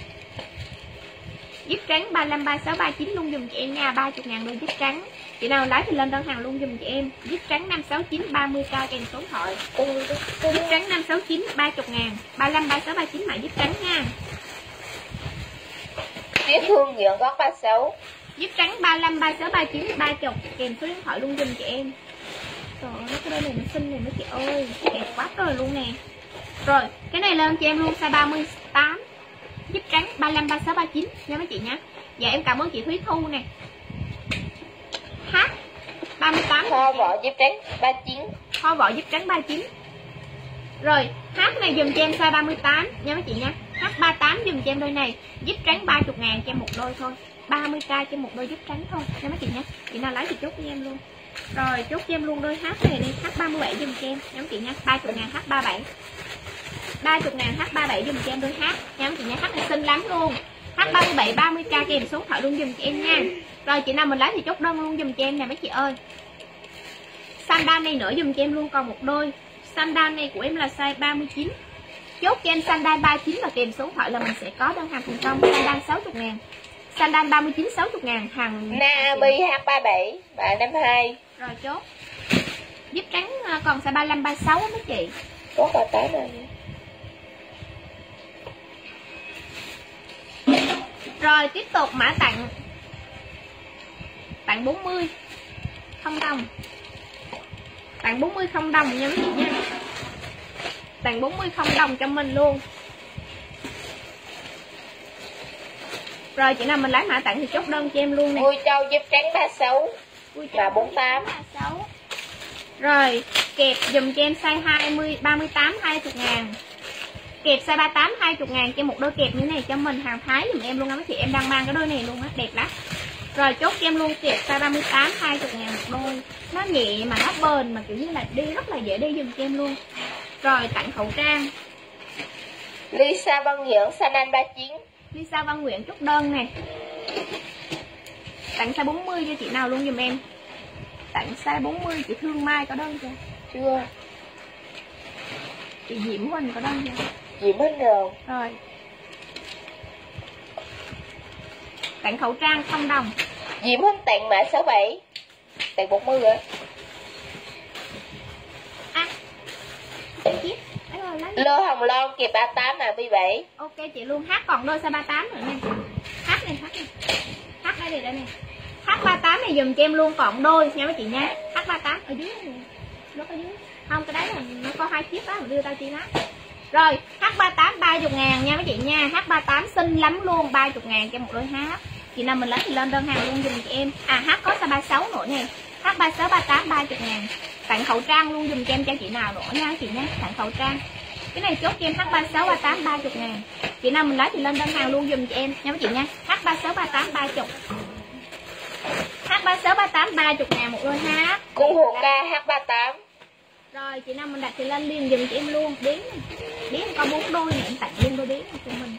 Zip trắng 35 36 39 luôn dùm chị em nha, 30 ngàn đôi zip trắng. Chị nào lấy thì lên đơn hàng luôn dùm chị em. Zip trắng 569 30k kèm số thoại. Zip trắng 569 30 ngàn, 35 36 39 mã zip trắng nha. Tiếp Thương Nhượng gót 36. Zip trắng 35 36 39 30 kèm số điện thoại luôn dùm chị em. Trời ơi, cái đôi này nó xinh này mấy chị ơi, đẹp quá rồi luôn nè. Rồi, cái này lên cho em luôn size 38. Zip trắng 35 36 39 nha mấy chị nhé. Dạ em cảm ơn chị Thúy Thu nè. H 38 Kho vỏ zip trắng 39. Kho vỏ zip trắng 39. Rồi, H này dùm cho em size 38 nha mấy chị nha. H38 dùm cho em đôi này. Zip trắng 30 ngàn cho em một đôi thôi. 30k cho một đôi zip trắng thôi nha mấy chị nha. Chị nào lấy thì chốt cho em luôn. Rồi chốt cho em luôn đôi H này đi. H37 dùm cho em nha mấy chị nha. 30 ngàn H37. 30 ngàn H37 dùm cho em đôi H nha mấy chị nha. H này xinh lắm luôn. H37 30k kèm số thoại luôn dùm cho em nha. Rồi chị nào mình lấy thì chốt đơn luôn dùm cho em nè mấy chị ơi. Sandal này nữa dùm cho em luôn còn một đôi. Sandal này của em là size 39. Chốt cho em sandal 39 và kèm số thoại là mình sẽ có đơn hàng thành công. Sandal 60 ngàn. Sandal 39 60 ngàn hàng Naomi H37 và 52. Rồi chốt. Zip trắng còn size 35 36 mấy chị. Gót 38 rồi. Rồi tiếp tục mã tặng 40 không đồng. Tặng 40 không đồng nha mấy chị nha. Tặng 40 không đồng cho mình luôn. Rồi chị nào mình lấy mã tặng thì chốt đơn cho em luôn nè. Vui Châu zip trắng 36 và 48. 36. Rồi kẹp dùm cho em size 20 38 20 ngàn. Kẹp size 38 20 ngàn cho một đôi kẹp như này cho mình hàng Thái dùm em luôn á mấy chị. Em đang mang cái đôi này luôn á, đẹp lắm. Rồi chốt cho em luôn kẹp size 38 20 ngàn một đôi. Nó nhẹ mà nó bền mà kiểu như là đi rất là dễ đi dùm cho em luôn. Rồi tặng khẩu trang. Lisa Văn Nguyễn Sanan 39. Lisa Văn Nguyễn chốt đơn này. Tặng size 40 cho chị nào luôn dùm em. Tặng size 40 chị Thương Mai có đơn chưa? Chưa. Chị Diễm Huỳnh có đơn chưa? Diễm Huỳnh rồi. Rồi. Tặng khẩu trang không đồng. Diễm Huỳnh tặng mã 67. Tặng 40 rồi. Chiếc. Lô Hồng Loan kịp 38 mà 17. Ok chị luôn. H còn đôi size 38 nữa nha. H này. H đây này. H38 này dùm cho em luôn còn đôi nha mấy chị nha. H38 ở dưới này. Nó ở dưới. Không cái đấy là nó có hai chiếc đó mà đưa tao chi nó. Rồi H38 30 ngàn nha mấy chị nha. H38 xinh lắm luôn, 30 ngàn cho một đôi H. Chị nào mình lấy thì lên đơn hàng luôn dùm chị em. À H có size 36 nữa nè. H36 38 30 ngàn. Tặng khẩu trang luôn dùm cho em cho chị nào nữa nha chị nha. Tặng khẩu trang. Cái này chốt cho em H36 38 30 ngàn. Chị nào mình lấy thì lên đơn hàng luôn dùm cho em nha mấy chị nha. H36 38 30. H36 38 30 ngàn một đôi H. Cung Hồ Ca H38. Rồi chị nào mình đặt thì lên liền dùm cho em luôn. Điến có 4 đôi này em tặng luôn đôi điến cho mình.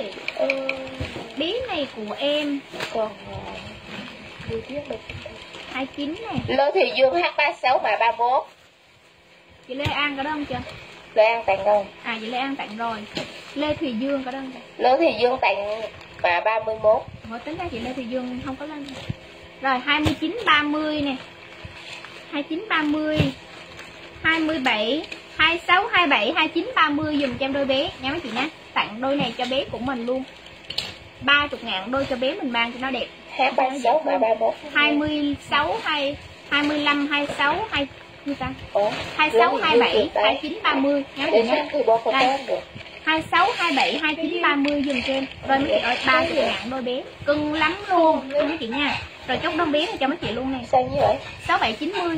Điến này của em còn 29 này. Lê Thị Dương H36 mã 31. Chị Lê An có đơn chưa? Lê An tặng rồi. À chị Lê An tặng rồi. Lê Thùy Dương có đơn chưa? Lê Thị Dương tặng mã 31. Ủa, tính ra chị Lê Thùy Dương không có lên. Rồi 29 30 nè. 29 30 27 26 27 29 30 dùm cho em đôi bé nha mấy chị nhé. Tặng đôi này cho bé của mình luôn. 30.000 đôi cho bé mình mang cho nó đẹp. H36 mã 31. 26 25 26 như ta. Ủa? 26 27 29 30 nha mấy chị nhé. Đây. 26 27 29 30 dùm cho em. Rồi mấy chị ơi 30.000 đôi bé. Cưng lắm luôn mấy chị nha. Rồi chốt đôi bé này cho mấy chị luôn nè. Sao như vậy? 67 90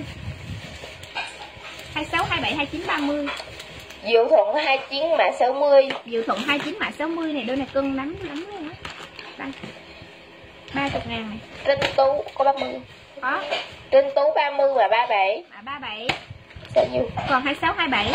26 27 29 30. Diệu Thuận 29 mã 60. Diệu Thuận 29 mã 60 này, đôi này cưng lắm luôn á. Đây 30.000 này. Trinh Tú có 30. Có. Trinh Tú 30 mã 37. Mã 37. Sao nhiêu? Còn 26 27.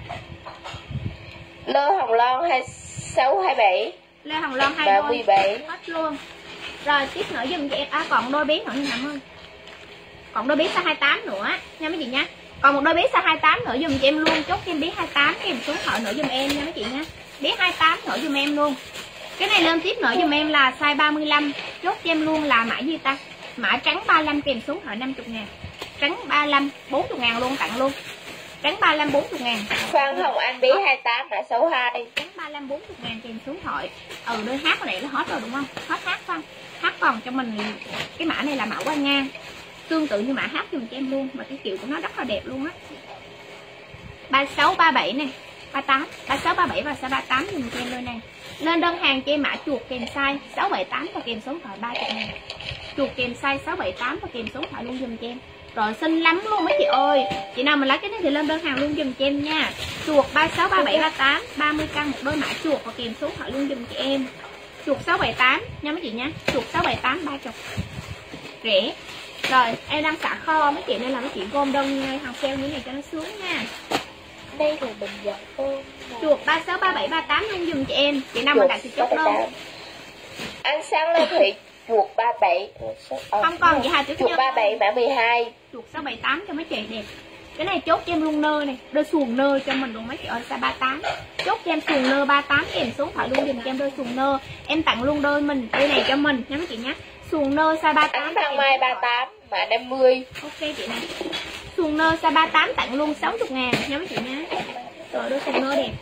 Lê Hồng Loan 26 27. Lê Hồng Loan 2 đôi 37. hết luôn. Rồi tiếp nữa dùm cho em. À còn đôi bé nữa nha em ơi. Còn đôi bé size 28 nữa nha mấy chị nha. Còn một đôi bé size 28 nữa dùm cho em luôn. Chốt cho em bé 28 kèm số thoại nữa dùm em nha mấy chị nha. Bé 28 nữa dùm em luôn. Cái này lên tiếp nữa dùm em là size 35. Chốt cho em luôn là mã gì ta? Mã trắng 35 kèm số thoại 50.000. Trắng 35 40.000 luôn, tặng luôn. Trắng 35 40.000. Phan Hồng Anh bé 28 mã 62. Trắng 35 40.000 kèm số thoại. Đôi hát này nó hết rồi đúng không? Hết hát không? Hát còn cho mình cái mã này là mã qua ngang. Tương tự như mã hát dùm cho em luôn. Mà cái kiểu của nó rất là đẹp luôn á. 36 37 này, 38, 36 37 và 38 dùm cho em đôi này. Lên đơn hàng cho em mã chuột kèm size 678 và kèm số thoại 30.000. Chuột kèm size 678 và kèm số thoại luôn dùm cho em. Rồi xinh lắm luôn mấy chị ơi. Chị nào mình lấy cái này thì lên đơn hàng luôn dùm cho em nha. Chuột 36 37 38 30k một đôi mã chuột và kèm số thoại luôn dùm cho em. Chuột 678 nha mấy chị nha. Chuột 678 30. Rẻ. Rồi em đang xả kho mấy chị nên là mấy chị gom đơn hàng sale như này cho nó sướng nha. Đây là bình giật ôm. Chuột 36 37 38 luôn dùm cho em. Chị nào mình đặt thì chốt đơn. Ánh sáng Lê Thị chuột 37. Không còn gì hai chữ chuột 37 mã 12. Chuột 678 cho mấy chị đẹp. Cái này chốt cho em luôn nơ này, đôi xuồng nơ cho mình luôn mấy chị ơi, size 38. Chốt cho em xuồng nơ 38 kèm số thoại luôn dùm cho em đôi xuồng nơ. Em tặng luôn đôi mình, đôi này cho mình nha mấy chị nhé. Xuồng nơ size 38. Ánh Phan Mai 38 mã 50. Ok chị này. Xuồng nơ size 38 tặng luôn 60.000 nha mấy chị nhé. Rồi đôi xuồng nơ đẹp.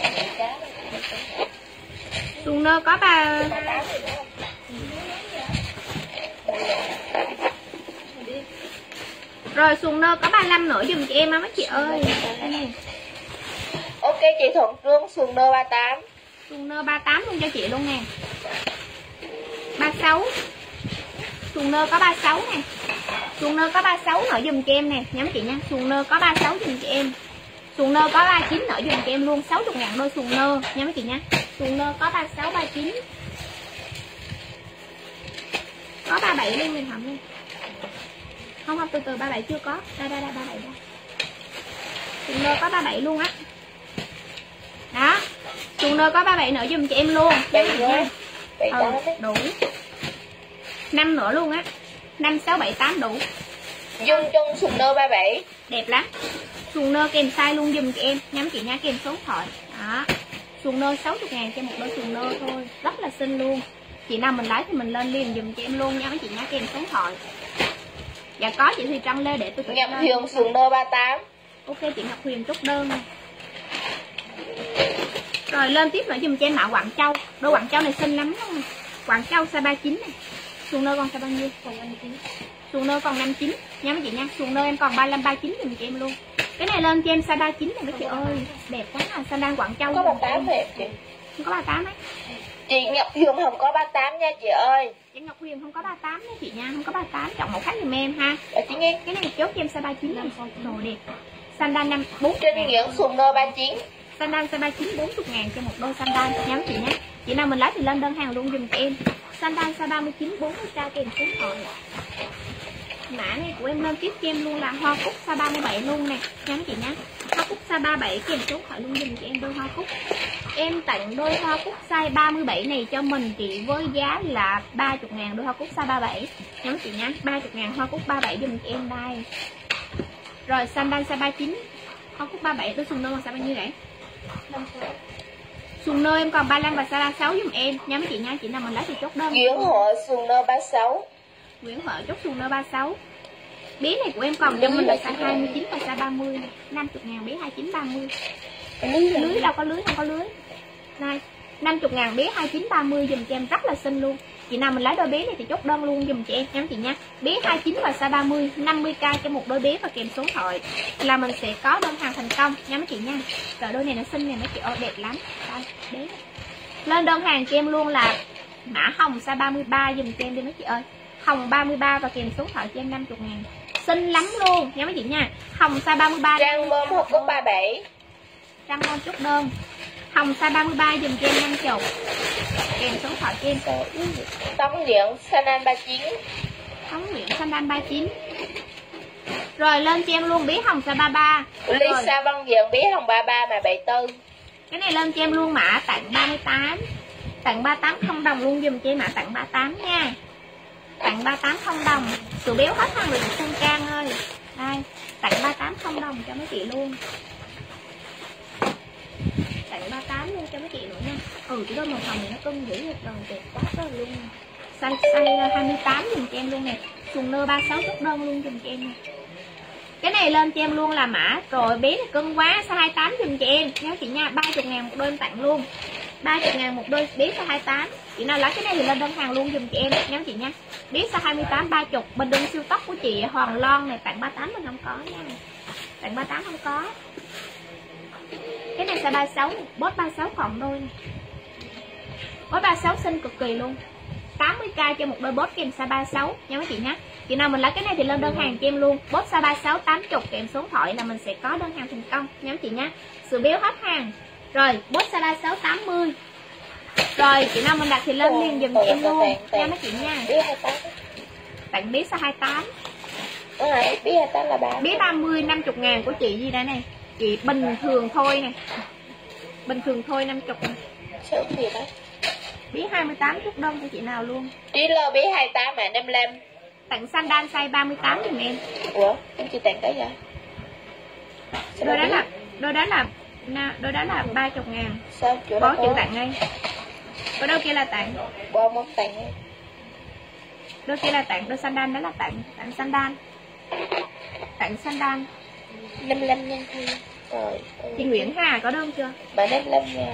Xuồng nơ có 3. Rồi xuồng nơ có 35 nữa dùm chị em á mấy chị ơi. Đây này. Ok chị Thuận Trương xuồng nơ 38. Xuồng nơ 38 luôn cho chị luôn nè. 36. Xuồng nơ có 36 nè. Xuồng nơ có 36 nữa dùm cho em nè, nha mấy chị nha. Xuồng nơ có 36 dùm cho em. Xuồng nơ có 39 nữa dùm cho em luôn, 60.000 đôi xuồng nơ nha mấy chị nha. Xuồng nơ có 36 39. Có 37 luôn mình hầm luôn. Không từ 37 chưa có. Đây 37 đây. Xuồng nơ có 37 luôn á. Đó. Xuồng nơ có 37 nữa dùm cho em luôn. Nha. Đủ. 5 nữa luôn á. 5 6 7 8 đủ. Dung Trung xuồng nơ 37. Đẹp lắm. Xuồng nơ kèm size luôn dùm cho em, nhắm chị nha, kèm số điện thoại. Đó. Xuồng nơ 60.000 cho một đôi xuồng nơ thôi, rất là xinh luôn. Chị nào mình lấy thì mình lên liền dùm cho em luôn nha mấy chị nha, kèm số điện thoại. Dạ có chị Thùy Trăng Lê để tôi Ngọc Huyền xuồng nơ 38. Ok chị Ngọc Huyền chốt đơn này. Rồi lên tiếp nữa dùm cho em mã Quảng Châu. Đôi Quảng Châu này xinh lắm luôn. Quảng Châu size 39 này. Xuồng nơ còn size bao nhiêu? Còn 59. Xuồng nơ còn 59 nha mấy chị nha. Xuồng nơ em còn 35 39 dùm cho em luôn. Cái này lên cho em size 39 này mấy chị ơi. Đẹp quá à, sandal Quảng Châu. Có 38 đẹp chị. Không có 38 ấy. Chị Ngọc Huyền không có 38 nha chị ơi. Chị Ngọc Huyền không có 38 nha chị nha, không có 38, chọn màu khác giùm em ha. Chị nghe. Cái này chốt cho em size 39 này. Đồ đẹp. Sandal 4 Trinh Nguyễn xuồng nơ 39. Sandal size 39 40.000 cho một đôi sandal nha mấy chị nhé. Chị nào mình lấy thì lên đơn hàng luôn dùm cho em. Sandal size 39 40k kèm số thoại. Mã này của em lên tiếp cho em luôn là hoa cúc size 37 luôn nè nha mấy chị nhá. Hoa cúc size 37 kèm số thoại luôn dùm cho em đôi hoa cúc. Em tặng đôi hoa cúc size 37 này cho mình chị với giá là 30.000 đôi hoa cúc size 37 nha mấy chị nhá. 30.000 hoa cúc 37 dùm cho em đây. Rồi sandal size 39 hoa cúc 37 tôi sùng nơ size bao nhiêu đấy? Sùng nơ em còn 35 và size 36 dùm em nha mấy chị nhá. Chị nào mình lấy thì chốt đơn. Nguyễn Hội Sùng Nơ 36. Nguyễn Hợi chốt sùng nơ 36. Bé này của em còn cho mình là size 29 và size 30 này. 50.000 bé 29 30. Lưới đâu có lưới, không có lưới. Đây, 50.000 bé 29 30 dùm cho em rất là xinh luôn. Chị nào mình lấy đôi bé này thì chốt đơn luôn dùm cho em nha chị nha. Bé 29 và size 30, 50k cho một đôi bé và kèm số thoại là mình sẽ có đơn hàng thành công nha mấy chị nha. Rồi đôi này nó xinh này mấy chị ơi, đẹp lắm. Đây, bé. Lên đơn hàng cho em luôn là mã hồng size 33 dùm cho em đi mấy chị ơi. Hồng 33 và kèm số thoại cho em 50.000. Xinh lắm luôn nha mấy chị nha. Hồng size 33. Trang bơm hộp có 37. Trang bơm chốt đơn. Hồng size 33 dùm cho em 50. Kèm số thoại cho em. Tống Nguyễn Sanan 39. Tống Nguyễn Sanan 39. Rồi lên cho em luôn bí hồng size 33. Lisa Văn Diện bí hồng 33 mà 74. Cái này lên cho em luôn mã tặng 38. Tặng 38 không đồng luôn dùm cho em mã tặng 38 nha. Tặng 38 không đồng. Tụi béo hết hàng rồi Phương Trang ơi. Đây, tặng 38 không đồng cho mấy chị luôn. Tặng 38 luôn cho mấy chị nữa nha. Cái đôi màu hồng này nó cưng dữ rồi, đẹp quá rồi luôn. Size 28 dùm cho em luôn nè. Sùng nơ 36 chốt đơn luôn dùm cho em nè. Cái này lên cho em luôn là mã. Rồi bé này cưng quá, size 28 dùm cho em nhớ chị nha. 30.000 một đôi em tặng luôn. 30.000 một đôi bé size 28. Chị nào lấy cái này thì lên đơn hàng luôn dùm cho em nhớ chị nha. Bé size 28 30. Bên đơn siêu tóc của chị Hoàng Loan này tặng 38 mình không có nha. Tặng 38 không có. Cái này size 36, boss 36 còn đôi này. Boss 36 xinh cực kỳ luôn. 80k cho một đôi boss kèm size 36 nha mấy chị nhé. Chị nào mình lấy cái này thì lên đơn hàng cho em luôn. Boss size 36 80 kèm số điện thoại là mình sẽ có đơn hàng thành công nha mấy chị nhé. Sự béo hết hàng. Rồi boss size 36 80. Rồi chị nào mình đặt thì lên liền dùm cho em luôn nha mấy chị nha. Tặng bé size 28. Bé 28 là 30. Bé 30 50.000 của chị gì đây này. Chị bình thường thôi nè. Bình thường thôi 50 nè. Sao gì đó. Bé 28 chút đơn cho chị nào luôn. Đi lơ bé 28 mà 55. Tặng sandal size 38 giùm em. Ủa, em chị tặng cái gì? Đôi đó là 30.000. Sao chỗ Có đó chữ tặng ngay. Có đâu kia là tặng. Bo món tặng ngay. Đôi kia là tặng, đôi sandal đó là tặng sandal. Tặng sandal 55 nhân thôi. Rồi. Chị Nguyễn Hà có đơn chưa? Bà 55 nha.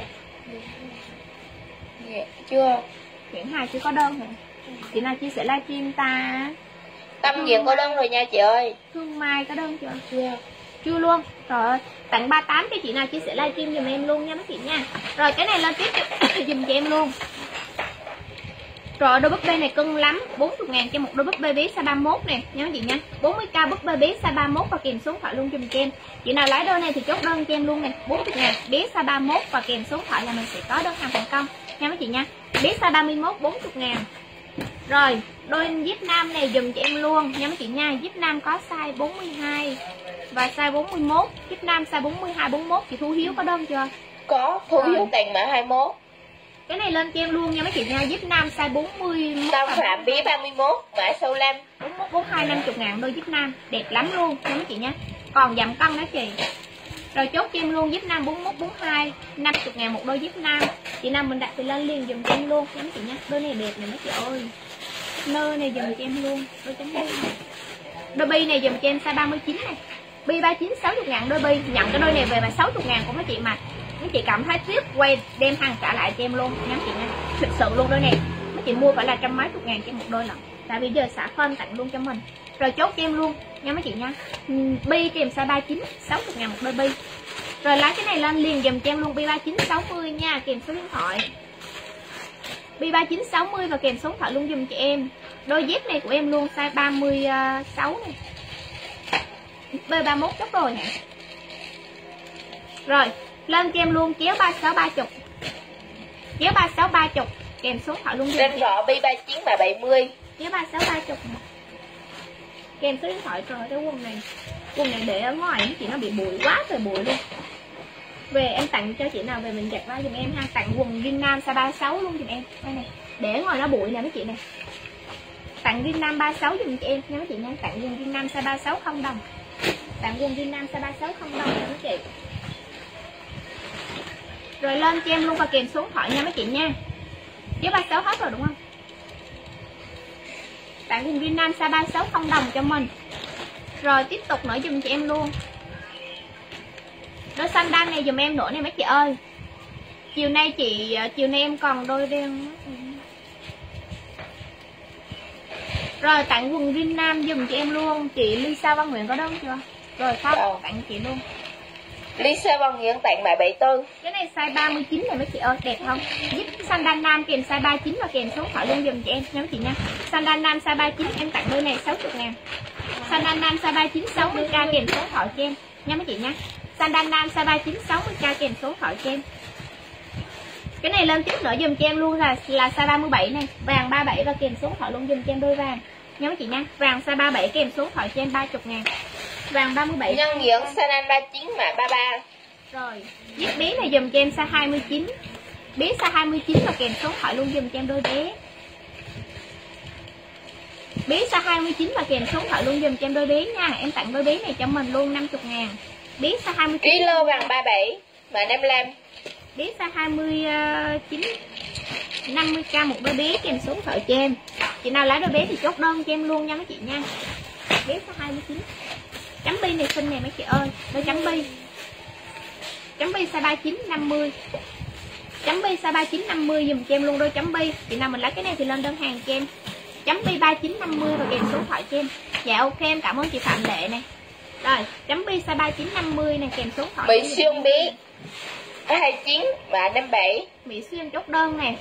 Dạ, chưa. Nguyễn Hà chưa có đơn hả? Chị nào chia sẻ livestream ta? Tâm Diện có đơn rồi nha chị ơi. Thương Mai có đơn chưa? Chưa. Chưa luôn. Trời ơi, tặng 38 cho chị nào chia sẻ livestream giùm em luôn nha mấy chị nha. Rồi cái này lên tiếp giùm cho em luôn. Rồi đôi búp bê này cưng lắm, 40.000 cho một đôi búp bê bé size 31 nè nha mấy chị nha. 40k búp bê bé size 31 và kèm số điện thoại luôn giùm cho em. Chị nào lấy đôi này thì chốt đơn cho em luôn nè, 40.000 bé size 31 và kèm số điện thoại là mình sẽ có đơn hàng thành công nha mấy chị nha. Bé size 31 40.000. Rồi, đôi zip nam này dùm cho em luôn nha mấy chị nha. Zip nam có size 42 và size 41. Zip nam size 42 41. Chị Thu Hiếu có đơn chưa? Có, Thu Hiếu tặng mã 21. Cái này lên cho em luôn nha mấy chị nha. Zip nam size 41. Tâm Phạm bé 31 mã 65. 41 42 50.000 đôi zip nam, đẹp lắm luôn nha mấy chị nha. Còn giảm cân đó chị. Rồi chốt cho em luôn zip nam 41 42 50.000 một đôi zip nam. Chị nào mình đặt thì lên liền dùm cho em luôn nha mấy chị nha. Đôi này đẹp này mấy chị ơi. Nơ này dùm cho em luôn. Đôi chấm bi. Đôi bi này dùm cho em size 39 này. Bi 39 60.000 đôi bi. Nhận cái đôi này về mà 60.000 của mấy chị mà. Mấy chị cảm thấy tiếc quay đem hàng trả lại cho em luôn nha mấy chị nha. Thực sự luôn đôi này. Mấy chị mua phải là trăm mấy chục ngàn cho một đôi lận. Tại bây giờ xả phân tặng luôn cho mình. Rồi chốt cho em luôn nha mấy chị nha. Bi kèm size 39 60.000 một đôi bi. Rồi lấy cái này lên liền dùm cho em luôn bi 39 60 nha, kèm số điện thoại. Bi 39 60 và kèm số điện thoại luôn dùm cho em. Đôi dép này của em luôn size 36 này. B31 chốt rồi hả? Rồi, lên cho em luôn kéo 36 30. Kéo 36 30 kèm số điện thoại luôn dùm. Lên rõ bi 39 mà 70. Kéo 36 30. Kèm số điện thoại. Trời, cái quần này để ở ngoài chị nó bị bụi quá trời bụi luôn. Về em tặng cho chị nào về mình giặt ra giùm em ha. Tặng quần Green Nam size 36 luôn giùm em. Đây này, để ở ngoài nó bụi nè mấy chị này. Tặng Green Nam 36 giùm chị em nha mấy chị nha. Tặng quần Green Nam size 36 không đồng. Tặng quần Green Nam size 36 không đồng nha mấy chị. Rồi lên cho em luôn và kèm số điện thoại nha mấy chị nha. Chứ 36 hết rồi đúng không? Tặng quần Green Nam size 36 không đồng cho mình. Rồi tiếp tục nữa dùm chị em luôn. Đôi sandal này dùm em nữa này mấy chị ơi. Chiều nay em còn đôi đen. Rồi tặng quần Green Nam dùm chị em luôn. Chị Lisa Văn Nguyễn có đơn chưa? Rồi không, tặng chị luôn. Lisa Văn Nguyễn tặng mã 74. Cái này size 39 này mấy chị ơi, đẹp không? Giúp sandal nam kèm size 39 và kèm số điện thoại luôn dùm chị em nha mấy chị nha. Sandal nam size 39 em tặng đôi này 60.000. Sandal nam size 39 60k kèm số điện thoại cho em nha mấy chị nha. Sandal nam size 39 60k kèm số điện thoại cho em. Cái này lên tiếp nữa dùm cho em luôn là size 37 này, vàng 37 và kèm số điện thoại luôn dùm cho em đôi vàng nha mấy chị nha. Vàng size 37 kèm số điện thoại cho em 30.000. Vàng 37. Nhân dưỡng Sanan 39 mã 33. Rồi, giúp bé này dùm cho em size 29. Bé size 29 và kèm số điện thoại luôn dùm cho em đôi bé. Bé size 29 và kèm số điện thoại luôn dùm cho em đôi bé nha. Em tặng đôi bé này cho mình luôn 50.000. Bé size 29. Ký lô vàng 37 mã 55. Bé size 29 50k một đôi bé kèm số điện thoại cho em. Chị nào lấy đôi bé thì chốt đơn cho em luôn nha mấy chị nha. Bé size 29. Chấm bi này xinh nè mấy chị ơi. Đôi chấm bi. Chấm bi size 39 50. Chấm bi size 39 50 dùm cho em luôn đôi chấm bi. Chị nào mình lấy cái này thì lên đơn hàng cho em. Chấm bi 39 50 và kèm số điện thoại cho em. Dạ ok, em cảm ơn chị Phạm Lệ này. Rồi, chấm bi size 39 50 này kèm số điện thoại. Mỹ Xuyên bí 29 mã 57. Mỹ Xuyên chốt đơn nè.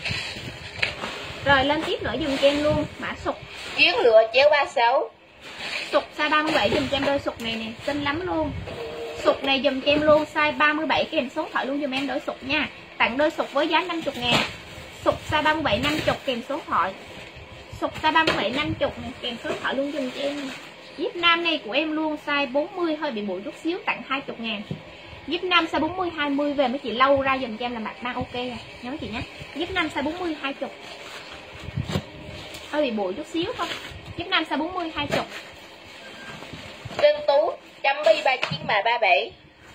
Rồi lên tiếp nữa dùm cho em luôn mã sụt. Chiến lửa chéo 36. Sụt size 37 dùm cho em đôi sụt này nè, xinh lắm luôn. Sụt này dùm cho em luôn size 37 kèm số điện thoại luôn dùm em đôi sụt nha. Tặng đôi sụt với giá 50.000. Sụt size 37 50 kèm số điện thoại. Sụt size 37 50 này kèm số điện thoại luôn dùm cho em. Zip nam này của em luôn size 40 hơi bị bụi chút xíu, tặng 20.000. Zip nam size 40 20 về mấy chị lâu ra dùm cho em là mặt đang ok rồi nha mấy chị nhé. Zip nam size 40 20. Hơi bị bụi chút xíu thôi. Zip nam size 40 20. Trân Tú chấm bi 39 mã 37.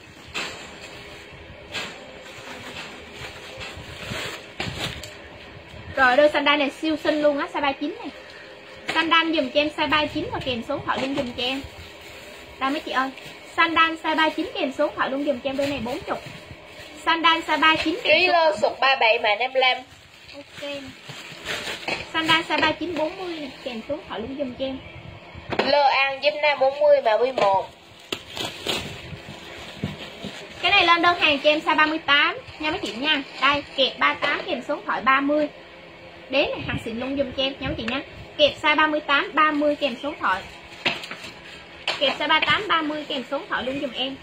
Rồi đôi sandal này siêu xinh luôn á, size 39 này. Sandal dùm cho em size 39 và kèm số điện thoại luôn dùm cho em. Đây mấy chị ơi. Sandal size 39 kèm số điện thoại luôn dùm cho em đôi này 40. Sandal size 39 kèm Ký lô sụt 37 mã 55. ok. Sandal size 39 40 này, kèm số điện thoại luôn dùm cho em. Lô An Vinh Nam 40 mã 11. Cái này lên đơn hàng cho em size 38 nha mấy chị nha. Đây, kẹp 38 kèm số điện thoại 30. Đến này hàng xịn luôn dùm cho em nha mấy chị nha. Kẹp size 38 30 kèm số điện thoại. Kẹp size 38 30 kèm số điện thoại luôn dùm em.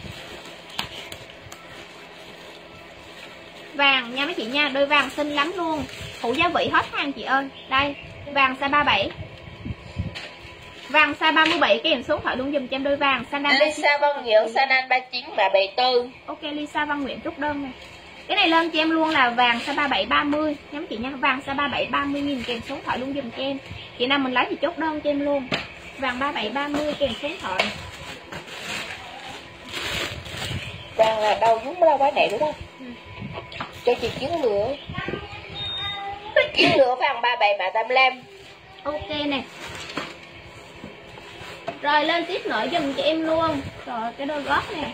Vàng nha mấy chị nha, đôi vàng xinh lắm luôn. Phụ gia vị hết hàng chị ơi. Đây, vàng size 37. Vàng size 37 kèm số điện thoại luôn dùm cho em đôi vàng. Lisa Văn Nguyễn Sanan 39 mã 74. Ok, Lisa Văn Nguyễn trút đơn này. Cái này lên cho em luôn là vàng size 37 30 nha mấy chị nha. Vàng size 37 30.000 kèm số điện thoại luôn dùm cho em. Chị nào mình lấy thì chốt đơn cho em luôn. Vàng 37 30 kèm số điện thoại. Vàng là đâu giống đâu quá nè đúng không? Cho chị chiến lửa. Chiến lửa vàng 37 mã 85. Ok nè. Rồi lên tiếp nữa dùm cho em luôn. Rồi cái đôi gót nè.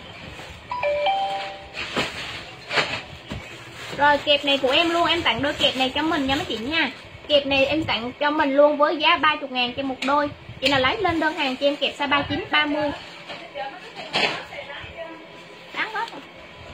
Rồi kẹp này của em luôn, em tặng đôi kẹp này cho mình nha mấy chị nha. Kẹp này em tặng cho mình luôn với giá 30.000 cho một đôi. Chị nào lấy lên đơn hàng cho em kẹp size 39 30. Đáng hết rồi.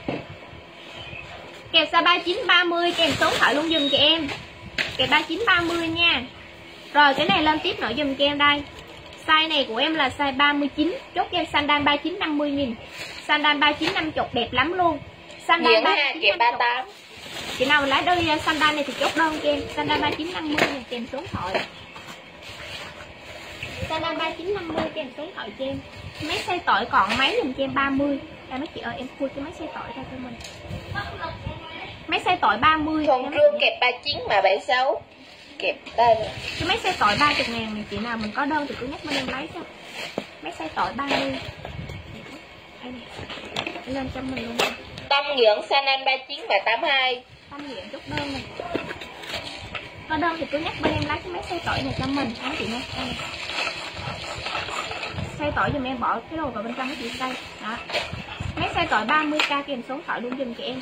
Kẹp size 39 30 kèm số điện thoại luôn dùm cho em. Kẹp 39 30 nha. Rồi cái này lên tiếp nữa dùm cho em đây. Size này của em là size 39. Chốt cho em sandal 39 50.000. Sandal 39 50 đẹp lắm luôn. Sandal 39 38. Chị nào lấy đôi sandal này thì chốt đơn cho em. Sandal 39 50 này kèm số điện thoại. Sandan 3950 kèm số điện thoại cho em. Máy xay tỏi còn máy dùm cho em 30. Đây mấy chị ơi, em khui cái máy xay tỏi ra cho mình. Máy xay tỏi 30. Thùng rương kẹp 39 mà 76. Kẹp đây. Cái máy xay tỏi 30.000 này, chị nào mình có đơn thì cứ nhắc bên em lấy cho. Máy xay tỏi 30. Đây này. Lên cho mình luôn. Tâm dưỡng Sandan 39 mà 82. Tâm dưỡng chút đơn này. Có đơn thì cứ nhắc bên em lấy cái máy xay tỏi này cho mình, anh chị nha. Đây. Xay tỏi giùm em, bỏ cái đồ vào bên trong cái chị xay. Đó. Máy xay tỏi 30k kèm số điện thoại luôn giùm chị em.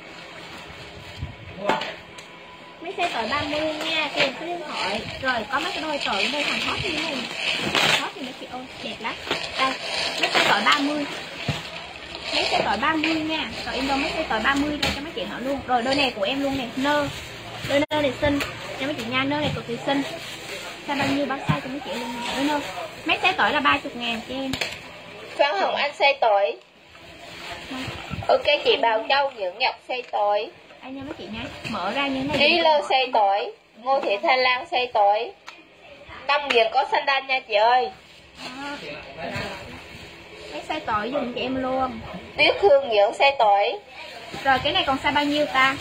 Máy xay tỏi 30 nha, kèm số điện thoại. Rồi có mấy cái đôi tỏi đây thằng hot như thế này. Hot thì mấy chị ơi, đẹp lắm. Đây, máy xay tỏi 30. Máy xay tỏi 30 nha. Rồi em đâu máy xay tỏi 30 đây cho mấy chị họ luôn. Rồi đôi này của em luôn nè, nơ. Đôi nơ này xinh cho mấy chị nha, nơ này cực kỳ xinh. Sao bao nhiêu báo size cho mấy chị luôn nè, đôi nơ. Máy xay tỏi là 30.000 cho em. Phan Hồng Anh xay tỏi. Ok chị Bào Châu Nhưỡng Ngọc xay tỏi. Đây nha mấy chị nha, mở ra như thế này. Lý Lơ xay tỏi. Ngô Thị Thanh Lan xay tỏi. Tâm Nghiền có Sandan nha chị ơi. Máy xay tỏi dùm chị em luôn. Tuyết Hương Nhưỡng xay tỏi. Rồi cái này còn size bao nhiêu ta?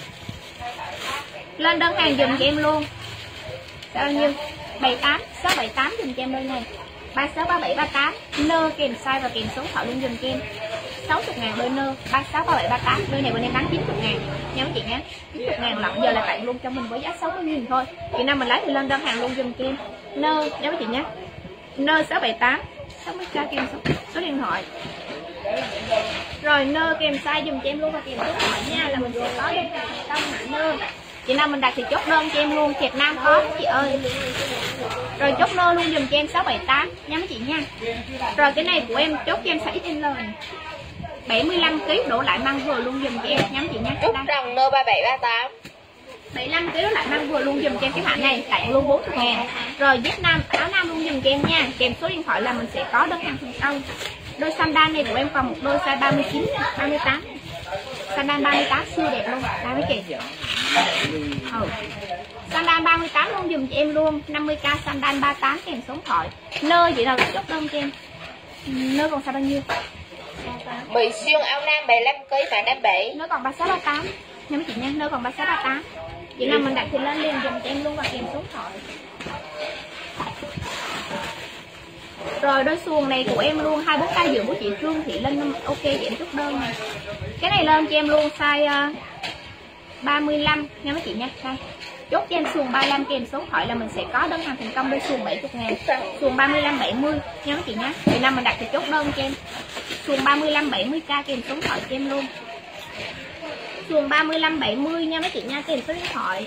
Lên đơn hàng dùm chị em luôn. Size bao nhiêu? 78, 678 dùm chị em đôi này. 36, 37, 38. Nơ kèm size và kèm số thoại luôn dùm cho em. 60.000 đôi nơ. 36, 37, 38. Đôi này bên em bán 90.000 nha mấy chị nha. 90.000 lận, giờ là tặng luôn cho mình với giá 60.000 thôi. Chị nào mình lấy thì lên đơn hàng luôn dùm cho em. Nơ nha mấy chị nhé. Nơ 678 60k kèm số điện thoại. Rồi nơ kèm size dùm cho em luôn và kèm số điện thoại nha, là mình sẽ có đơn hàng trong hạng nơ. Chị nào mình đặt thì chốt đơn cho em luôn, Việt Nam có chị ơi. Rồi chốt nơ luôn dùm cho em 678 nha mấy chị nha. Rồi cái này của em chốt cho em 6XL này. 75kg đổ lại mang vừa luôn dùm cho em nha mấy chị nha. Trúc Rồng nơ 3738. 75kg đổ lại mang vừa luôn dùm cho em cái hạng này, tặng luôn 40.000. Rồi Việt Nam áo nam luôn dùm cho em nha, kèm số điện thoại là mình sẽ có đơn hàng thành công. Đôi Sandan này của em còn một đôi size 39, 38. Sandan 38 siêu đẹp luôn, đây mấy chị. Sandan 38 luôn dùm cho em luôn, 50k Sandan 38 kèm số điện thoại. Nơ chị nào chốt đơn cho em. Nơ còn size bao nhiêu? Mỹ Xuyên áo nam 75kg mà 57. Nơ còn 36, 38 nha mấy chị nha, nơ còn 36, 38. Chị nào mình đặt thì lên liền dùm cho em luôn và kèm số điện thoại. Rồi đôi xuồng này của em luôn 24k dưỡng của chị Trương Thị Linh, ok chị em chốt đơn này. Cái này lên cho em luôn size 35 nha mấy chị nha. Đây. Chốt cho em xuồng 35 kèm số điện thoại là mình sẽ có đơn hàng thành công. Đôi xuồng 70.000, xuồng 35 70 nha mấy chị nha. Thì nào mình đặt thì chốt đơn cho em. Xuồng 35 70k kèm số điện thoại cho em luôn. Xuồng 35 70 nha mấy chị nha, kèm số điện thoại.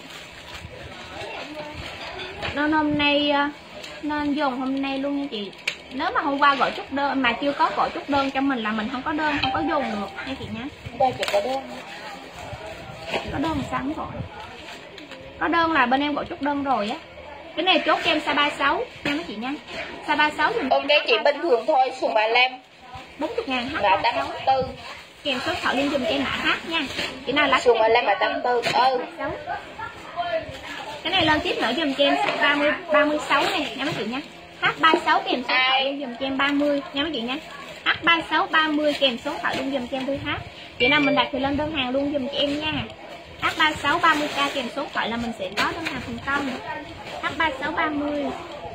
Nên hôm nay nên dùng hôm nay luôn nha chị. Nếu mà hôm qua gọi chốt đơn mà chưa có gọi chốt đơn cho mình là mình không có đơn, không có dùng được nha chị nhé. Đây chị có đơn. Có đơn sao không gọi? Có đơn là bên em gọi chốt đơn rồi á. Cái này chốt cho em size 36 nha mấy chị nha. Size 36 thì ok chị bình thường thôi, xuồng 35 40.000 H là 84. Kèm số thoại liên dùm cho em mã H nha. Chị nào lá Xuồng 35 là 84. Cái này lên tiếp nữa dùm cho em 36 này nha mấy chị nha. H36 kèm số thoại liên dùm cho em 30 nha mấy chị nha. H36 30 kèm số thoại liên dùm cho em đôi H. Chị nào mình đặt thì lên đơn hàng luôn dùm cho em nha. H36 30k kèm số thoại là mình sẽ có đơn hàng thành công. H36 30.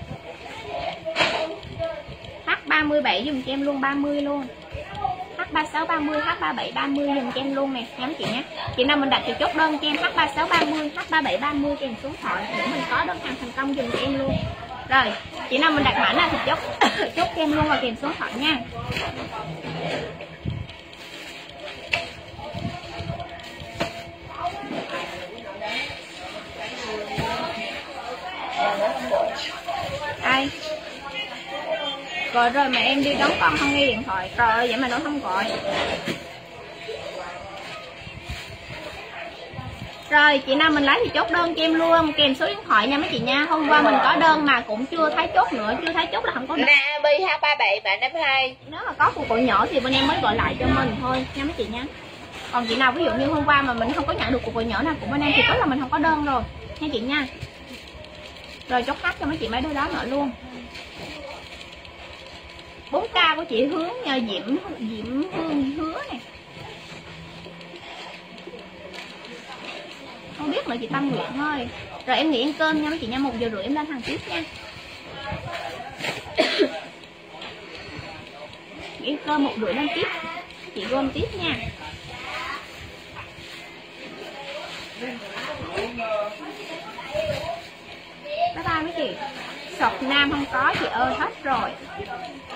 H37 dùm cho em luôn 30 luôn. H36 30, H37 30 dùm cho em luôn nè nha mấy chị nhé. Chị nào mình đặt thì chốt đơn cho em H36 30, H37 30 kèm số thoại để mình có đơn hàng thành công dùm cho em luôn. Rồi, chị nào mình đặt mã nào thì chốt chốt cho em luôn và kèm số thoại nha. Ai? Gọi rồi mà em đi đón con không nghe điện thoại. Rồi vậy mà nó không gọi. Rồi chị nào mình lấy thì chốt đơn cho em luôn, kèm số điện thoại nha mấy chị nha. Hôm qua mình có đơn mà cũng chưa thấy chốt nữa, chưa thấy chốt là không có đơn. Nabi H37 bạn 52. Nếu mà có cuộc gọi nhỏ thì bên em mới gọi lại cho mình thôi nha mấy chị nha. Còn chị nào ví dụ như hôm qua mà mình không có nhận được cuộc gọi nhỏ nào của bên em thì tức là mình không có đơn rồi nha chị nha. Rồi chốt khách cho mấy chị mấy đứa đó nữa luôn. 4K của chị Hướng nha, Diễm Hương Hứa này. Không biết nữa chị Tâm Nguyện thôi. Rồi em nghỉ ăn cơm nha mấy chị nha, 1 giờ rưỡi em lên hàng tiếp nha. Nghỉ ăn cơm 1 rưỡi lên tiếp. Chị gom tiếp nha. Bye bye mấy chị. Sọt nam không có chị ơi, hết rồi.